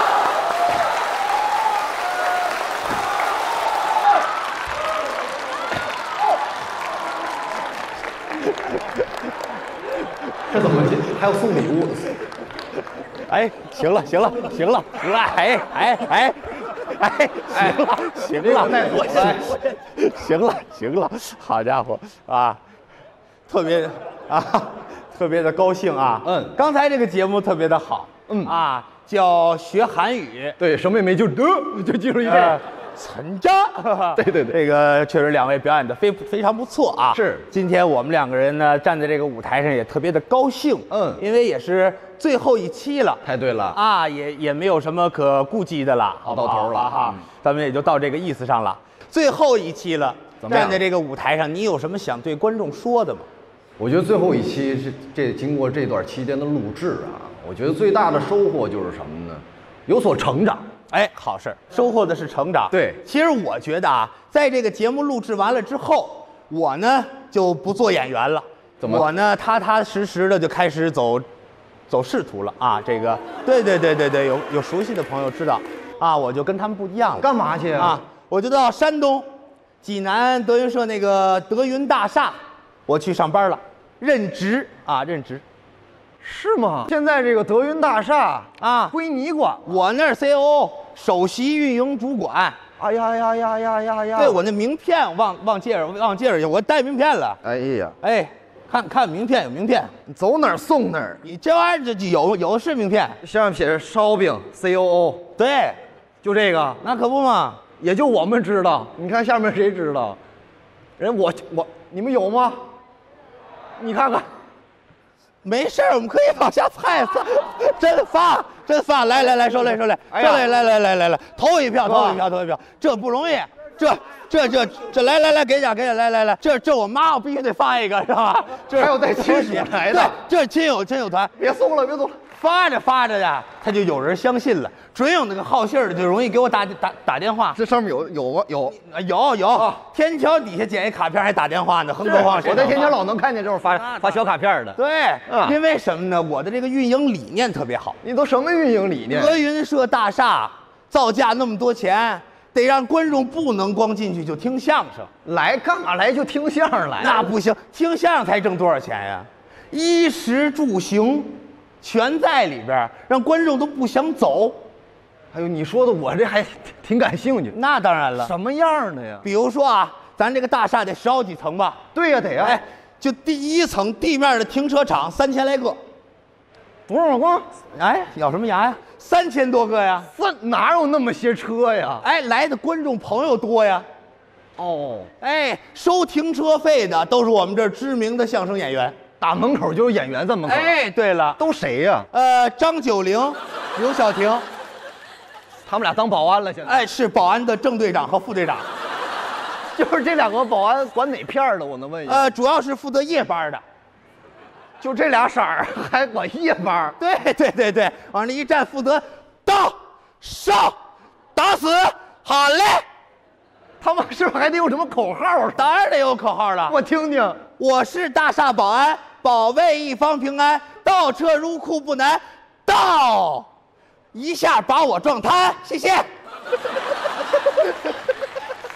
这怎么还要送礼物？ 哎，行了，行了，行了，行了，哎哎哎哎，行了，行了，哎，行了，行了，好家伙啊，特别啊，特别的高兴啊。嗯，刚才这个节目特别的好。嗯啊，叫学韩语。 对，什么也没就得就记住一遍。 陈渣，对对对，这个确实两位表演的非非常不错啊。是，今天我们两个人呢站在这个舞台上也特别的高兴，嗯，因为也是最后一期了。 太对了啊，也也没有什么可顾忌的了，好到头了哈，咱们也就到这个意思上了。最后一期了，站在这个舞台上，你有什么想对观众说的吗？ 我觉得最后一期是这经过这段期间的录制啊，我觉得最大的收获就是什么呢？有所成长。 哎，好事，收获的是成长。 对， 其实我觉得啊，在这个节目录制完了之后，我呢就不做演员了。怎么？我呢踏踏实实的就开始走，走仕途了啊。这个，对对对对对，有有熟悉的朋友知道，啊，我就跟他们不一样了。 干嘛去啊？我就到山东济南德云社那个德云大厦，我去上班了，任职啊，任职。 是吗？现在这个德云大厦啊，归你管， 我那儿 C O O 首席运营主管。 哎呀呀呀呀呀呀！ 对，我那名片忘忘介绍忘介绍去，我带名片了。 哎呀， 哎，看看名片有名片， 你走哪儿送哪儿。 你这玩意儿这有有是名片， 上面写着烧饼 C O O。 对， 就这个， 那可不嘛， 也就我们知道。你看下面谁知道？人我我你们有吗？你看看。 没事儿，我们可以往下猜，真发，真发，来来来，说来说来，说来来来来来来，投一票，投一票，投一票，这不容易，这这这这，来来来，给奖给奖，来来来，这这我妈我必须得发一个，是吧？这还有带亲属来的， 对，这是亲友亲友团， 别送了，别送了。 发着发着呀，他就有人相信了，准有那个好信儿的就容易给我打打打电话。 这上面有有吗？有有有、啊，天桥底下捡一卡片还打电话呢，横着晃。 我在天桥老能看见这种发、啊、发小卡片的。 对、啊，因为什么呢？我的这个运营理念特别好。 你都什么运营理念？ 德云社大厦造价那么多钱，得让观众不能光进去就听相声， 来干嘛来就听相声来？ 那不行，听相声才挣多少钱呀？衣食住行。全在里边，让观众都不想走。 哎呦，你说的我这还挺感兴趣。 那当然了， 什么样的呀？ 比如说啊，咱这个大厦得十好几层吧？ 对呀，得呀。 哎，就第一层地面的停车场三千来个， 多少个？ 哎，咬什么牙呀？三千多个呀？ 三哪有那么些车呀？ 哎，来的观众朋友多呀。 哦， 哎，收停车费的都是我们这儿知名的相声演员。 打门口就有演员在门口。 哎，对了， 都谁呀？ 呃，张九龄、刘晓婷， 他们俩当保安了，现在。 哎，是保安的正队长和副队长。 就是这两个保安管哪片的？我能问一下？ 呃，主要是负责夜班的。 就这俩色儿还管夜班？ 对对对对，往那一站，负责到、上、打死、好嘞。 他们是不是还得有什么口号？ 当然得有口号了。 我听听。 我是大厦保安，保卫一方平安，倒车入库不难，倒一下把我撞瘫，谢谢。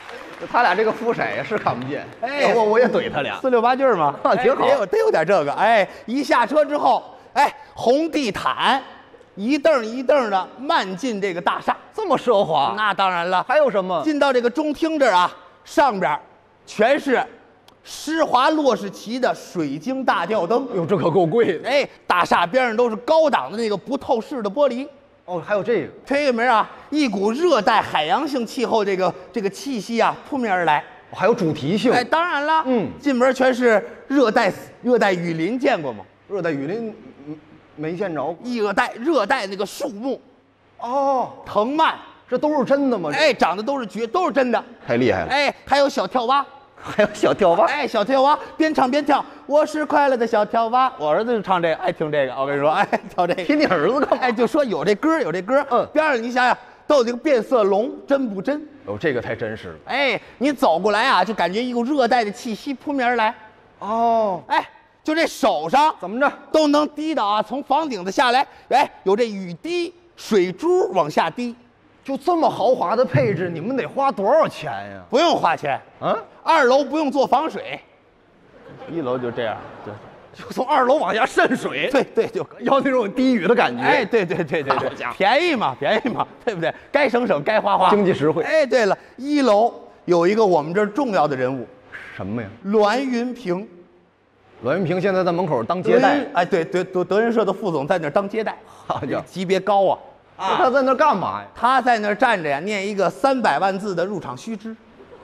他俩这个肤色也是看不见。 哎， 我我也怼他俩， 四六八句嘛， 挺好得有得有点这个。哎，一下车之后，哎，红地毯，一凳一凳的慢进这个大厦， 这么奢华？ 那当然了。 还有什么？ 进到这个中厅这儿啊，上边全是施华洛世奇的水晶大吊灯。 哟，这可够贵的。 哎，大厦边上都是高档的那个不透视的玻璃。 哦，还有这个推开门啊，一股热带海洋性气候这个这个气息啊扑面而来。 还有主题性。 哎，当然了， 嗯， 进门全是热带热带雨林，见过吗？ 热带雨林没见着过。 热带热带那个树木， 哦， 藤蔓， 这都是真的吗？ 哎，长得都是绝，都是真的， 太厉害了。 哎，还有小跳蛙。 还有小跳蛙， 哎，小跳蛙边唱边跳，我是快乐的小跳蛙。我儿子就唱这个，爱听这个。我跟你说，哎，跳这个。 听你儿子干嘛？ 哎，就说有这歌，有这歌。嗯，边上你想想，都有这个变色龙，真不真？ 哦，这个太真实了。 哎，你走过来啊，就感觉一股热带的气息扑面而来。 哦， 哎，就这手上怎么着都能滴到啊，从房顶子下来，哎，有这雨滴、水珠往下滴。 就这么豪华的配置，你们得花多少钱呀？ 不用花钱， 啊， 二楼不用做防水， 一楼就这样，就就从二楼往下渗水。 对对，就要那种低语的感觉。 哎，对对对对对，便宜嘛，便宜嘛，对不对？该省省，该花花， 经济实惠。 哎，对了，一楼有一个我们这儿重要的人物， 什么呀？ 栾云平。 栾云平现在在门口当接待。 哎，对对，德德云社的副总在那儿当接待， 好家伙， 级别高啊。 啊，他在那儿干嘛呀？ 他在那儿站着呀，念一个三百万字的入场须知。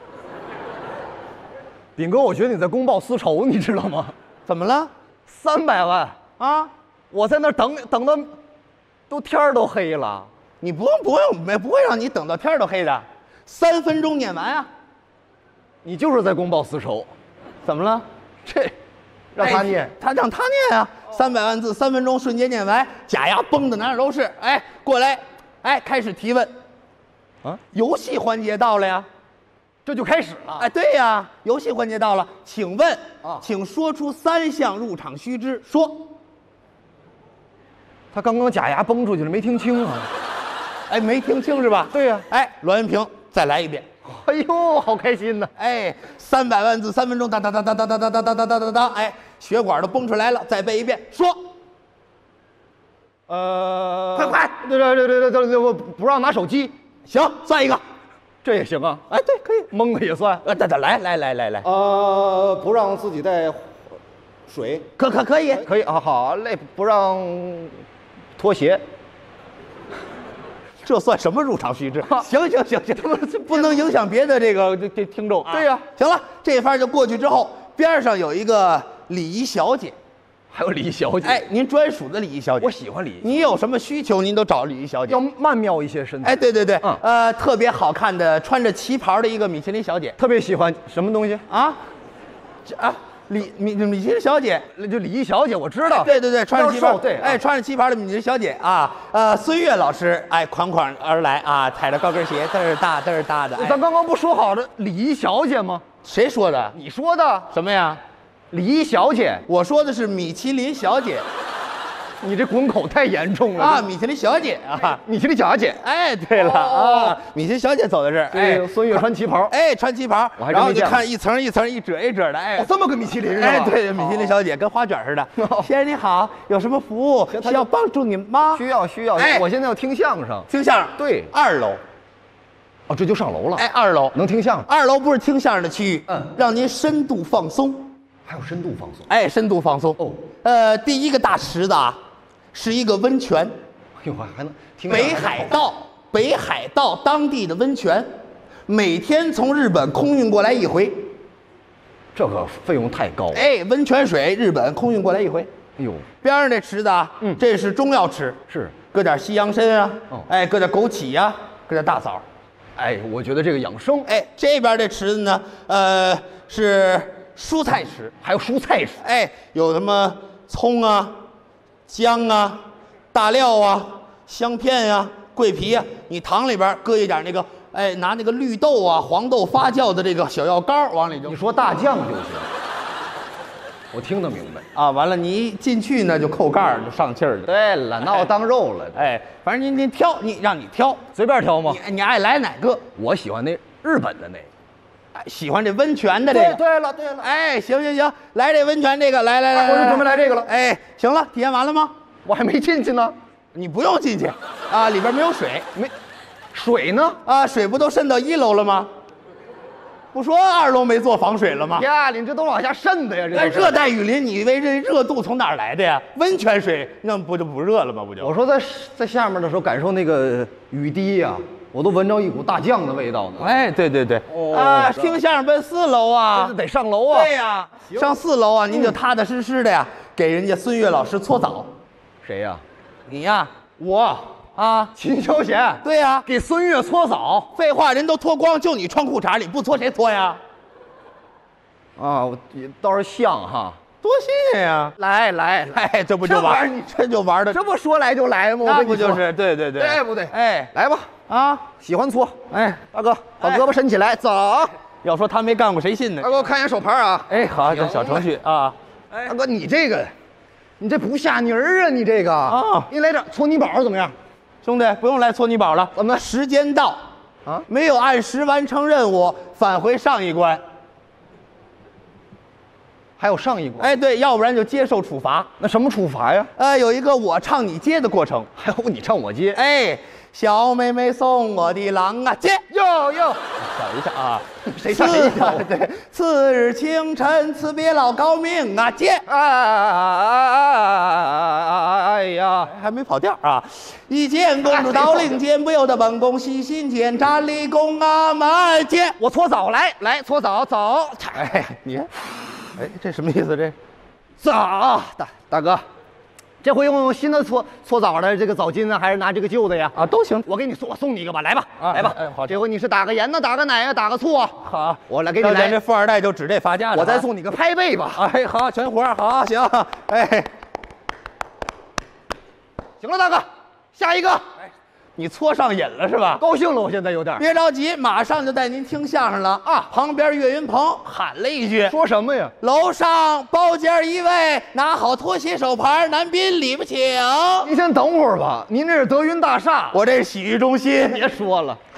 炳哥，我觉得你在公报私仇，你知道吗？ 怎么了？ 三百万啊！ 我在那儿等等到，都天儿都黑了。 你不用不用，没不会让你等到天儿都黑的，三分钟念完啊！ 你就是在公报私仇， 怎么了？ 这让他念， 哎、他让他念啊！三百万字，三分钟，瞬间念完，假牙崩的哪哪都是。哎，过来，哎，开始提问。啊，游戏环节到了呀， 这就开始了。 哎，对呀，游戏环节到了，请问啊，请说出三项入场须知。说。 他刚刚假牙崩出去了，没听清啊。 哎，没听清是吧？ 对呀、 啊。哎，栾云平，再来一遍。 哎呦，好开心呐！ 哎，三百万字，三分钟，当当当当当当当当当当当当当，哎，血管都崩出来了，再背一遍，说。 呃， 快快， 对对对对对对，我不让拿手机， 行，算一个， 这也行啊。 哎，对，可以， 蒙个也算。 呃，等等，来来来来来， 呃，不让自己带水， 可可可以， 可以啊，好嘞，不让拖鞋。 这算什么入场须知？行行行行，这不能影响别的这个这这听众啊。 对呀， 行了，这番就过去之后，边上有一个礼仪小姐， 还有礼仪小姐。 哎，您专属的礼仪小姐， 我喜欢礼仪。 你有什么需求，您都找礼仪小姐。 要曼妙一些身材。 哎，对对对， 嗯， 呃，特别好看的，穿着旗袍的一个米其林小姐， 特别喜欢什么东西啊？这啊。米米米其林小姐， 就礼仪小姐，我知道。 对对对，穿着旗袍， 对， 哎，穿着旗袍的米其林小姐啊，呃，孙越老师，哎，款款而来啊，踩着高跟鞋，嘚儿大嘚儿大的。 咱刚刚不说好的礼仪小姐吗？ 谁说的？ 你说的。 什么呀？ 礼仪小姐。 我说的是米其林小姐。 你这滚口太严重了啊！米其林小姐啊， 米其林小姐。 哎，对了啊，米其林小姐走在这儿， 哎，孙越穿旗袍， 哎，穿旗袍， 我还然后就看一层一层一褶一褶的，哎， 这么个米其林是吧？ 哎，对，米其林小姐跟花卷似的。先生你好，有什么服务需要帮助您吗？ 需要需要。哎，我现在要听相声， 听相声。 对， 二楼。 哦，这就上楼了。 哎，二楼能听相声。 二楼不是听相声的区域，嗯，让您深度放松。 还有深度放松。 哎，深度放松。哦，呃，第一个大池子啊。是一个温泉， 哟，还能听北海道北海道当地的温泉，每天从日本空运过来一回， 这个费用太高了。 哎，温泉水日本空运过来一回。 哎呦， 边上这池子啊，嗯，这是中药池， 是搁点西洋参啊，哦，哎，搁点枸杞呀，搁点大枣， 哎，我觉得这个养生。 哎，这边这池子呢，呃，是蔬菜池， 还有蔬菜池， 哎，有什么葱啊。姜啊，大料啊，香片呀、啊，桂皮呀、啊，你糖里边搁一点那个，哎，拿那个绿豆啊、黄豆发酵的这个小药膏往里就。 你说大酱就行，我听得明白啊。完了，你一进去呢就扣盖儿，就上气儿了。 对了，那我当肉了。 哎，反正您您挑，你让你挑， 随便挑吗？ 你你爱来哪个？ 我喜欢那日本的那个。 喜欢这温泉的这个。 对了对了， 哎，行行行，来这温泉这个，来来来， 我就准备来这个了。 哎，行了，体验完了吗？ 我还没进去呢。 你不用进去，啊，里边没有水， 没水呢？ 啊，水不都渗到一楼了吗？不说二楼没做防水了吗？ 呀，你这都往下渗的呀！这热带雨林，你以为这热度从哪儿来的呀？温泉水那不就不热了吗？不就？ 我说在在下面的时候感受那个雨滴呀、啊，我都闻着一股大酱的味道呢。 哎，对对对， 哦、 啊，听相声奔四楼啊， 得上楼啊。 对呀，上四楼啊，您就踏踏实实的呀，给人家孙越老师搓澡。 谁呀？ 你呀， 我啊， 秦霄贤。 对呀， 给孙越搓澡。 废话，人都脱光，就你穿裤衩里，不搓谁搓呀？ 啊，我倒是像哈， 多新鲜呀！ 来来来，这不就玩？你这就玩的， 这不说来就来吗？ 那不就是？对对对， 对不对？ 哎， 来吧， 啊， 喜欢搓， 哎， 大哥，把胳膊伸起来，走。 要说他没干过，谁信呢？ 大哥，我看一眼手牌啊。 哎，好，这小程序啊。 大哥，你这个，你这不下泥儿啊？你这个啊，你来点搓泥宝怎么样？ 兄弟，不用来搓泥宝了。 怎么？ 时间到啊？ 没有按时完成任务，返回上一关。 还有上一关？ 哎，对，要不然就接受处罚。 那什么处罚呀？ 呃，有一个我唱你接的过程。 还有你唱我接。 哎，小妹妹送我的郎啊，接哟哟， 等一下啊， 谁唱谁唱？ 对，次日清晨，辞别老高明啊，接。 哎哎呀， 还没跑调啊！一见公主到令箭，不由得本宫细心间，站立宫啊门接。 我搓澡来来搓澡走。 哎，你。哎，这什么意思？这， 澡大大哥，这回用新的搓搓澡的这个澡巾呢，还是拿这个旧的呀？ 啊，都行。 我给你送，我送你一个吧，来吧， 啊、 来吧。 哎，好， 这回你是打个盐呢，打个奶呀，打个醋啊？ 好， 我来给你来。 这富二代就指这发家的。 我再送你个拍背吧。 哎，好，全活好，行。哎， 行了，大哥，下一个。 哎，你搓上瘾了是吧？ 高兴了，我现在有点。 别着急，马上就带您听相声了啊！旁边岳云鹏喊了一句：“ 说什么呀？” 楼上包间一位，拿好拖鞋手牌，男宾礼不请。 您先等会儿吧，您这是德云大厦， 我这是洗浴中心。 别说了，